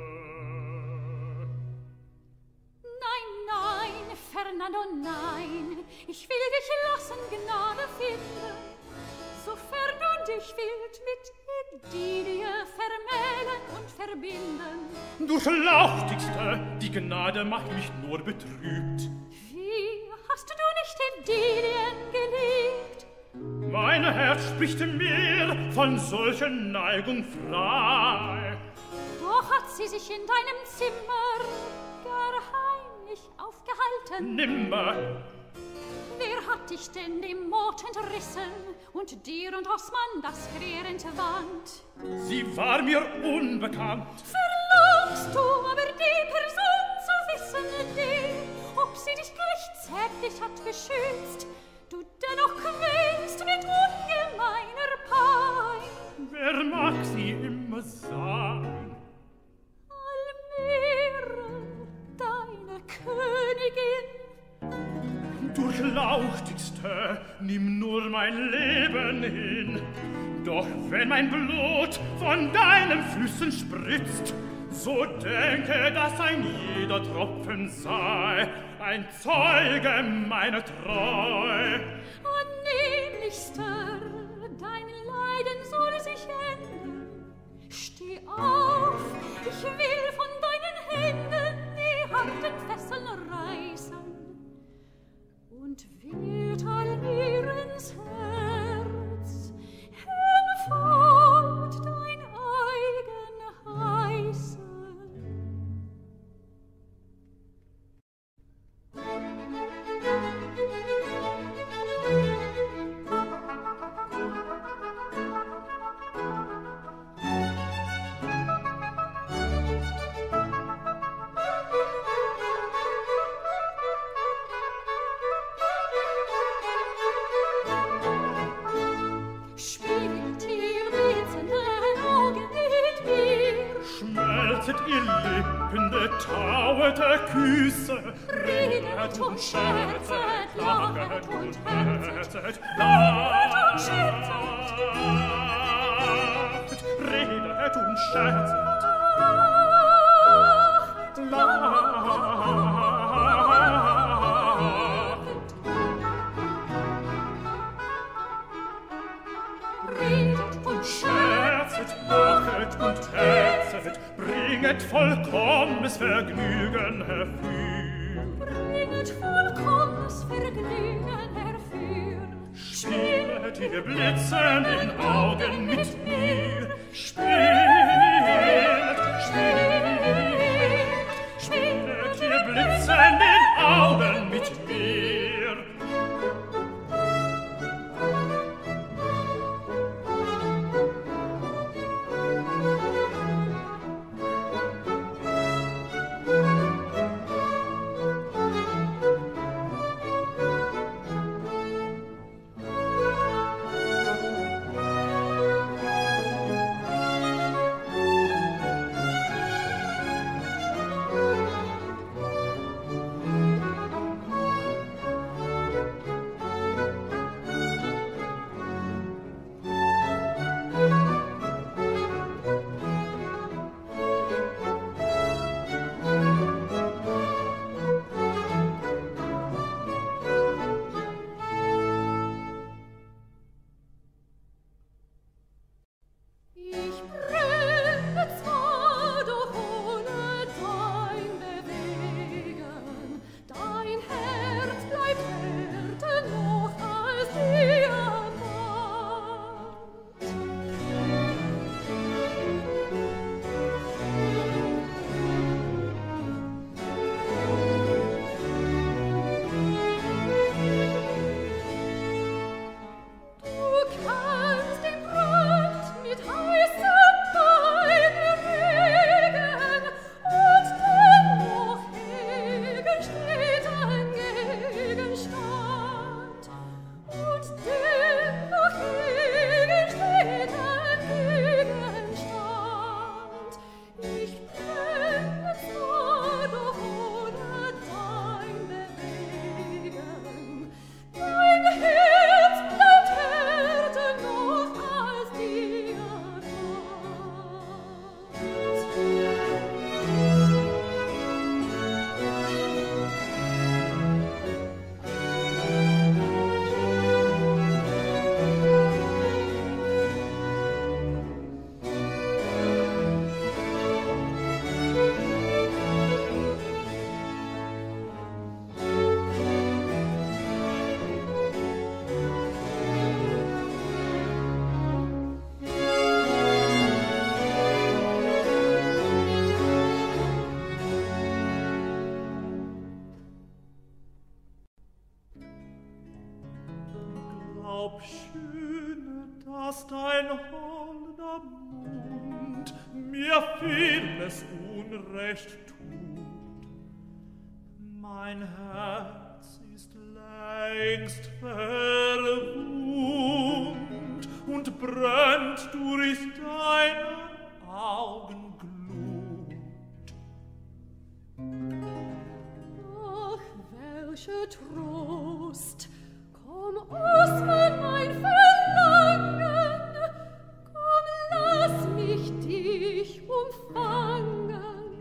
Nein, nein, Fernando, nein, ich will dich lassen Gnade finden, sofern du dich willst mit Edilie vermählen und verbinden. Du Schlauchtigste, die Gnade macht mich nur betrübt. Wie, hast du nicht Edilien geliebt? Mein Herz spricht mir von solchen Neigung frei. Doch hat sie sich in deinem Zimmer gar heimlich aufgehalten. Nimmer. Wer hat dich denn dem Mord entrissen und dir und Osman das Heer entwandt? Sie war mir unbekannt. Verlangst du aber die Person zu wissen, die, ob sie dich gleich zärtlich hat beschützt, du dennoch quälst mit ungemeiner Pein? Wer mag sie immer sein? Almira, deine Königin. Durchlauchtigste, nimm nur mein Leben hin. Doch wenn mein Blut von deinen Füßen spritzt, so denke, dass ein jeder Tropfen sei ein Zeuge meiner Treu. Annehmlichster, dein Leiden soll sich ändern. Steh auf, ich will von deinen Händen die harten Fesseln reißen. Und wird Almirens Herz hinfort dein eigen heißen. Ihr lippende, tauete Küsse, redet und scherzet, lachet und herzet, lacht und scherzet, redet und scherzet, lacht, redet und scherzet, lachet und herzet, bringet vollkommenes Vergnügen herfür. Bringet vollkommenes Vergnügen herfür. Spielet ihr Blitzen in Augen mit mir. Spielt, spielt, spielet ihr Blitzen in Augen mit mir. Glaub, Schöne, dass dein holder Mund mir vieles Unrecht tut. Mein Herz ist längst verwundt und brennt durch deine Augenglut. Ach, welcher Trost! Komm, Osman, mein Verlangen, komm, lass mich dich umfangen.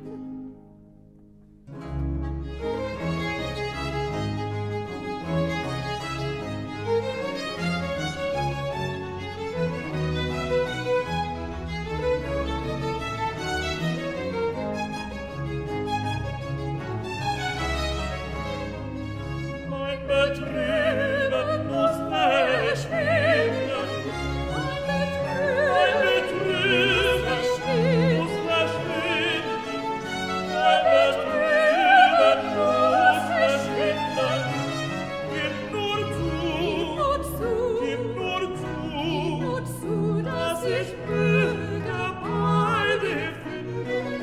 Mein Betrüben muss verschwinden. Mein Betrüben muss verschwinden. Mein Betrüben muss verschwinden. Gib nur zu, gib nur zu, Nur zu, dass ich möge bei dir finden.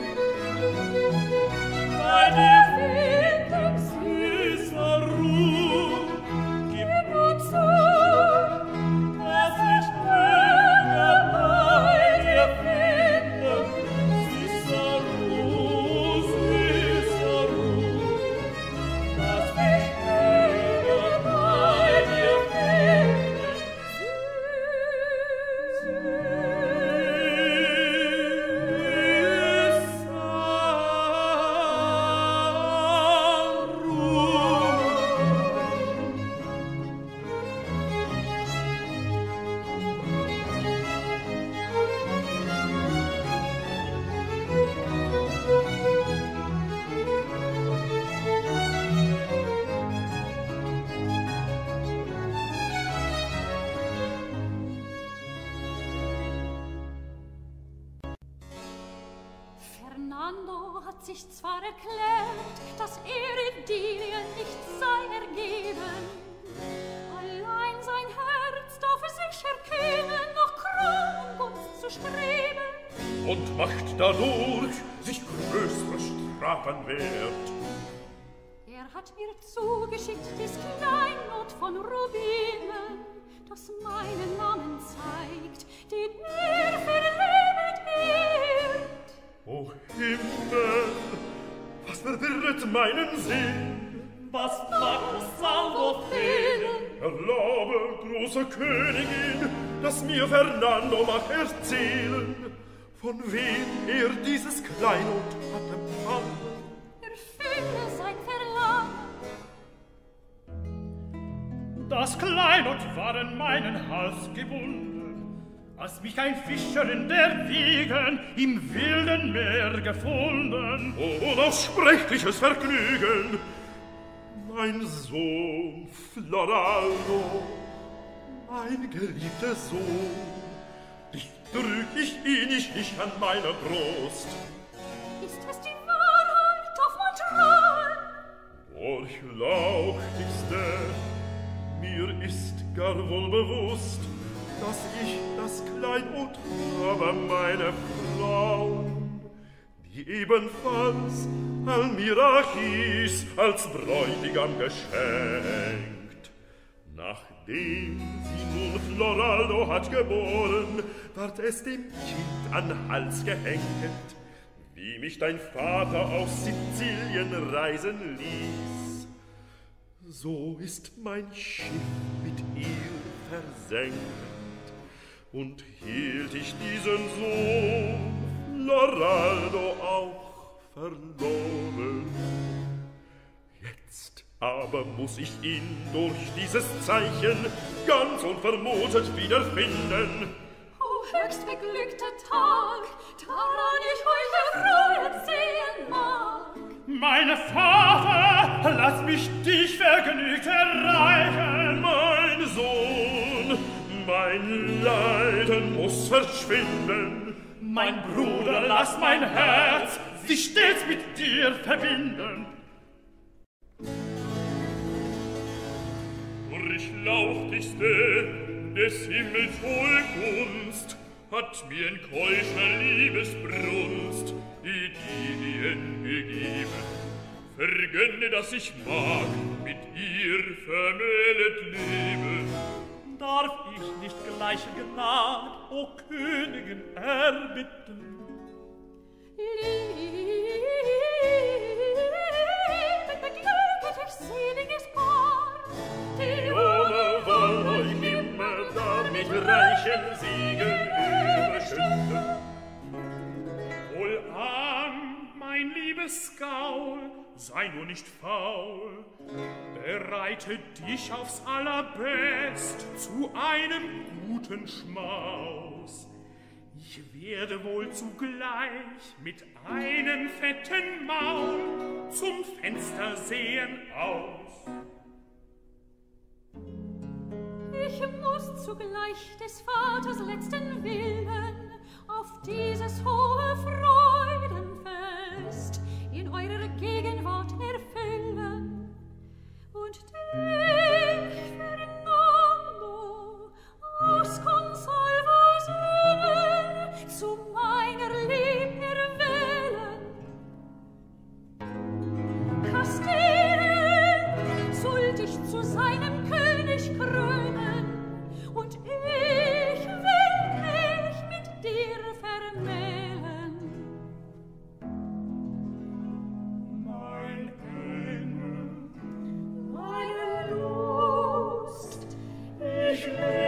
Bei dir finden süßer Ruhe. Gib nur zu, dass ich möge bei dir finden. Süßer Ruhe, süßer Ruhe. Dass ich möge bei dir finden. Fernando hat sich zwar erklärt, dass er Idilien nicht sei ergeben, allein sein Herz darf sich erkennen, nach Kron und Gunst zu streben. Und macht dadurch sich größere Strafen wert. Er hat mir zugeschickt dies Kleinod von Rubinen, das meinen Namen zeigt, den er verlebt ehrt. O Himmel, was verwirret meinen Sinn? Was mag Salvo fehlen? Erlaube, große Königin, dass mir Fernando mag erzählen, von wem er dieses Kleinod hat empfangen. Erfülle sein Verlangen. Das Kleinod war an meinen Hals gebunden, als mich ein Fischer in der Wiegen im wilden Meer gefunden. O unaussprechliches Vergnügen! Mein Sohn Floraldo, mein geliebter Sohn, dich drück ich innig an meiner Brust. Ist es die Wahrheit auf Montreal? Durchlauchtigste, mir ist gar wohl bewusst, dass ich das Kleinod habe, meine Frau, die ebenfalls Almira hieß, als Bräutigam geschenkt. Nachdem sie nun Floraldo hat geboren, ward es dem Kind an Hals gehängt, wie mich dein Vater aus Sizilien reisen ließ. So ist mein Schiff mit ihr versenkt, und hielt ich diesen Sohn Floraldo auch verloren. Jetzt aber muß ich ihn durch dieses Zeichen ganz unvermutet wiederfinden. O höchst beglückter Tag, daran ich euch erfreut sehen mag. Meine Vater, lass mich dich vergnügt erreichen. Mein Sohn, mein Leiden muß verschwinden. Mein Bruder, lass mein Herz sich stets mit dir verbinden. durchlauchtigste des Himmels hohe Gunst hat mir in keuscher Liebesbrunst die Lilien gegeben. Vergönne, dass ich mag, mit ihr vermählet lebe. Darf ich nicht gleiche Gnad, o Königin, erbitten? Liebe, beglücket seliges Paar, die Ohne Wahl euch nimmer da mich reichen Siegel überschütten. Wohlan, mein liebes Gaul, sei nur nicht faul, bereite dich aufs allerbest zu einem guten Schmaus. Ich werde wohl zugleich mit einem fetten Maul zum Fenster sehen aus. Ich muss zugleich des Vaters letzten Willen auf dieses hohe Freudenfest in eurer Gegenwart erfüllen. Und dich, Fernando, aus Consalvos Wille zu meiner Lieb erwählen. Castile soll dich zu seinem König krönen, und ich will mich mit dir vermählen. Mein Engel, Meine Lust, ich lebe